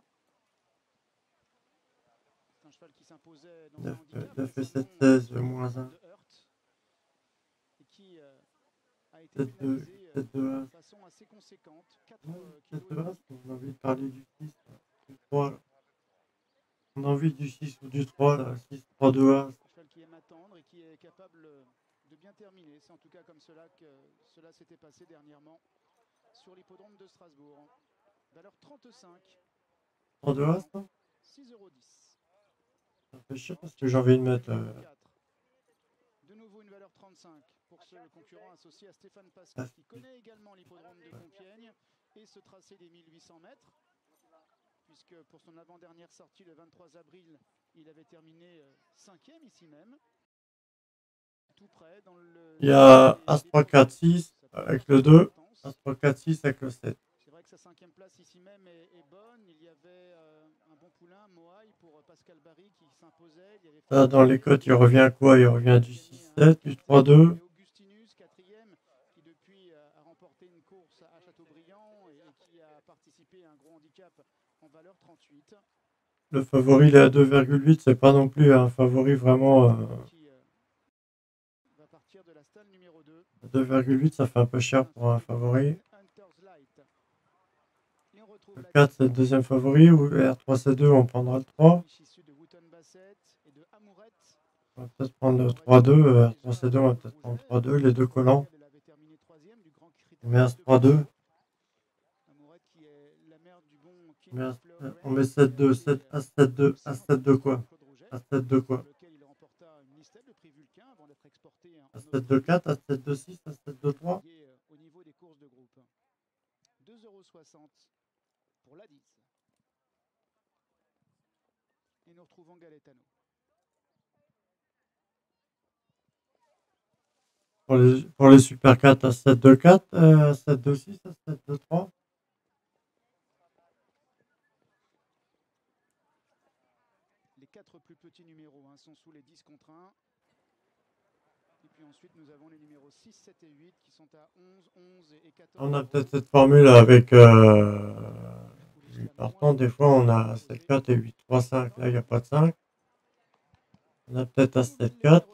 C'est un cheval qui s'imposait dans un neuf, handicap neuf et sept, concernant seize, moins un. de Hurt et qui euh, a été sept, deux, pénalisé euh, sept, deux, de un. façon assez conséquente. quatre Non, euh, sept, kilos deux, et un, demi. on a envie de parler du six, là. Du trois, là. On a envie du six ou du trois, là. six, trois, deux, un. Un cheval qui aime attendre et qui est capable euh, de bien terminer. C'est en tout cas comme cela que cela s'était passé dernièrement sur l'hippodrome de Strasbourg. Valeur trente-cinq. trois, deux, un, ça six euros dix. Ça fait cher parce que j'ai envie de mettre. Euh, De nouveau une valeur trente-cinq pour ce concurrent associé à Stéphane Pascal, Ah, qui connaît également l'hippodrome de Compiègne et ce tracé des mille huit cents mètres, puisque pour son avant-dernière sortie le vingt-trois avril, il avait terminé euh, cinquième ici même. Tout près dans le... Il y a As trois, quatre, six avec le deux, As trois, quatre, six avec le sept. C'est vrai que sa cinquième place ici même est, est bonne. Il y avait euh, un bon poulain, Moai, pour euh, Pascal Barry qui s'imposait. Il y avait Là, dans les cotes, il revient quoi? Il revient du six sept, du trois deux. Augustinus, quatrième, qui depuis euh, a remporté une course à Châteaubriand et, et qui a participé à un gros handicap en valeur trente-huit. Le favori, il est à deux virgule huit. C'est pas non plus un favori vraiment. Euh, Qui euh, va partir de la stalle numéro deux. deux virgule huit, ça fait un peu cher pour un favori. Hunter's Light. Et on retrouve Le la quatre, c'est le deuxième favori. Ou R trois C deux, on prendra le trois. issu de Wooton Bassett et de Amourette. On va peut-être prendre le trois deux. R trois C deux, on va peut-être prendre le trois deux. Les deux collants. Elle avait terminé troisième du Grand Critérium On met As de trois deux. Amourette qui est la mère du bon On met As- King euh, On met sept deux, sept, As sept deux. As sept deux quoi? As sept deux quoi? lequel il remporta une listette, le prix Vulcain, avant d'être exporté en As sept deux quatre, As sept deux six, As sept deux trois. euh, au niveau des courses de groupe. deux euros soixante pour l'A dix. Et nous retrouvons Galetano. Pour les, pour les Super quatre, As sept deux quatre, euh, As sept deux six, As sept deux trois. Les quatre plus petits numéros hein, sont sous les dix contre un. Et puis ensuite, nous avons les numéros six, sept et huit qui sont à onze, onze et quatorze. On a peut-être cette formule avec euh, huit partants. Des fois, on a sept quatre et huit trois cinq. Là, il n'y a pas de cinq. On a peut-être As sept quatre.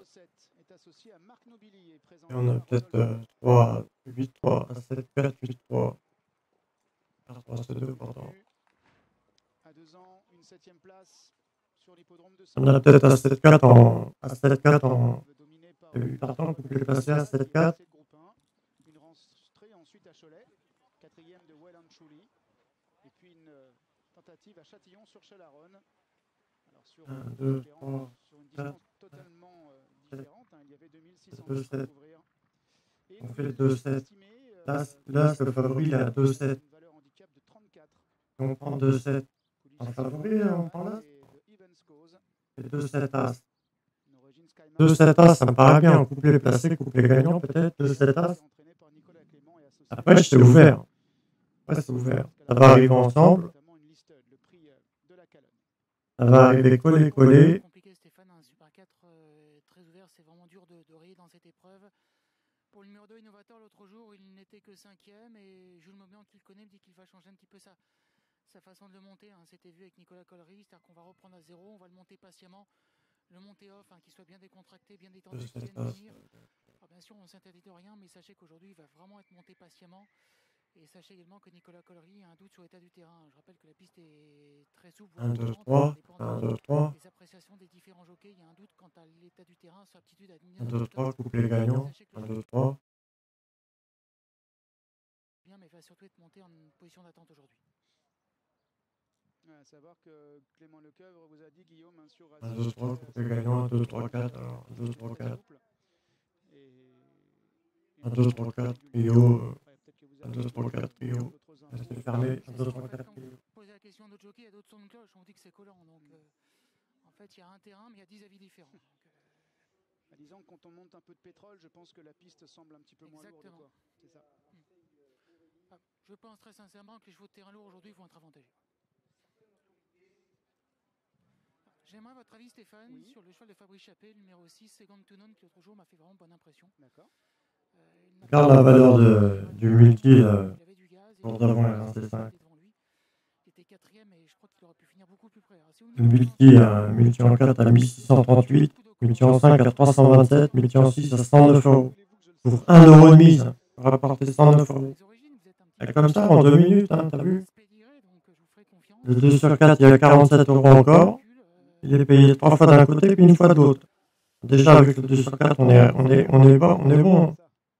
Et on a peut-être euh, trois, huit trois, As sept quatre, huit trois. R trois C deux, pardon. À deux ans, une septième place sur l'hippodrome de On a peut-être As sept quatre en. As sept quatre en. huit partants, on peut les passer à sept quatre. Une rentrée ensuite à Cholet, quatrième de Well and Truly. Et puis une euh, tentative à Châtillon sur Chalaronne. Alors sur, un, euh, deux, différents- trois, sur une quatre, distance totalement euh, différente. hein. Il y avait deux mille six cents deux, mètres à sept. couvrir. Et On vous fait les deux sept. estimez, euh, Là, là, le favori, il est à deux sept. une valeur handicap de trente-quatre. Et on prend deux sept. En favori, on prend là. Et de Evans Cause. Et deux sept As. Une origine Skymark. deux sept As, ça me paraît bien. Couplet placé, couplet gagnant, peut-être. deux sept As. Entraîné par Nicolas Clément et associé Après, c'est ouvert. Après, c'est ouvert. Ça va arriver ensemble. notamment une liste, le prix euh, de la Calonne. Ça va arriver collé, collé. Compliqué Stéphane, un Super quatre euh, très ouvert, c'est vraiment dur de, de rayer dans cette épreuve. Pour le numéro deux, Innovateur, l'autre jour, il n'était que cinquième et Jules Maubian, qui le connaît, me dit qu'il va changer un petit peu sa, sa façon de le monter. Hein. C'était vu avec Nicolas Collery, c'est-à-dire qu'on va reprendre à zéro, on va le monter patiemment, le monter off, hein, qu'il soit bien décontracté, bien détendu, qu'il vienne venir. Alors, bien sûr, on ne s'interdit de rien, mais sachez qu'aujourd'hui, il va vraiment être monté patiemment. Et sachez également que Nicolas Collery a un doute sur l'état du terrain. Je rappelle que la piste est très souple. un, deux, trois. un, deux, trois. Les appréciations des différents jockeys, il y a un doute quant à l'état du terrain, sa aptitude à tenir. un, deux, trois. Couplet gagnant. un, deux, trois. Bien, mais il va surtout être monté en position d'attente aujourd'hui. Ouais, à savoir que Clément Lecoeuvre vous a dit, Guillaume, hein, sur un, deux, trois. Couplet gagnant. un, deux, trois, quatre. Alors, un, deux, trois, quatre. un, deux, trois, quatre. Trio. un, deux, trois, quatre. Trio. C'est fermé. un, deux, trois, quatre. Trio. Posez la la question d'autres jockeys, il y a d'autres sons de cloche, on dit que c'est collant. Donc, euh, en fait, il y a un terrain, mais il y a dix avis différents. Donc, euh... bah, disons que quand on monte un peu de pétrole, je pense que la piste semble un petit peu moins Exactement. lourde. C'est ça. Mmh. Ah, je pense très sincèrement que les chevaux de terrain lourd aujourd'hui vont être avantagés. J'aimerais votre avis, Stéphane, oui. sur le cheval de Fabrice Chappé, le numéro six, Second to None, qui l'autre jour m'a fait vraiment bonne impression. D'accord. Euh, Regarde la valeur de, du multi euh, pour d'avant la C cinq. Il était quatrième et je crois qu'il aurait pu finir beaucoup plus près. Alors, si le multi, euh, multi en quatre à mille six cent trente-huit, multi en cinq à trois cent vingt-sept, multi en six à cent neuf euros. Pour un euro de mise, on va rapporter cent neuf euros. Et comme ça, en deux minutes, hein, t'as vu? Le deux sur quatre, il y a quarante-sept euros encore. Il est payé trois fois d'un côté puis une fois de l'autre. Déjà, avec le deux sur quatre, on est, on est, on est bon. On est bon.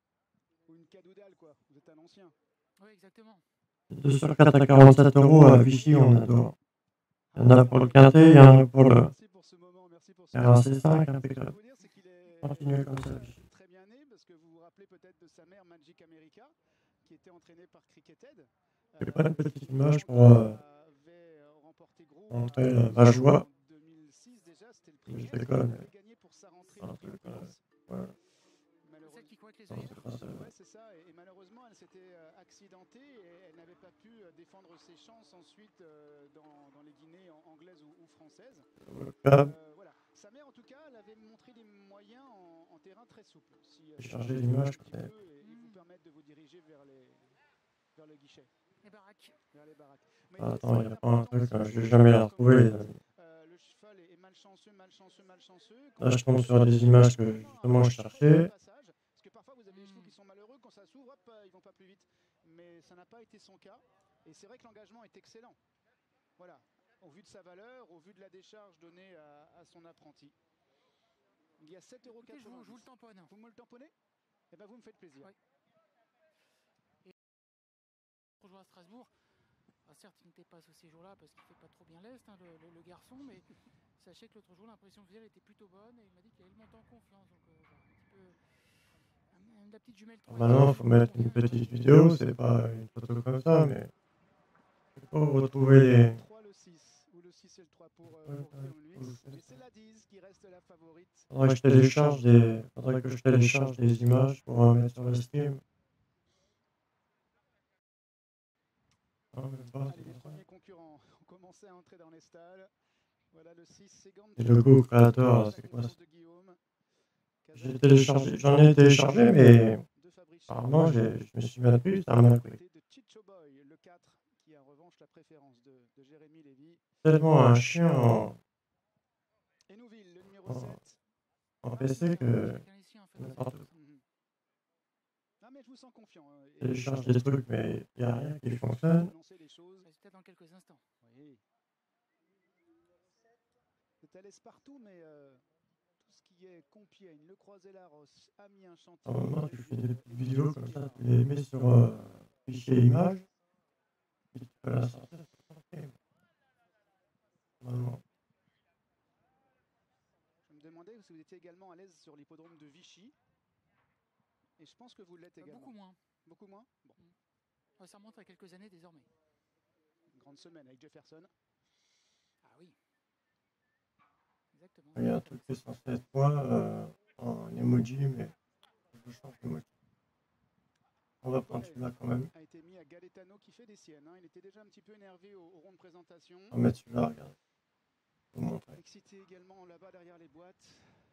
Le deux sur quatre à quarante-sept euros à Vichy, on adore. Il y en a pour le quintet, il y en a pour le R un C cinq, impeccable. Continuez comme ça, Vichy. Très bien né, parce que vous vous rappelez peut-être de sa mère Magic America, qui était entraînée par Cricketed. J'ai pas une petite image pour euh, montrer euh, ma joie. Je déconne. Ouais, c'est ça. Et, et malheureusement, elle s'était euh, accidentée et elle n'avait pas pu euh, défendre ses chances ensuite euh, dans, dans les Guinées en, anglaises ou, ou françaises. Euh, voilà. Sa mère, en tout cas, elle avait montré des moyens en, en terrain très souple. Si, J'ai chargé l'image. et, et vous permettre de vous diriger vers, les, vers le guichet. Les baraques. Vers les baraques. Mais ah, attends, il n'y a pas un truc, hein, je vais jamais la retrouver. Euh, le cheval est malchanceux, malchanceux, malchanceux. Là, je tombe sur des images que justement je cherchais. Parce que parfois, vous avez des chevaux qui sont malheureux, quand ça s'ouvre, hop, ils vont pas plus vite. Mais ça n'a pas été son cas. Et c'est vrai que l'engagement est excellent. Voilà, au vu de sa valeur, au vu de la décharge donnée à, à son apprenti. Il y a sept euros quatre-vingt-dix. Je vous, je vous le tamponne. Vous me le tamponnez? Eh bien, vous me faites plaisir. Ouais. Et jouer à Strasbourg, ah, certes, il n'était pas associé ce jour-là parce qu'il ne fait pas trop bien l'Est, hein, le, le, le garçon, mais sachez que l'autre jour, l'impression que était plutôt bonne et il m'a dit qu'il allait monter en confiance. Donc, euh, voilà, un petit peu. Un, la petite jumelle Maintenant, il faut mettre une petite vidéo, c'est pas une photo comme ça, mais il faut retrouver les. Faudrait que je télécharge des, faudrait que je télécharge des images pour euh, mettre sur le stream. Non, même pas, allez, les premiers concurrents ont commencé à entrer dans les stalles. Voilà le six, Second. Et le Go Creator, c'est quoi ça? J'ai téléchargé, j'en ai téléchargé, mais apparemment, je me suis mal pris, ça m'a pris. Le quatre, qui a en revanche la préférence de, de Jérémy Lévy. Tellement un chien en, Hénouville, le numéro sept. En P C que n'importe quoi. Ah, mais je vous sens confiant. Je télécharge des trucs, mais il n'y a rien qui fonctionne. C'était dans quelques instants. Oui. C'est à l'aise partout, mais euh, tout ce qui est Compiègne, Le Croisé-la-Rosse, Amiens, Chantilly. À un moment, tu fais des petites vidéos comme ça, tu les mets sur euh, fichier image, et tu peux la sortir sur ton film. Normalement. Je me demandais si vous étiez également à l'aise sur l'hippodrome de Vichy. Et je pense que vous l'êtes également. Beaucoup moins. Beaucoup moins bon. Ouais, ça remonte à quelques années désormais. Une grande semaine avec Jefferson. Ah oui. Exactement. Il y a un truc qui est censé être moi euh, en emoji, mais je change l'emoji. On va prendre celui-là quand même. A été mis à Galetano qui fait des siennes. Hein. Il était déjà un petit peu énervé au, au rond de présentation. On va mettre celui-là, regarde. Je vais vous montrer. Excité également là-bas derrière les boîtes.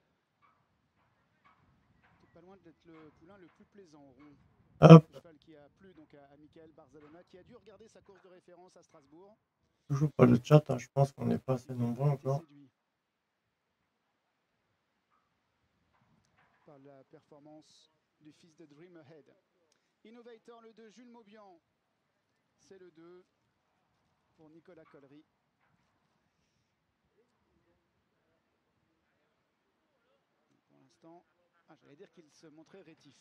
Pas loin d'être le poulain le plus plaisant au rond. Hop. Le cheval qui a plu donc à, à Michael Barzalona, qui a dû regarder sa course de référence à Strasbourg. Toujours pas le chat, hein. Je pense qu'on n'est pas assez nombreux encore. Par la performance du fils de Dream Ahead. Innovator le deux, Jules Maubian. C'est le deux pour Nicolas Collery. Pour l'instant, ah, j'allais dire qu'il se montrait rétif.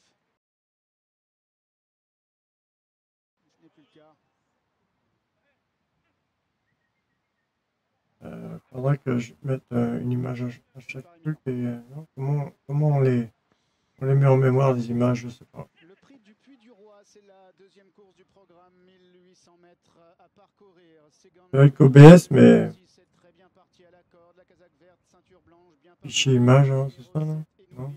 Ce n'est plus le cas. Euh, faudrait que je mette euh, une image à, à chaque truc et euh, non, comment, comment on les, on les met en mémoire des images, je sais pas. Le prix du Puy du Roi, c'est la deuxième deuxième course du programme, mille huit cents mètres à parcourir. Avec O B S, mais fichier image, hein, c'est ça, non? Non.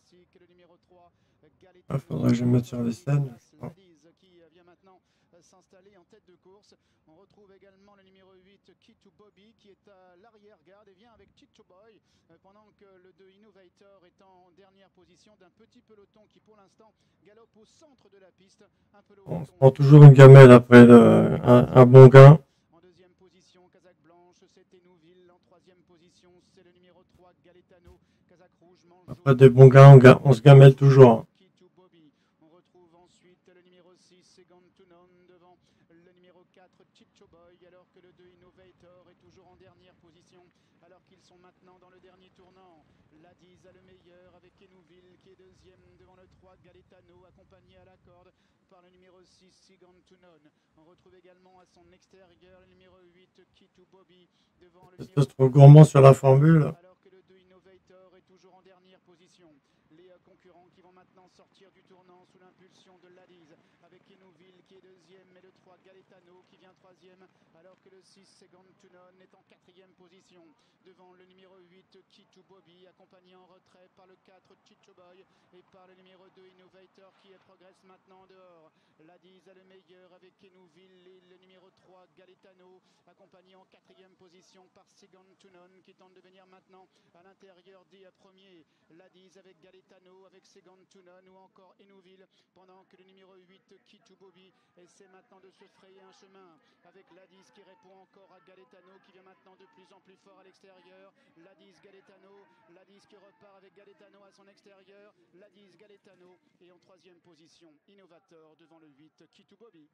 Ah, faudrait que je mette sur les scènes. Oh. Qui vient maintenant s'installer en tête de course. On retrouve également le numéro huit, Key to Bobby, qui est à l'arrière-garde et vient avec Chicho Boy, pendant que le deux Innovator est en dernière position d'un petit peloton qui pour l'instant galope au centre de la piste. Un peloton On se prend toujours une gamelle après le, un, un bon gain. En deuxième position, Kazakh Blanche, c'est Ténouville. En troisième position, c'est le numéro trois, Galetano. Kazakh Rouge mange. Après des bons gains, on, ga, on se gamelle toujours. Hein. On retrouve ensuite le numéro six, Segantunon, devant le numéro quatre, Chicho Boy, alors que le deux Innovator est toujours en dernière position, alors qu'ils sont maintenant dans le dernier tournant. Ladies a le meilleur avec Enouville qui est deuxième devant le trois, Galetano, accompagné à la corde par le numéro six, Segantunon. On retrouve également à son extérieur le numéro huit, Kitu Bobby, devant le numéro C'est trop gourmand sur la formule. Alors que le deux Innovator est toujours en dernière position. Les euh, concurrents qui vont maintenant sortir du tournant sous l'impulsion de Ladies, avec Enouville qui est deuxième et le trois Galetano qui vient troisième, alors que le six Segantunon est en quatrième position devant le numéro huit Kitu Bobby, accompagné en retrait par le quatre Chicho Boy et par le numéro deux Innovator qui progresse maintenant dehors. Ladies a le meilleur avec Enouville et le numéro trois Galetano, accompagné en quatrième position par Segantunon qui tente de venir maintenant à l'intérieur des premiers. Ladies avec Galetano, avec Segantunon ou encore Enouville, pendant que le numéro huit Kitu Bobby essaie maintenant de se frayer un chemin avec Ladies qui répond encore à Galetano qui vient maintenant de plus en plus fort à l'extérieur. Ladies Galetano, Ladies qui repart avec Galetano à son extérieur. Ladies Galetano et en troisième position Innovator devant le huit Kitu Bobby.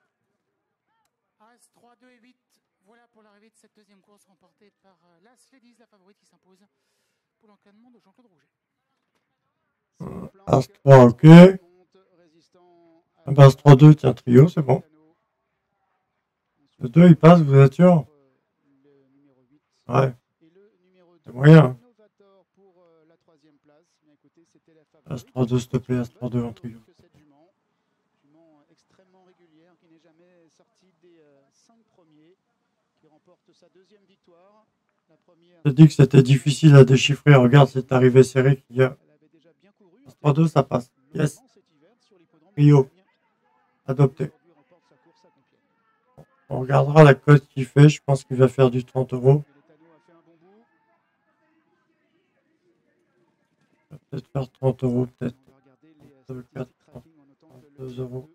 As trois, deux et huit, voilà pour l'arrivée de cette deuxième course remportée par euh, l'As Ladies, la favorite qui s'impose pour l'entraînement de Jean-Claude Rouget. As trois, ok. As trois, deux, tiens, trio, c'est bon. Le deux, il passe, vous êtes sûr? Ouais. C'est moyen. As trois, deux, s'il te plaît, As trois, deux en trio. Extrêmement régulière, qui n'est jamais sortie des euh, cinq premiers, qui remporte sa deuxième victoire. La première. J'ai dit que c'était difficile à déchiffrer. Regarde, c'est arrivé serré qu'il y a. As trois, deux, ça passe. Yes. Trio. Adopté. On regardera la cote qu'il fait. Je pense qu'il va faire du trente euros. Il va peut-être faire trente euros, peut-être. deux euros.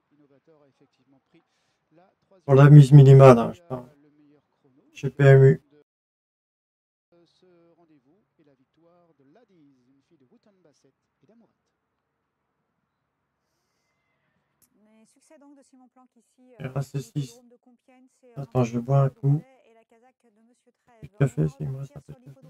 Pour la mise minimale, hein, je parle. Chez P M U. Ce rendez-vous et la victoire de Ladies, une fille de Wooten Bassett et d'Amourat. Mais succès donc de Simon Planck ici. R A C six. Attends, je bois un coup. Du café, si moi ça peut être.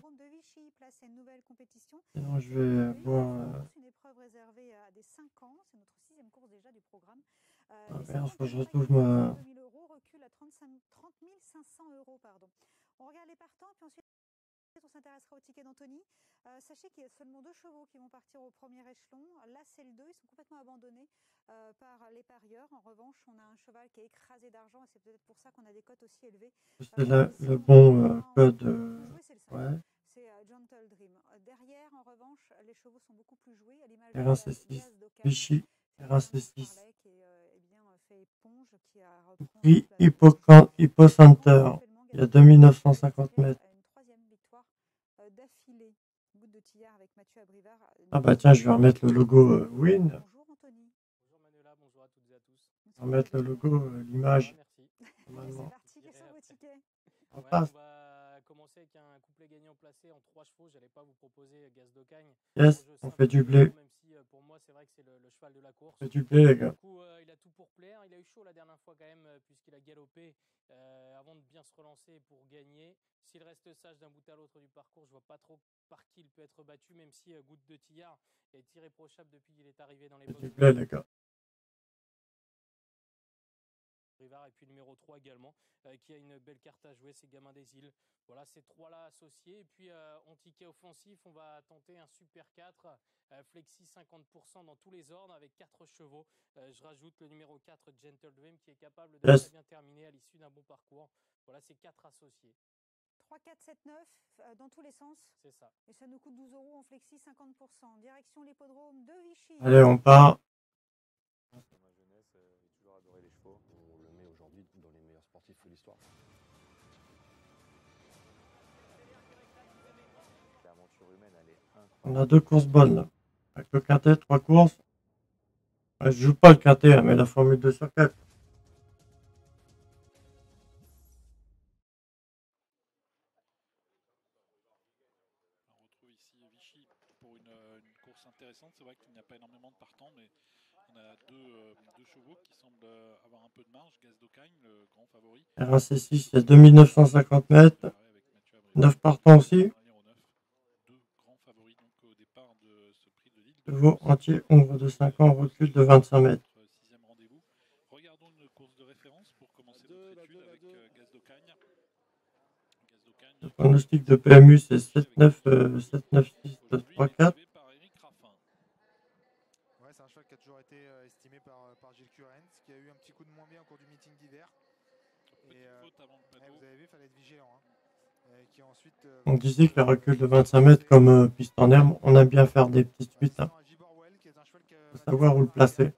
Sinon, je vais boire. Une épreuve réservée à des cinq ans, c'est notre sixième course déjà du programme. Ah merde, faut que je retrouve ma. deux mille euros recule à trente mille cinq cents euros, pardon. On regarde les partants, puis ensuite on s'intéressera au ticket d'Anthony. Euh, sachez qu'il y a seulement deux chevaux qui vont partir au premier échelon. Là, c'est le deux, ils sont complètement abandonnés euh, par les parieurs. En revanche, on a un cheval qui est écrasé d'argent et c'est peut-être pour ça qu'on a des cotes aussi élevées. C'est euh, le bon euh, code. Euh... Ouais. C'est euh, Gentle Dream. Derrière, en revanche, les chevaux sont beaucoup plus joués. À l'image R A C six. Vichy. R A C six. Prix Hippo Center. Il y a deux mille neuf cent cinquante mètres. Ah bah tiens, je vais remettre le logo euh, Win. Bonjour Anthony. Bonjour Manuela, bonjour à toutes et à tous. On va mettre le logo, euh, l'image. Normalement. C'est parti, quels sont vos tickets? On ouais, passe. On va commencer avec un couplet gagnant placé en trois chevaux. J'allais pas vous proposer Gaz d'Ocagne. Yes, on fait du blé. Même si euh, pour moi c'est vrai que c'est le, le cheval de la course. On fait du blé les gars. Du coup, euh, il a tout pour plaire. Il a eu chaud la dernière fois quand même euh, puisqu'il a galopé euh, avant de bien se relancer pour gagner. S'il reste sage d'un bout à l'autre du parcours, je vois pas trop par qui il peut être battu, même si euh, Goutte de Tillard est irréprochable depuis qu'il est arrivé dans les boxes. Du blé les gars. Rivard et puis le numéro trois également, euh, qui a une belle carte à jouer, c'est Gamin des Îles. Voilà, ces trois-là associés. Et puis euh, en ticket offensif, on va tenter un Super quatre, euh, flexi cinquante pour cent dans tous les ordres avec quatre chevaux. Euh, je rajoute le numéro quatre, Gentle Dream, qui est capable de Yes. très bien terminer à l'issue d'un bon parcours. Voilà, c'est quatre associés. trois, quatre, sept, neuf, euh, dans tous les sens. C'est ça. Et ça nous coûte douze euros en flexi, cinquante pour cent. Direction l'hippodrome de Vichy. Allez, on part. Dans ma jeunesse, euh, j'ai toujours adoré les chevaux. On le met aujourd'hui dans les meilleurs sportifs de l'histoire. L'aventure humaine, elle est incroyable. On a deux courses bonnes là. Avec le quintet, trois courses. Ouais, je joue pas le quintet, hein, mais la formule deux sur quatre. On retrouve ici Vichy pour une, euh, une course intéressante. C'est vrai qu'il n'y a pas énormément de partants, mais on a deux, euh, deux chevaux qui semblent euh, avoir un peu de marge. Gaz d'Ocagne, le grand favori. R un C six, il y a deux mille neuf cent cinquante mètres. neuf partants aussi. Deux grands favoris donc au départ de ce prix de Lille. Chevaux entier, ombre de cinq ans, recul de vingt-cinq mètres. Sixième rendez-vous. Regardons une course de référence pour commencer notre étude avec euh, Gaz d'Ocagne. Gaz d'Ocagne. Le pronostic de P M U, c'est sept neuf six trois quatre. Ouais, c'est un cheval qui a toujours été euh, estimé par, par Gilles Curens, qui a eu un petit coup de moins bien au cours du meeting d'hiver. Et euh, ouais, vous avez vu, il fallait être vigilant. Hein. Et qui ensuite, euh, On disait que le recul de vingt-cinq mètres, comme euh, piste en herbe, on aime bien faire des petites suites. Hein. Faut savoir où le placer.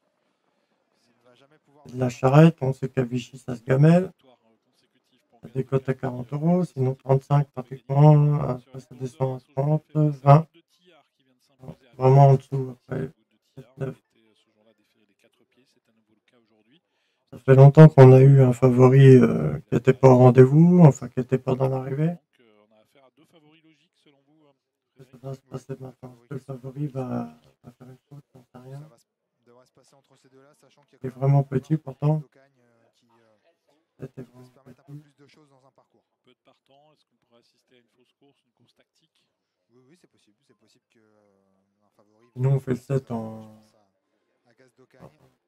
De la charrette, on sait qu'à Vichy, ça se gamelle. Ça décote à quarante euros, sinon trente-cinq pratiquement. Après, ça descend à trente, vingt. Vraiment en dessous, après, sept, neuf. Ça fait longtemps qu'on a eu un favori euh, qui n'était pas au rendez-vous, enfin qui n'était pas dans l'arrivée. Ça va se passer maintenant. Est-ce que le favori va, va faire une faute? J'en sais rien. devrait se passer entre ces deux-là, sachant qu'il y a Il est quand même vraiment petit pourtant. d'Ocagne, euh, qui euh, C'était peut se permettre un peu plus de choses dans un parcours. Peu de partants, est-ce qu'on pourrait assister à une fausse course, une course tactique? Oui, oui, c'est possible. C'est possible qu'un euh, favori. Nous, on fait le sept en. À Gaz d'Ocagne.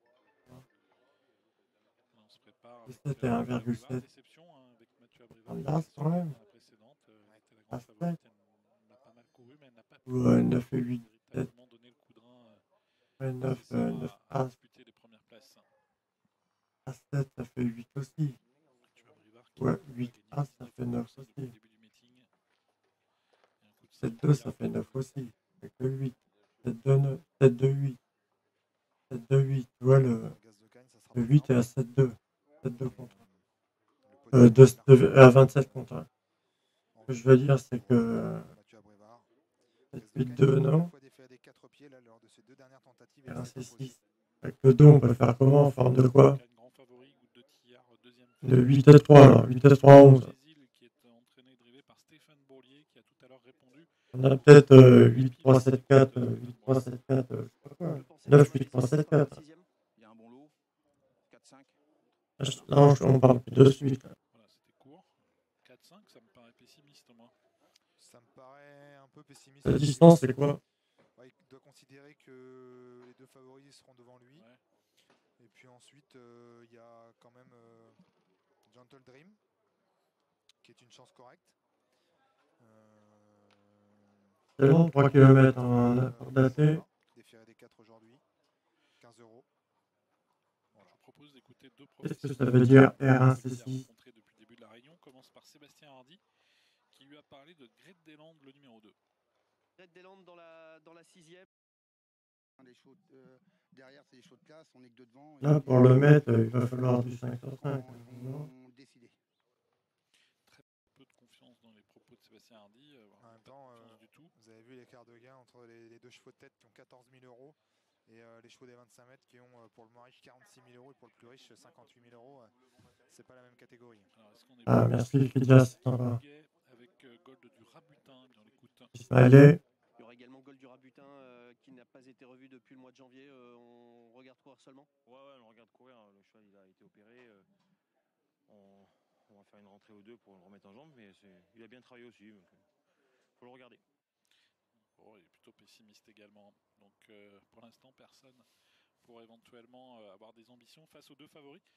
On se prépare. Le sept est un virgule sept. Déception hein, avec Mathieu En las quand même. la précédente. Euh, était la grande favorite. Elle a pas mal couru, mais elle n'a pas pu Ouais, neuf et huit. véritablement donner le coup de rein. Euh, Ouais, neuf, euh, neuf As. disputer les premières places. As sept, ça fait huit aussi. Ouais, huit As, ça fait neuf aussi. sept deux, ça fait neuf aussi. Avec le huit. sept deux, neuf. sept deux, huit. sept deux, huit. Tu vois, le, le huit est à sept deux. sept deux contre un. Euh, deux, deux, à vingt-sept contre un. Ce que je veux dire, c'est que. sept huit deux, non? R un C six. Avec le dos, on peut faire comment? En forme de quoi? Le huit et trois, alors. huit et trois, onze. On a peut-être euh, huit trois sept quatre, euh, huit trois sept quatre, euh, je sais pas quoi. neuf huit trois sept quatre. Il y a un bon lot. quatre cinq. Non, on parle plus de suite. Voilà, c'était court. quatre cinq, ça me paraît pessimiste, moi. Ça me paraît un peu pessimiste. La distance, c'est quoi? Ouais, il doit considérer que les deux favoris seront devant lui. Ouais. Et puis ensuite, il euh, y a quand même euh, Gentle Dream, qui est une chance correcte. Euh, C'est long, trois kilomètres en pour dater. Déféré des quatre aujourd'hui, quinze euros. Bon, je vous propose d'écouter deux Qu'est-ce que professionnels ça veut dire R un C qu'il a six? rencontrés depuis le début de la réunion. On commence par Sébastien Hardy, qui lui a parlé de Great Deland, le numéro deux. Great Deland dans la, dans la sixième. Les chevaux euh, derrière, c'est des chevaux de classe, on n'est que deux devant. Là, pour le mettre, il va falloir du cinq sur cinq. On décidé. Très peu de confiance dans les propos de Sébastien Hardy. Euh, En même temps, euh, du tout. vous avez vu l'écart de gain entre les, les deux chevaux de tête qui ont quatorze mille euros et euh, les chevaux des vingt-cinq mètres qui ont euh, pour le moins riche quarante-six mille euros et pour le plus riche cinquante-huit mille euros. Euh, c'est pas la même catégorie. Alors, est-ce qu'on est Ah, merci, Fidias. avec euh, Gold du Rabutin, bien l'écoute. Allez. Il y aura également Gold du Rabutin euh, qui n'a pas été revu depuis le mois de janvier. Euh, on regarde courir seulement. Ouais, ouais, on regarde courir. Le cheval, il a été opéré. Euh, on, on va faire une rentrée ou deux pour le remettre en jambe, mais il a bien travaillé aussi. Donc, euh, faut le regarder. Oh, il est plutôt pessimiste également. Donc, euh, pour l'instant, personne pour éventuellement euh, avoir des ambitions face aux deux favoris. Et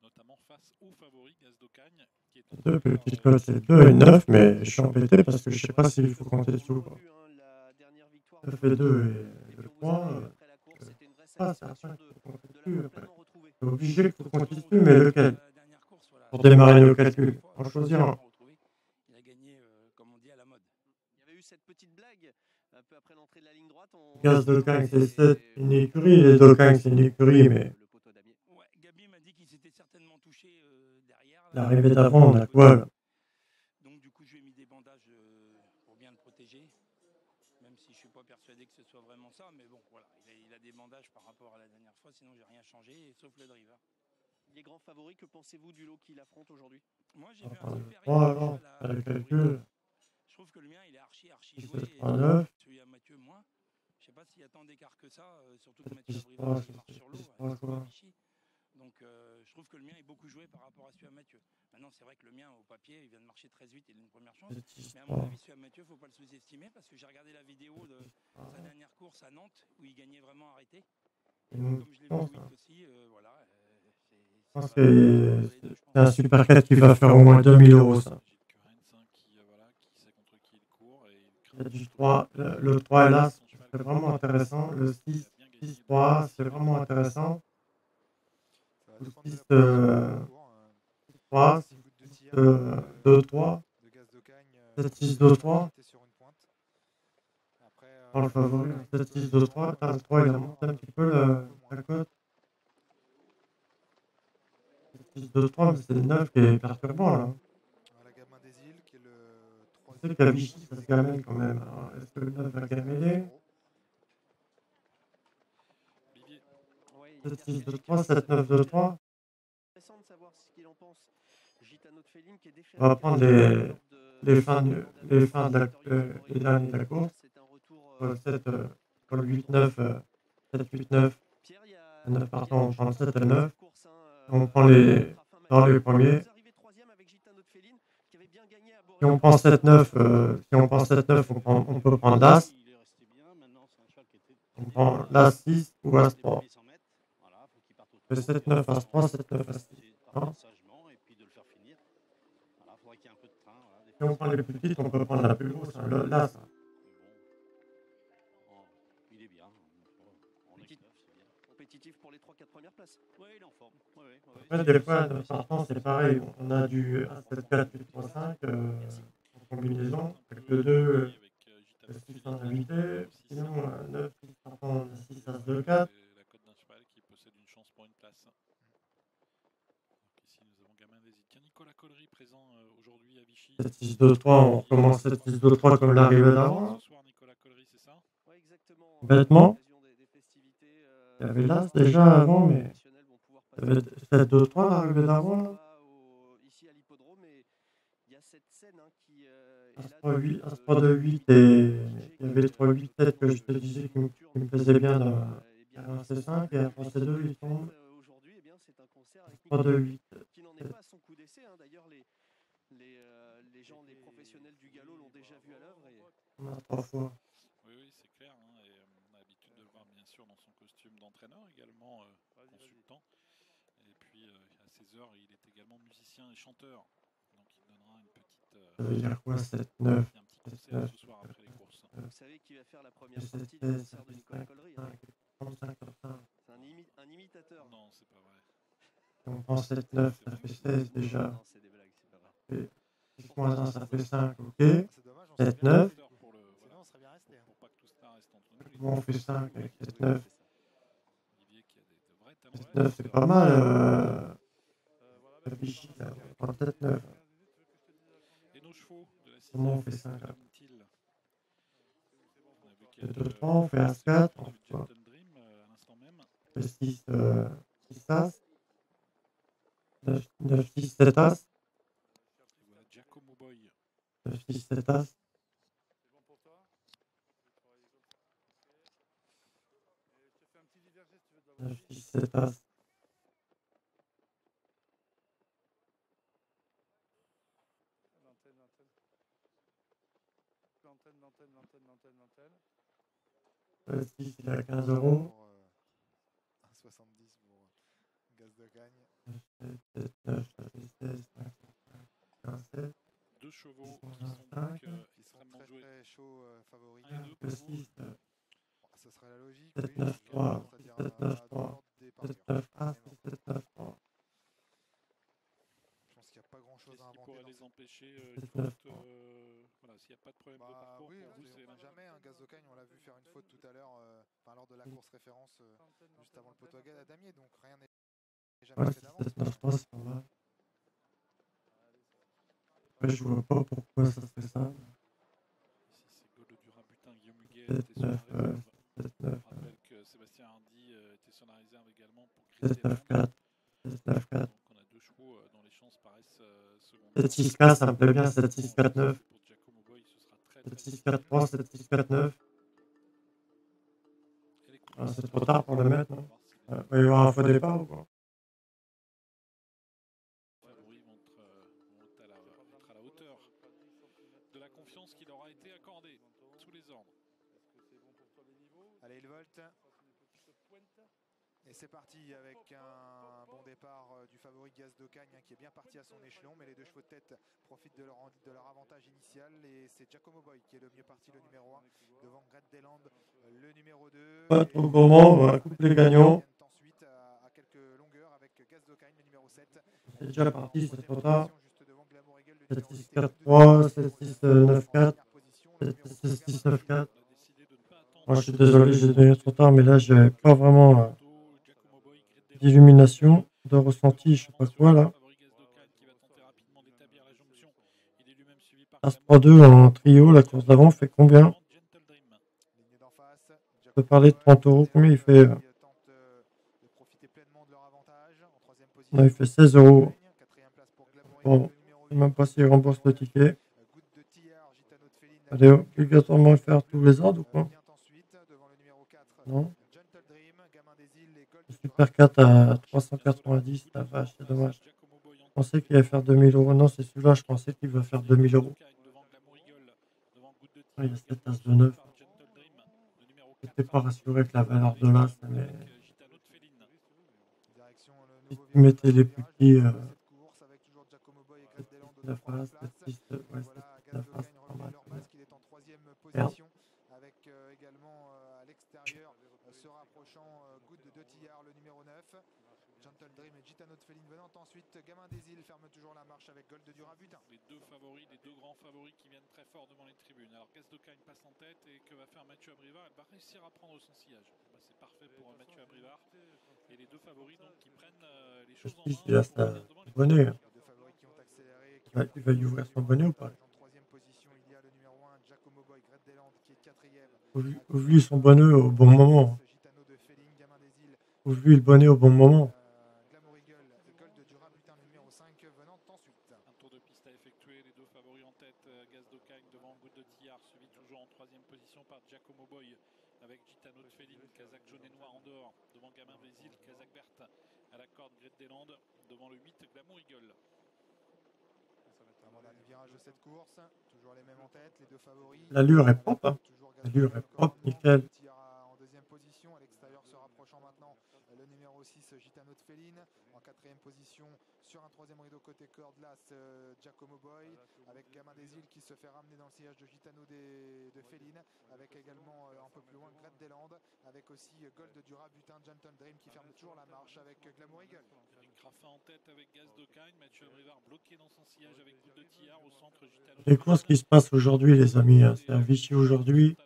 notamment face au favori Gaz d'Ocagne, qui est Deux petites cotes, c'est deux et neuf, mais je suis embêté parce que je sais pas s'il faut compter dessus ou pas. neuf et deux et le point, euh, ah, c'est à cinq, il faut compter dessus après. C'est obligé qu'il faut compter dessus, mais lequel? Pour démarrer nos calculs, en choisir un. Il a gagné, euh, comme on dit, à la mode. Il y avait eu cette petite blague un peu après l'entrée de la ligne droite. On... Gaz d'Ocagne, c'est une écurie, les d'Ocagne, c'est une écurie, mais. Ouais, Gabi m'a dit qu'il s'était certainement touché euh, derrière. L'arrivée d'avant, on a quoi là? Donc, du coup, je lui ai mis des bandages euh, pour bien le protéger. Même si je suis pas persuadé que ce soit vraiment ça, mais bon, voilà, il a, il a des bandages par rapport à la dernière fois, sinon j'ai rien changé, sauf le driver. Les grands favoris, que pensez-vous du lot qu'il affronte aujourd'hui? Moi, j'ai vu un super trois, non, le calcul. Je trouve que le mien, il est archi, archi joué. Et neuf. celui à Mathieu, moins. Je sais pas s'il y a tant d'écart que ça, euh, surtout que Mathieu Abrivard, il marche sur l'eau. Donc, euh, je trouve que le mien est beaucoup joué par rapport à celui à Mathieu. Maintenant, c'est vrai que le mien, au papier, il vient de marcher treize huit, il a une première chance. Mais à mon avis, celui à Mathieu, il ne faut pas le sous-estimer parce que j'ai regardé la vidéo de sa dernière course à Nantes où il gagnait vraiment arrêté. Et comme je l'ai vu au huit aussi, euh, voilà. Je pense que c'est un super quatre qui va faire au moins deux mille euros, ça. Il y a du trois, le, le trois est là, c'est vraiment intéressant. Le six, six trois, c'est vraiment intéressant. Le six, euh, trois, six, euh, deux trois, sept six deux trois. Prends le favori, sept six deux trois, t'as le trois, il a monté un petit peu la, la cote. sept six deux trois, mais c'est le neuf qui est perturbant là. Je sais qu'à Vichy, ça se gamelle quand même. Alors, est-ce que le neuf va gameler? sept six deux trois, sept neuf deux trois. On va prendre les, les fins de, les fins de la, euh, les derniers de la course. Pour sept, euh, pour le huit neuf, euh, sept huit neuf, neuf, pardon, on prend le sept et le neuf. On prend les, dans les premiers. Si on prend sept neuf, euh, si on prend sept neuf, on, prend, on peut prendre l'As. On prend l'As six ou As trois. Le sept neuf, As trois, sept neuf, As six. Hein? Si on prend les plus petites, on peut prendre la plus grosse, hein, l'As. Il est bien. Compétitif pour les trois quatre premières places. Oui, il est en forme. Ouais, ouais, ouais. Après, des fois, notre partant, c'est pareil. On a du un sept quatre, huit trois cinq euh, en combinaison. Avec le deux, le six en invité. Sinon, euh, neuf, six, partant, six, As deux quatre. La cote d'un cheval qui possède une chance pour une place. Donc ici, nous avons Gamin d'Hésite. Tiens, Nicolas Collery présent euh, aujourd'hui à Vichy. sept six deux trois, on recommence sept six deux trois comme l'arrivée d'avant. Ce soir, Nicolas Collery, c'est ça? Ouais, exactement. Bêtement. Il y avait l'As déjà avant, mais il y avait sept deux trois l'arrivée d'avant. Ici à l'hippodrome, et il y a cette scène hein, qui As trois huit, As trois deux huit et il y avait les trois huit sept que je te disais qui me, qui me plaisaient bien dans un C cinq et un C deux il tombe. aujourd'hui, eh bien c'est un concert avec trois deux huit. Qui n'en est pas à son coup d'essai. Hein. D'ailleurs, les, les, euh, les gens, les professionnels du galop l'ont déjà vu à l'œuvre. Et... On a trois fois. Oui, oui, c'est clair. Hein, et on a l'habitude de le voir bien sûr dans son costume d'entraîneur, également euh, consultant. Et puis euh, à ses heures, il est également musicien et chanteur. Donc il donnera une petite. Euh, ça veut dire quoi, sept neuf? Un petit concert ce soir après les courses. Vous savez qui va faire la première partie du concert de Nicolas Collery? Hein. C'est un, imi un imitateur. Non, c'est pas vrai. Si on prend sept neuf, ça fait seize déjà. Non, c'est des blagues, c'est pas vrai. six moins un, ça fait cinq, ok. sept neuf. Bon, on fait cinq avec sept neuf. sept neuf, c'est pas mal. Euh... Vichy, là, on prend sept neuf. Comment on fait cinq là? deux trois, on fait As quatre. On fait six, euh, six As. neuf six sept As. neuf six sept As. neuf six sept As. Le six, il est à quinze euros. Gaz de Cagne. Deux chevaux qui sont donc euh, extrêmement très, joués. très chauds euh, favoris. un et deux pour vous. six, Bon, ça serait la logique. sept, Oui, neuf, donc, trois, euh, c'est-à-dire sept, à- neuf, à trois, l'ordre des sept, parieurs. neuf, un, Mais bon, sept, neuf, trois, je pense qu'il n'y a pas grand-chose à Qu'est-ce qui inventer. pourrait dans les ce- empêcher euh, sept, une neuf, faute euh, voilà, s'il n'y a pas de problème de Bah parcours oui, pour vous, c'est- c'est on jamais un Gaz de Cagne, on l'a vu faire une faute tout à l'heure, euh, enfin lors de la course référence, euh, juste avant le poteau à damier, donc rien n'est jamais ouais, fait six, d'avance. sept, neuf, trois, c'est pas mal. Ouais, je vois pas pourquoi ça serait ça. Ici, c'est Goldo du Rabutin, Guillaume Huguet sept, était sur la neuf, réserve. sept, neuf, Je rappelle que Sébastien Hardy euh, était sur la réserve également pour sept, Gris neuf, quatre, sept, neuf, quatre. Donc on a deux chevaux euh, dont les chances paraissent euh, secondaires. sept, six, quatre, ça me plaît bien, sept, six, quatre, neuf. Pour Giacomo Boy, ce sera très sept, très six, difficile. quatre, trois, sept, six, quatre, neuf. Et les coups Ah, de c'est pied trop sont tard pour le mettre, on va non voir si les euh, Il va y avoir un faux départ ou quoi? favoris vont être, euh, vont être à, la, être à la hauteur de la confiance qui leur a été accordée sous les ordres. Allez, il volte. Et c'est parti avec un bon départ euh, du favori Gaz de Cagne hein, qui est bien parti à son échelon, mais les deux chevaux de tête profitent de leur, de leur avantage initial et c'est Giacomo Boy qui est le mieux parti, le numéro un, devant Great Deland, le numéro deux. Pas trop gourmand, on va couper les gagnants. Ensuite à, à quelques longueurs avec Gaz de Cagne, le numéro sept. C'est déjà parti, c'est trop tard. Juste devant Glamour Eagle, le sept, numéro six, six, quatre, trois, sept, six, neuf, quatre, sept, six, six, neuf, quatre. Moi, je suis désolé, j'ai donné trop tard, mais là, j'avais pas vraiment euh, d'illumination, de ressenti, je sais pas quoi, là. As trois deux en trio, la course d'avant fait combien? Je peux parler de trente euros, combien il fait euh... Non, il fait seize euros. Bon, je sais même pas s'il rembourse le ticket. Allez, obligatoirement le faire tous les ordres ou quoi? Non. Super quatre à trois cent quatre-vingt-dix, la vache, c'est dommage. Je pensais qu'il allait faire deux mille euros. Non, c'est celui-là, je pensais qu'il va faire deux mille euros. Ah, il y a sept as de neuf. Je n'étais pas rassuré avec la valeur de l'as, mais si tu mettais les plus petits, euh, neuf as, sept six, ouais, neuf as, c'est pas mal. Merde. Avec euh, également euh, à l'extérieur euh, se rapprochant euh, Good de Tillard, le numéro neuf. Gentle Dream et Gitano de Féline venant ensuite. Gamin des Îles ferme toujours la marche avec Gold du Rabutin. Les deux favoris, les deux grands favoris qui viennent très fort devant les tribunes. Alors Gaz de Cagne passe en tête et que va faire Mathieu Abrivard? Elle va réussir à prendre son sillage. Bah, c'est parfait pour euh, Mathieu Abrivard. Et les deux favoris donc qui prennent euh, les choses en main. Il a sa bonnet. Les deux favoris qui ont accéléré. Qui Il va y ouvrir son bonnet ou pas? En troisième position, il y a le numéro un, Giacomo Boy, Great Deland, qui est quatrième. Ouvre-lui son bonnet au bon moment. Ouvre-lui le bonnet au bon moment. Glamour Eagle et Gold du Rabutin, le numéro cinq, venant ensuite. Un tour de piste à effectuer, les deux favoris en tête, euh, Gaz de Cagne devant Good de Tillard, suivi toujours en troisième position par Giacomo Boy, avec Gitano de Féline, Kazakh jaune et noir en dehors, devant Gamin des Îles, Kazakh verte à la corde, Great Deland, devant le huit, Glamour Eagle. Ça va être un dernier virage de cette course, toujours les mêmes en tête, les deux favoris. L'allure est propre, hein. L'allure est propre, nickel. En deuxième position, à l'extérieur se rapprochant maintenant le numéro six, Gitano de Féline. En quatrième position, sur un troisième rideau côté corde, là, euh, Giacomo Boy, avec Gamin des Îles qui se fait ramener dans le sillage de Gitano des, de Féline, avec également euh, un peu plus loin Great Deland, avec aussi euh, Gold du Rabutin, Gentle Dream qui ferme toujours la marche avec euh, Glamour Eagle. Eric Raffin en tête avec Gaz de Cagne, Mathieu Abrivard bloqué dans son sillage avec Good de Tillard au centre, Gitano. Les courses qui se passent aujourd'hui, les amis, hein. C'est à Vichy aujourd'hui.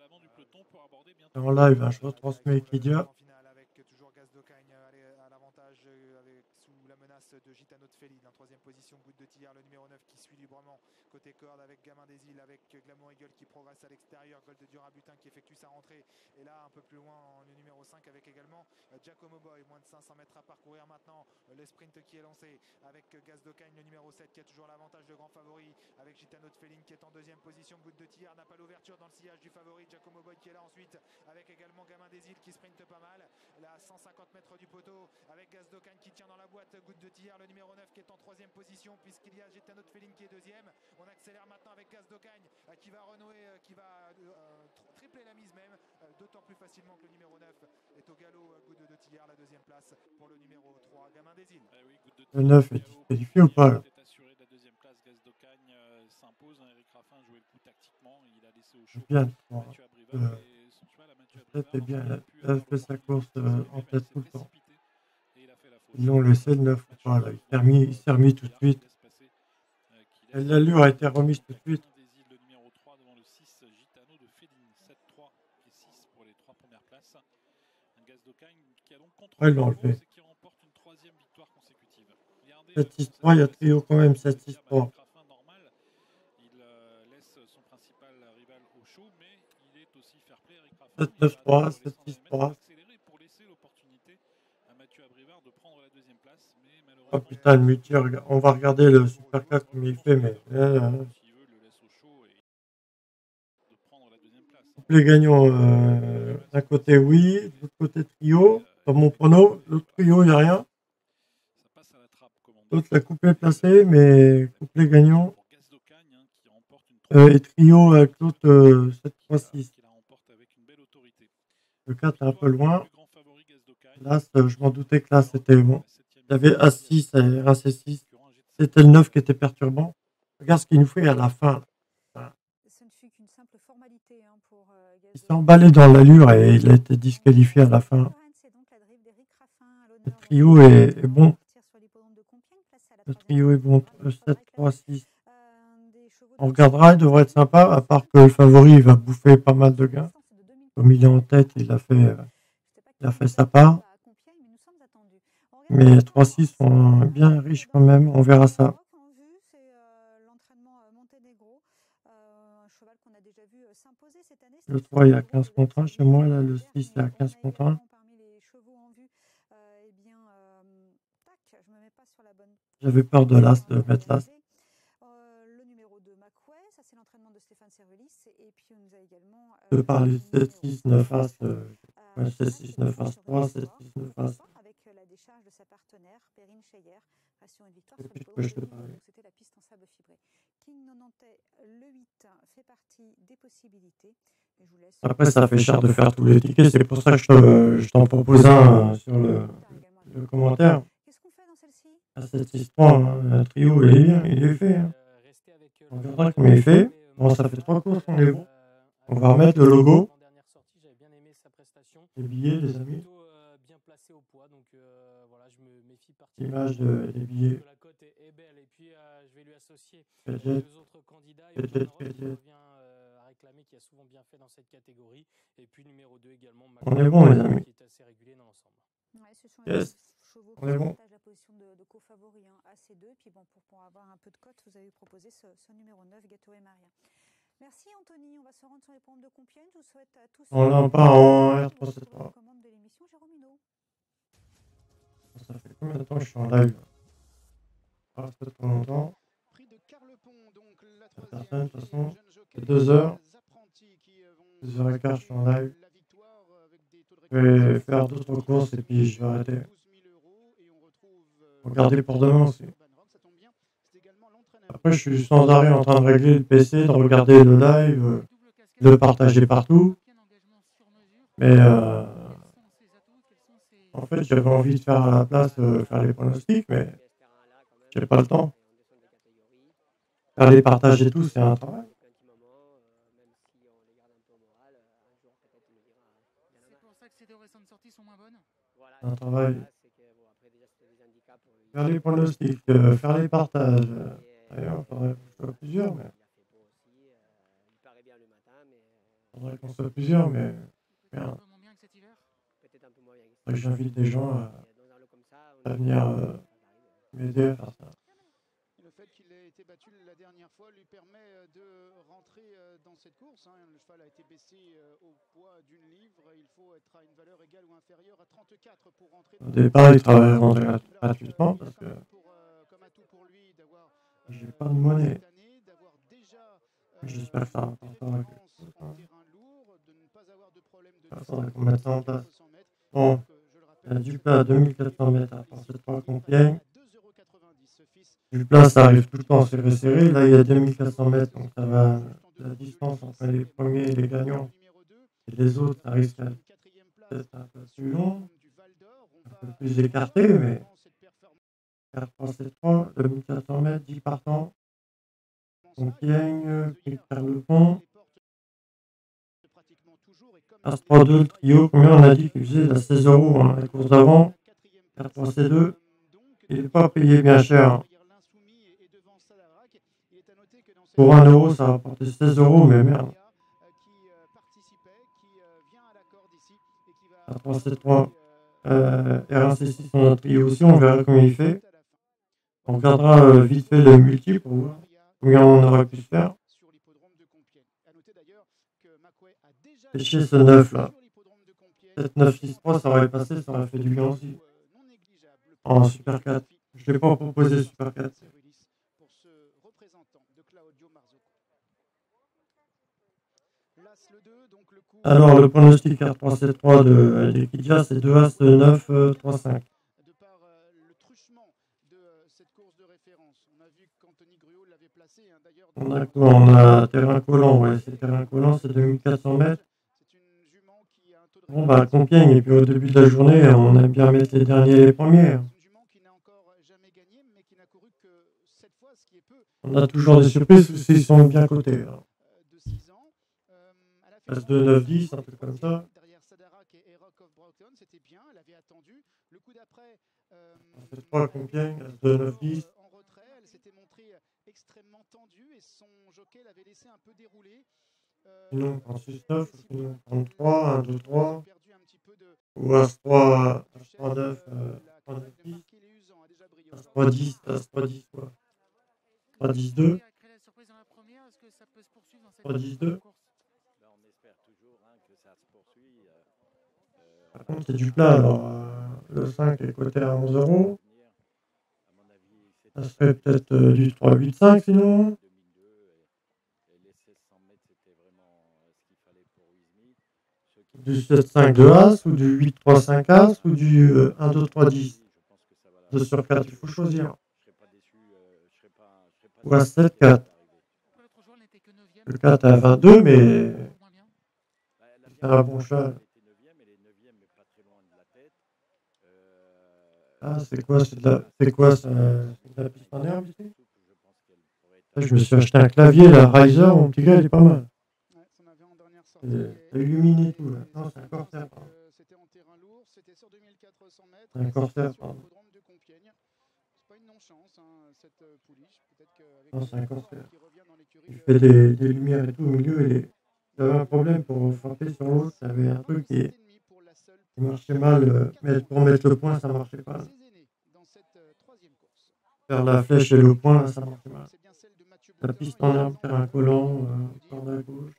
En live, hein, je retransmets Equidia. Toujours Gaz de Cagne à l'avantage avec sous la menace de Gitano de Féline. En troisième position, Good de Tillard, le numéro neuf qui suit librement côté corde avec Gamin des Îles, avec Glamour Eagle qui progresse à l'extérieur, Gold du Rabutin qui effectue sa rentrée. Et là, un peu plus loin, le numéro cinq avec également Giacomo Boy, moins de cinq cents mètres à parcourir maintenant. Le sprint qui est lancé avec Gaz de Cagne, le numéro sept qui a toujours l'avantage de grand favori, avec Gitano de Féline qui est en deuxième position. Good de Tillard n'a pas l'ouverture dans le sillage du favori. Giacomo Boy qui est là ensuite, avec également Gamin des Îles qui sprinte pas mal. Là, à cent cinquante mètres du poteau, avec Gaz de Cagne qui tient dans la boîte. Good de Tillard, le numéro neuf qui est en troisième position, puisqu'il y a Gitano de Féline qui est deuxième. On accélère maintenant avec Gaz de Cagne qui va va renouer, euh, qui va euh, tripler la mise même, euh, d'autant plus facilement que le numéro neuf est au galop. euh, Goutte de Tillard, la deuxième place pour le numéro trois, Gamin des Îles. Eh oui, Goutte de Le Tillard, neuf est galop, disqualifié ou pas là? est assuré de la deuxième place. Gaz d'Ocagne euh, s'impose. hein, Eric Raffin jouait le coup tactiquement. Il a laissé au chaud Bien. Bon, Mathieu Abrivard. euh, Et son cheval à Mathieu peut-être Abrivard, est bien. lorsqu'il a pu Il a avoir fait sa l'opportunité course de euh, s'exprimer, en bah, il tête s'est tout le temps. précipité et il a fait la faute. Ils l'ont laissé le neuf ou pas là. Il s'est remis, il s'est remis tout de suite. Et l'allure a été remise tout de suite. Des îles, le numéro trois devant le six, Gitano de Fédine, sept trois et six pour les trois premières places. Un Gaz d'Ocagne qui a donc Ouais, contrôlé ils l'ont la enlevé. course et qui remporte une troisième victoire consécutive. Regardez, sept euh, six cette trois, il y a fois-ci, trio quand même, sept six Eric trois. Raffin normal. Il euh, laisse son principal rival au chaud, mais il est aussi fair play. Eric Raffin, sept il neuf va trois, attendre sept Alexandre six Lemaitre trois. pour accélérer pour laisser l'opportunité à Mathieu Abrivard de prendre la deuxième place, mais Oh malheureusement, putain, le multi, rega- on va regarder le Super quatre comme il fait, mais euh, s'il veut, le laisse au chaud et de prendre la deuxième place. les gagnants euh, d'un côté oui, de l'autre côté trio. Dans mon prono, l'autre trio, il n'y a rien. Ça passe à la trappe, comme on dit. L'autre, la couplet placée, mais couplet gagnant. Euh, et trio avec l'autre euh, sept trois six. Le quatre est un peu loin. Là, je m'en doutais que là, c'était bon. Il y avait A six et un C six. C'était le neuf qui était perturbant. Regarde ce qu'il nous fait à la fin. Voilà. Ce ne fut qu'une simple formalité hein, pour euh, Il s'est emballé dans l'allure et il a été disqualifié à la fin. Le trio est, est bon. Le trio est bon. sept trois six. On regardera, il devrait être sympa, à part que le favori il va bouffer pas mal de gains. Comme il est en tête, il a fait, euh, il a fait sa part. Mais trois six sont bien riches quand même, on verra ça. Le trois il y a quinze contre un chez moi, là, le six il y a quinze contre un. J'avais peur de l'as, de mettre l'as. De parler sept six neuf as, euh, sept six neuf as trois, sept six neuf as. Avec la décharge de sa partenaire, Perrine Cheyer, sur une victoire Et sur puis, le je te podium. parlais. Donc c'était la piste en sable fibré. King Nonantais, le huit, fait partie des possibilités. Et je vous laisse... Après, ça fait cher de faire tous les tickets, c'est pour ça que je, te, je t'en propose un euh, sur le, le commentaire. Qu'est-ce qu'on fait dans celle-ci? À sept six trois, hein, le trio, il est bien, il est fait. Hein. On verra comment il est fait. Bon, ça fait trois courses, on est bon. On va remettre le logo. Les billets, les amis. L'image des billets. Gadget, gadget, gadget. qui a souvent bien fait dans cette catégorie. Et puis numéro deux également, On est bon, les amis. qui est assez régulier dans l'ensemble. Ouais, ce sont Yes. les chevaux On qui est bon. partagent la position de, de co-favori, hein, A C deux. Puis bon, pour, pour avoir un peu de cote, vous avez proposé ce, ce numéro neuf, Gâteau et Maria. Merci Anthony, on va se rendre sur les pommes de Compiègne. Je vous souhaite à tous... On l'a pas en R trois sept trois. commande de l'émission, Jérôme Hinault. Ça fait combien de temps que je suis en live? Ah, ça fait trop longtemps. Personne, de toute façon, c'est deux heures. deux heures et quart, je suis en live. Je vais faire d'autres courses et puis je vais arrêter. Regardez pour demain aussi. Après, je suis sans arrêt en train de régler le P C, de regarder le live, euh, de le partager partout. Mais euh, en fait, j'avais envie de faire à la place, euh, faire les pronostics, mais j'ai pas le temps. Faire les partages et tout, c'est un travail. C'est pour ça que ces deux récentes sorties sont moins bonnes. C'est un travail. Faire les pronostics, euh, faire les partages. Euh, D'ailleurs, il faudrait qu'on soit plusieurs, mais. Il faudrait qu'on soit plusieurs, mais. Merde. Faudrait que j'invite des gens à, à venir euh, m'aider à faire ça. Le fait qu'il ait été battu la dernière fois lui permet de rentrer dans cette course. Hein. Le cheval a été baissé au poids d'une livre. Il faut être à une valeur égale ou inférieure à trente-quatre pour rentrer. Au départ, il travaille rentrer gratuitement parce que j'ai pas de monnaie. J'espère que ça rapportera quelque chose. Hein. Il faudrait qu'on mette ça en place. Bon, il y a du plat à deux mille quatre cents mètres à Force trois Compiègne. Du plat, ça arrive tout le temps serré serré. Là, il y a deux mille quatre cents mètres, donc ça va la distance entre les premiers et les gagnants et les autres, ça risque d'être un peu plus long, un peu plus écarté, mais quatre trois sept trois, deux mille quatre cents mètres, dix partants. Compiègne, Picard-le-Pont. As trois deux, le trio, combien on a dit qu'il faisait? La seize euros, hein, la course d'avant. quatre trois C deux. Il n'est pas payé bien cher. Pour un euro, ça va rapporter seize euros, mais merde. quatre trois sept trois. Euh, R un C six, on a un trio aussi, on verra comment il fait. On regardera euh, vite fait le multi pour voir combien on aurait pu se faire. C'est chier ce neuf là. sept neuf six trois, ça aurait passé, ça aurait fait du bien aussi. En Super quatre. Je ne l'ai pas proposé Super quatre. Alors le pronostic R trois sept trois de Equidia, c'est deux As neuf trois cinq. On a quoi? On a terrain collant, ouais, c'est terrain collant, c'est deux mille quatre cents mètres. Bon bah Compiègne, et puis au début de la journée, on aime bien mettre les derniers et les premiers. On a toujours des surprises s'ils sont bien cotés. As deux neuf dix, un truc comme ça. C'est trois Compiègne, As deux neuf dix. Sinon, on prend six neuf, sinon on prend trois, un deux trois. Ou As trois, As trois neuf, trois neuf dix. As trois dix, As trois dix quoi. trois dix deux. trois dix deux. Par contre, c'est du plat, alors euh, le cinq est coté à onze euros. Ça serait peut-être euh, du trois huit cinq sinon. Du sept cinq de As, ou du huit trois cinq As, ou du euh, un deux trois dix. deux sur quatre, il faut choisir. Ou As sept quatre. Le quatre à vingt-deux, mais c'est un bon cheval. Ah, c'est quoi? C'est de la, c'est quoi ça? C'est de la piste en herbe ici? Je me suis acheté un clavier, la Riser, mon petit gars, il est pas mal. C'est illuminé tout là. Non, c'est un Corsair. C'est un Corsair, pardon. Non, c'est un Corsair. Il fait des, des lumières et tout au milieu. Et j'avais un problème pour frapper sur l'autre. Il y avait un truc qui, qui marchait mal. Euh, mais pour mettre le point, ça marchait pas. Faire la flèche et le point, ça marchait mal. La piste en herbe, terrain collant, euh, corde à gauche.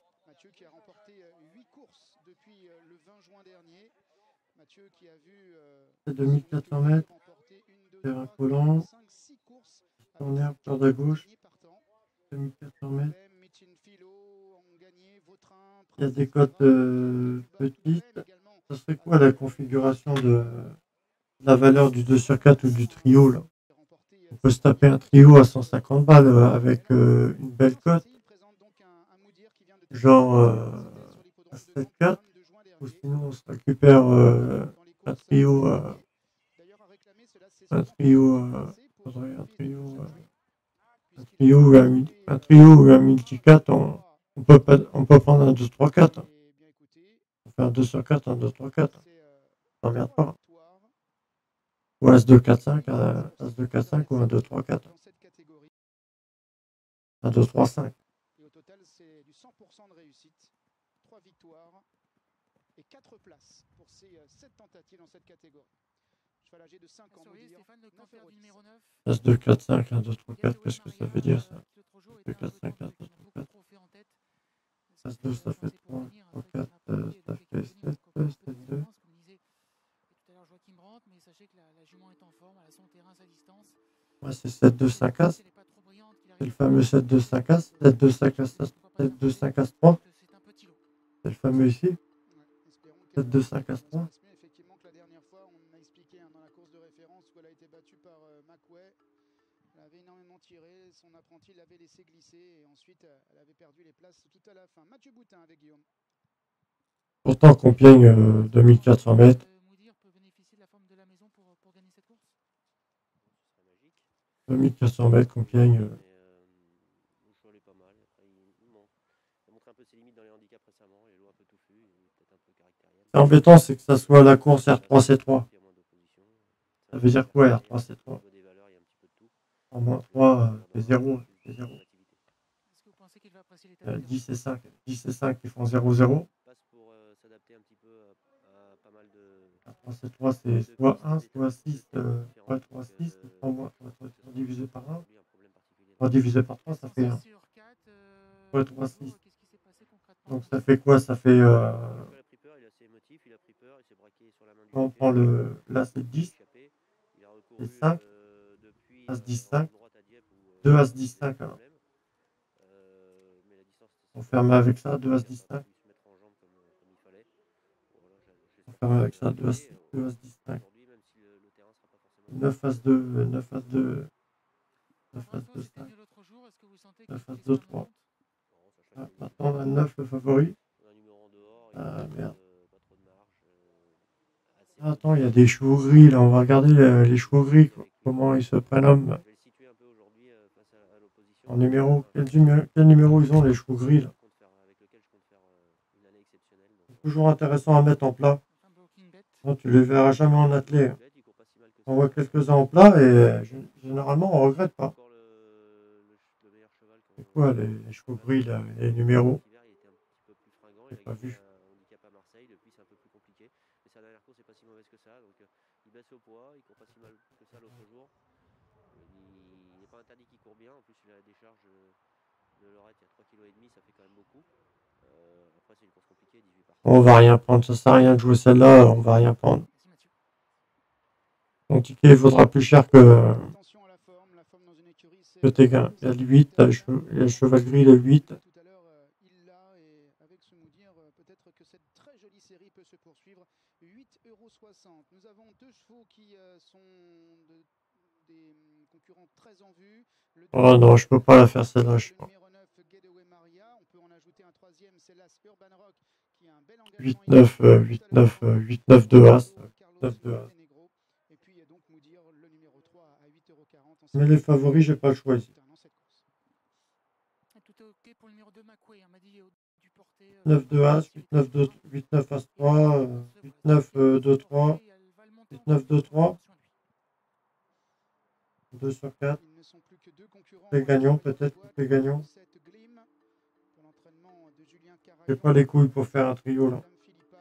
C'est deux mille quatre cents mètres. Terrain collant. En herbe, corde à gauche. deux mille quatre cents mètres. Il y a des cotes euh, petites. Ça serait quoi la configuration de la valeur du deux sur quatre ou du trio là? On peut se taper un trio à cent cinquante balles euh, avec euh, une belle cote. Genre euh, sept quatre. Ou sinon on se récupère euh, un trio euh, un trio euh, un trio euh, un trio ou un, un trio ou un multi quatre. On, on, peut pas, on peut prendre un deux trois quatre. On fait un deux sur quatre, un deux trois quatre. Ça n'emmerde pas. Ou As deux quatre cinq, un As deux quatre cinq ou un deux trois quatre. Un deux trois cinq. Et au total, c'est du cent pour cent de réussite. trois victoires et quatre places pour ces sept tentatives dans cette catégorie. Cheval âgé de cinq ans. As deux quatre cinq, un deux trois quatre, qu'est-ce que ça veut dire ça? deux quatre cinq, un deux trois quatre. As deux, ça fait trois, trois quatre, euh, ça fait sept, sept deux. Ouais, c'est sept deux cinq As. C'est le fameux sept deux cinq As. sept deux cinq As, sept deux cinq As trois. C'est le fameux ici. sept deux cinq As trois. Effectivement, que la dernière fois, on a expliqué hein, dans la course de référence où elle a été battue par euh, Macway. Elle avait énormément tiré. Son approche apprentis l'avaient laissé glisser et ensuite euh, elle avait perdu les places tout à la fin. Mathieu Boutin avec Guillaume. Pourtant, Compiègne, euh, deux mille quatre cents mètres. deux mille quatre cents mètres, Compiègne. Euh, Le cheval est pas mal. Après, il, il, manque. il a montré un peu ses limites dans les handicaps récemment. Les lots un peu touffus, peut-être un peu caractériel. C'est embêtant, c'est que ça soit la course R trois C trois. Ça veut dire quoi R trois C trois? En moins trois, c'est zéro. C'est zéro. Euh, dix et cinq. dix et cinq, ils font zéro zéro. R trois C trois, c'est soit un, soit six. Euh, ouais, trois, six. trois moins trois, trois divisé par un. trois divisé par trois, ça fait un. Ouais, trois, six. Donc ça fait quoi? Ça fait... Euh... On prend le... Là, c'est dix. C'est cinq. As dix cinq. deux As dix cinq. Alors. On ferme avec ça, deux As dix cinq. On ferme avec ça, deux As, deux As dix cinq. neuf As deux, neuf As deux. neuf As deux cinq. neuf As deux trois. Ah, maintenant, on a neuf le favori. Ah merde. Ah, attends, il y a des chevaux gris là. On va regarder les, les chevaux gris. Quoi. Comment ils se prénomment. En numéro. Quel, quel numéro ils ont les chevaux gris là? C'est toujours intéressant à mettre en plat. Non, tu les verras jamais en attelé. On voit quelques-uns en plat et généralement on regrette pas. C'est quoi les, les chevaux gris là, les numéros? J'ai pas vu. Il baisse au poids, il court pas si mal que ça l'autre jour. Il n'est pas interdit qu'il court bien. En plus, il a la décharge de Lorette, il y a trois virgule cinq kilos, ça fait quand même beaucoup. Euh, après, c'est une course compliquée, dix-huit par On va rien prendre, ça sert à rien de jouer celle-là, on va rien prendre. Ton ticket il vaudra plus cher que, que tes gains. Il y a le huit, il y a le cheval gris, le huit. Nous avons deux chevaux qui euh, sont de, des concurrents très en vue. Le oh non, je peux pas la faire celle-là, je crois. huit neuf, huit neuf, huit neuf, deux As. neuf, deux As. Mais les favoris, j'ai pas le choix ici. neuf, deux As, huit neuf, deux, huit neuf As trois, huit neuf, deux trois, huit neuf, deux trois. deux sur quatre. Les gagnants, peut-être, les gagnants. J'ai pas les couilles pour faire un trio là.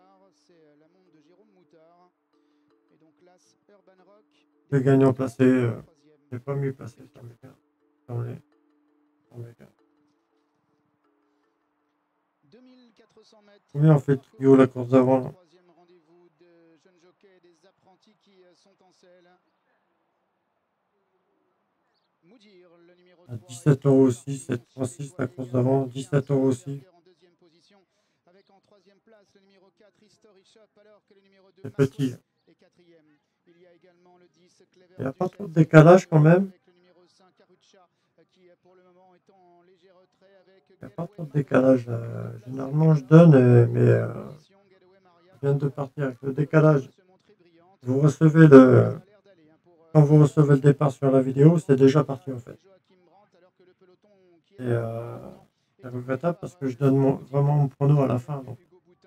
Les gagnants placés, euh, j'ai pas mieux placé sur mes cartes. Dans les. Dans mes cartes. Combien on fait le trio la course d'avant là? À dix-sept euros aussi, sept trois six la course d'avant, dix-sept euros aussi. C'est petit. Il n'y a pas trop de décalage quand même. Il n'y a pas trop de décalage. Euh, généralement, je donne, euh, mais euh, je viens de partir avec le décalage. Vous recevez le. Quand vous recevez le départ sur la vidéo, c'est déjà parti en fait. Et euh, c'est regrettable parce que je donne mon, vraiment mon prono à la fin. Donc.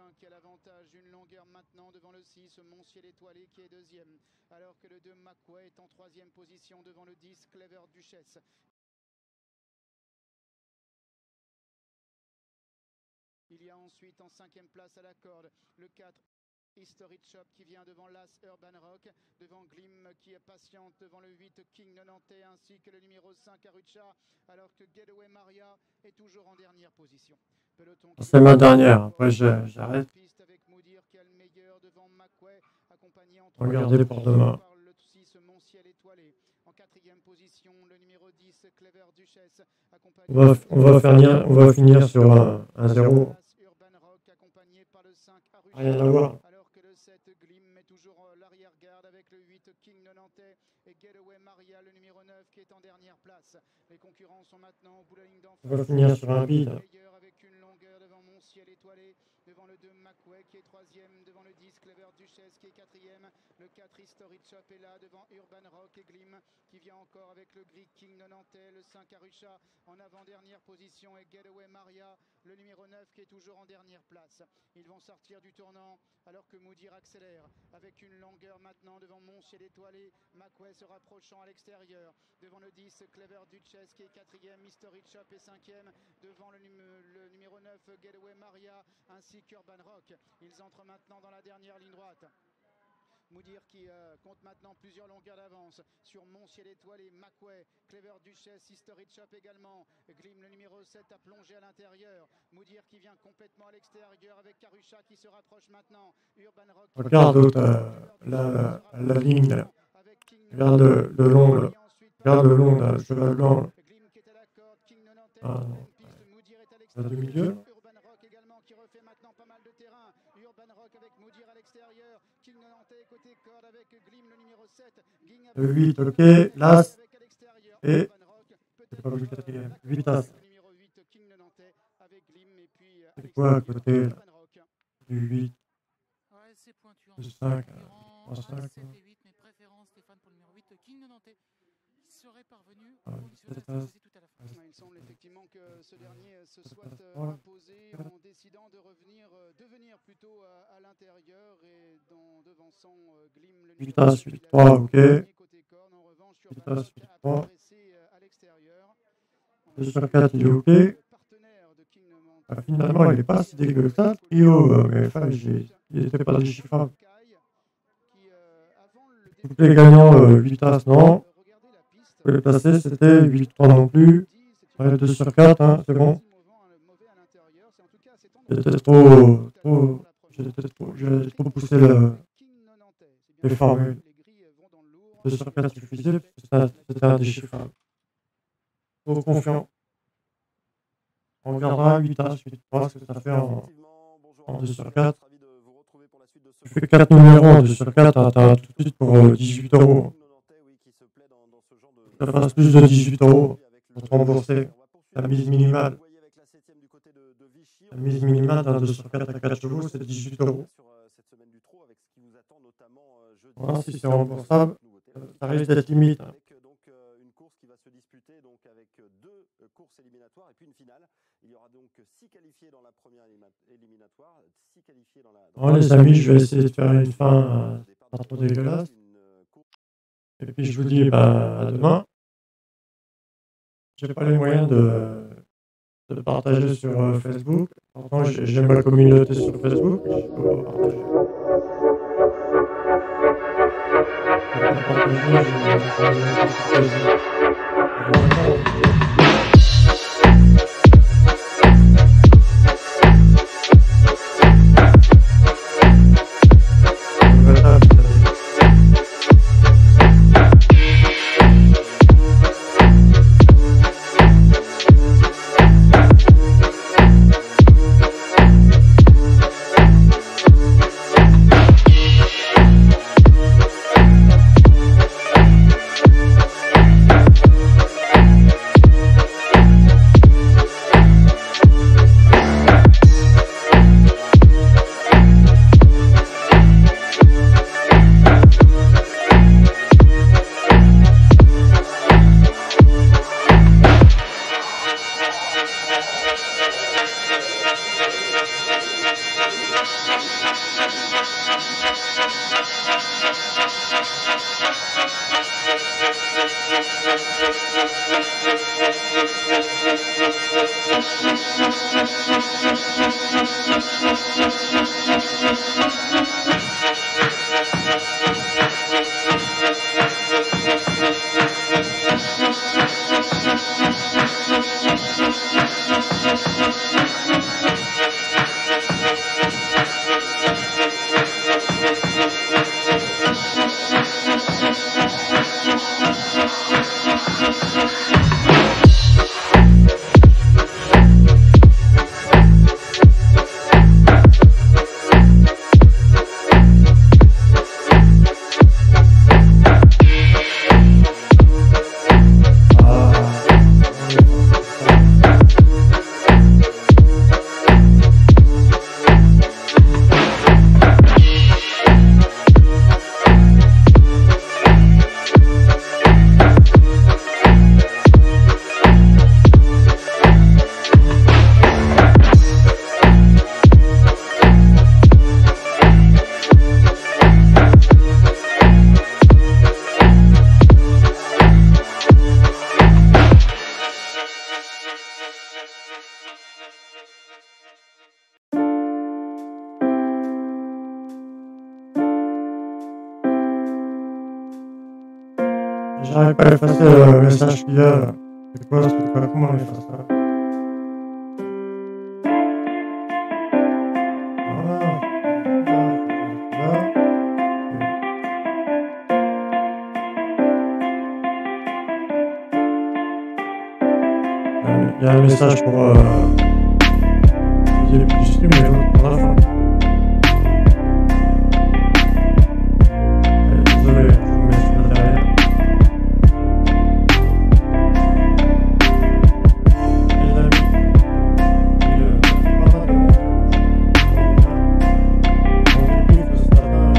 Il y a ensuite en cinquième place à la corde le quatre History Shop qui vient devant l'As Urban Rock, devant Glim qui est patiente, devant le huit King Nantais ainsi que le numéro cinq Arucha, alors que Getaway Maria est toujours en dernière position. C'est ma dernière, après j'arrête. Regardez pour demain. On va, on va, finir, on va finir sur un, un zéro. Rien à voir. Alors que le sept Glim met toujours l'arrière-garde avec le huit King Nantais et Getaway Maria, le numéro neuf qui est en dernière place. Les concurrents sont maintenant On va finir sur un bide. Avec une longueur devant Monciel étoilé, devant le deux Macway qui est troisième, devant le dix Clever Duchesse qui est quatrième, le quatre History Chop est là, devant Urban Rock et Glim qui vient encore avec le Greek King Nantais, le cinq Arusha en avant-dernière position et Getaway Maria, le numéro neuf qui est toujours en dernière place. Ils vont sortir du tournant alors que Moudir accélère avec une longueur maintenant devant Monciel étoilé, Macway se rapprochant à l'extérieur, devant le dix Clever Duchesse qui est quatrième, History Chop est cinquième, devant le, num le numéro neuf Getaway Maria ainsi qu'Urban Rock. Ils entrent maintenant dans la dernière ligne droite. Moudir qui euh, compte maintenant plusieurs longueurs d'avance sur Monciel étoilé, Macway, Clever Duchesse, History Chop également. Glim le numéro sept a plongé à l'intérieur. Moudir qui vient complètement à l'extérieur avec Karusha qui se rapproche maintenant. Urban Rock. Regarde euh, la, la, la ligne, là. Regarde le, le long, là. Regarde le long, là, le cheval blanc. Là. Ah non, là, du milieu. Là. Le huit, ok, l'As, et c'est pas le quatrième, huit As. C'est quoi à côté là? Du huit, du cinq, trois cinq. Ah, il semble effectivement que ce dernier se soit imposé en décidant de revenir, devenir plutôt à, à l'intérieur et dans, devançant Glim le huit As, huit trois, ok. huit As, huit trois. deux sur quatre, il est ok. Ah, finalement, il n'est pas si dégueu que ça, trio, mais enfin, il n'était pas déchiffrable. Tous les gagnants, euh, huit As, non. Pour les placer, c'était huit trois non plus. Ouais, deux sur quatre, hein, c'est bon. J'étais trop, trop, j'étais trop, j'ai trop poussé le, les formules. deux sur quatre suffisait, c'était un déchiffrable. Trop confiant. On regardera huit As, huit trois, ce que ça fait en, en deux sur quatre. Tu fais quatre numéros en deux sur quatre, t'as tout de suite pour euh, dix-huit euros. Ça fasse plus de dix-huit euros pour te rembourser la mise minimale. La mise minimale d'un deux sur quatre à quatre chevaux, c'est dix-huit euros. Voilà, si c'est remboursable, ça risque d'être limite. Hein. Bon, les amis, je vais essayer de faire une fin euh, pas trop dégueulasse. Et puis je vous dis bah, à demain. Je n'ai pas les moyens de, de partager sur euh, Facebook. Pourtant, j'aime ma communauté sur Facebook. Je peux partager. Je peux partager, je vais partager. j'arrive pas à effacer le message qu'il y a. Là. C'est quoi, c'est quoi, comment on efface ça? Voilà. Il y a un message pour euh, le début du stream et l'autre pour la fin. Euh, désolé, je vous mets ça derrière. Les amis, il euh, pas mal de monde. On début de ce matin,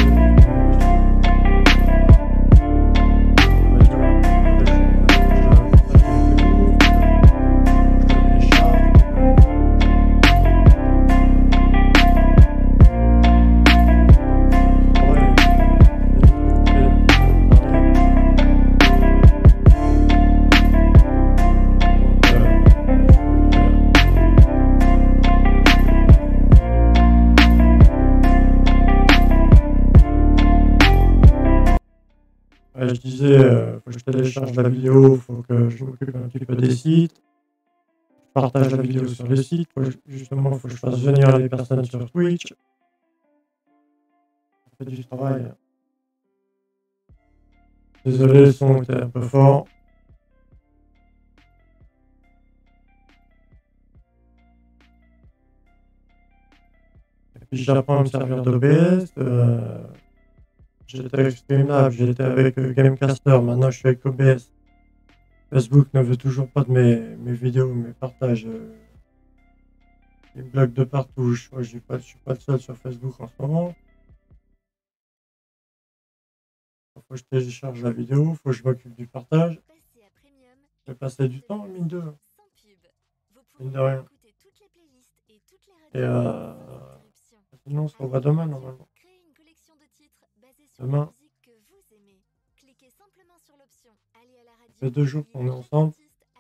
je disais, euh, faut que je télécharge la vidéo, faut que je m'occupe un petit peu des sites, je partage la vidéo sur les sites, faut que, justement, il faut que je fasse venir les personnes sur Twitch. Ça fait du travail. Désolé, le son était un peu fort. Et puis j'apprends à me servir d'O B S. Euh, J'étais avec Streamlab, j'étais avec euh, Gamecaster, maintenant je suis avec O B S. Facebook ne veut toujours pas de mes, mes vidéos, mes partages. Euh, ils me bloquent de partout. Je ne suis pas le seul sur Facebook en ce moment. Il faut que je télécharge la vidéo, il faut que je m'occupe du partage. J'ai passé du temps, mine de rien. Mine de rien. Et euh, sinon, on se revoit demain normalement. Demain. Ça fait deux jours qu'on est ensemble.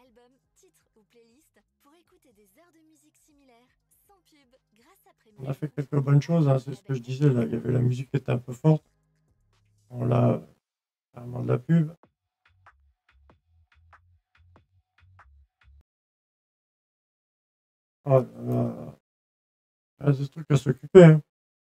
On a fait quelques bonnes choses, hein, c'est ce que je disais là. Il y avait la musique qui était un peu forte. On l'a carrément de la pub. Oh là là. Il y a des trucs à s'occuper. Hein.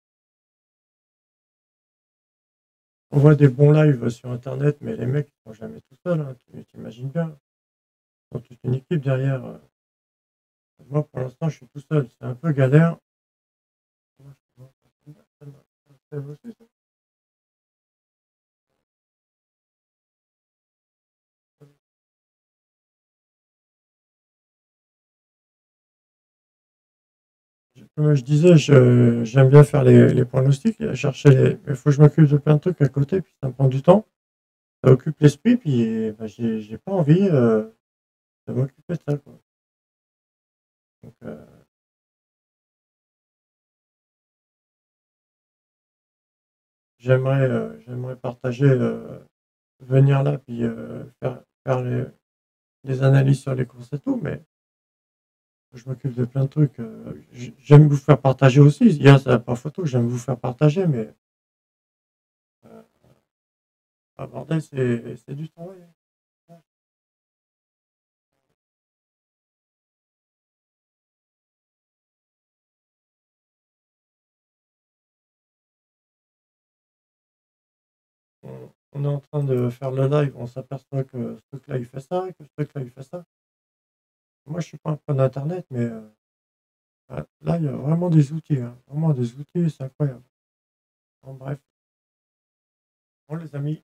On voit des bons lives sur internet, mais les mecs ils sont jamais tout seuls, hein. Tu t'imagines bien. Ils ont toute une équipe derrière. Moi pour l'instant je suis tout seul, c'est un peu galère. Comme je disais, je, j'aime bien faire les, les pronostics, chercher les. Il faut que je m'occupe de plein de trucs à côté, puis ça me prend du temps. Ça occupe l'esprit, puis bah, j'ai, j'ai pas envie euh, de m'occuper de ça, quoi. Donc, euh, j'aimerais, euh, j'aimerais partager, euh, venir là, puis euh, faire, faire les, les analyses sur les courses et tout, mais je m'occupe de plein de trucs. Euh, j'aime vous faire partager aussi. Il y a ça, pas photo, j'aime vous faire partager, mais euh, aborder, c'est, c'est du travail. On, on est en train de faire le live, on s'aperçoit que ce truc-là il fait ça, que ce truc-là il fait ça. Moi, je suis pas un fan d'internet, mais euh, là, il y a vraiment des outils, hein. Vraiment des outils, c'est incroyable. En bref. Bon, les amis.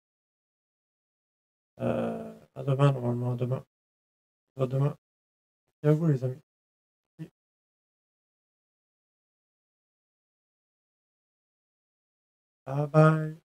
Euh, à demain, normalement, à demain. À demain. Et à vous, les amis. Merci. Bye bye.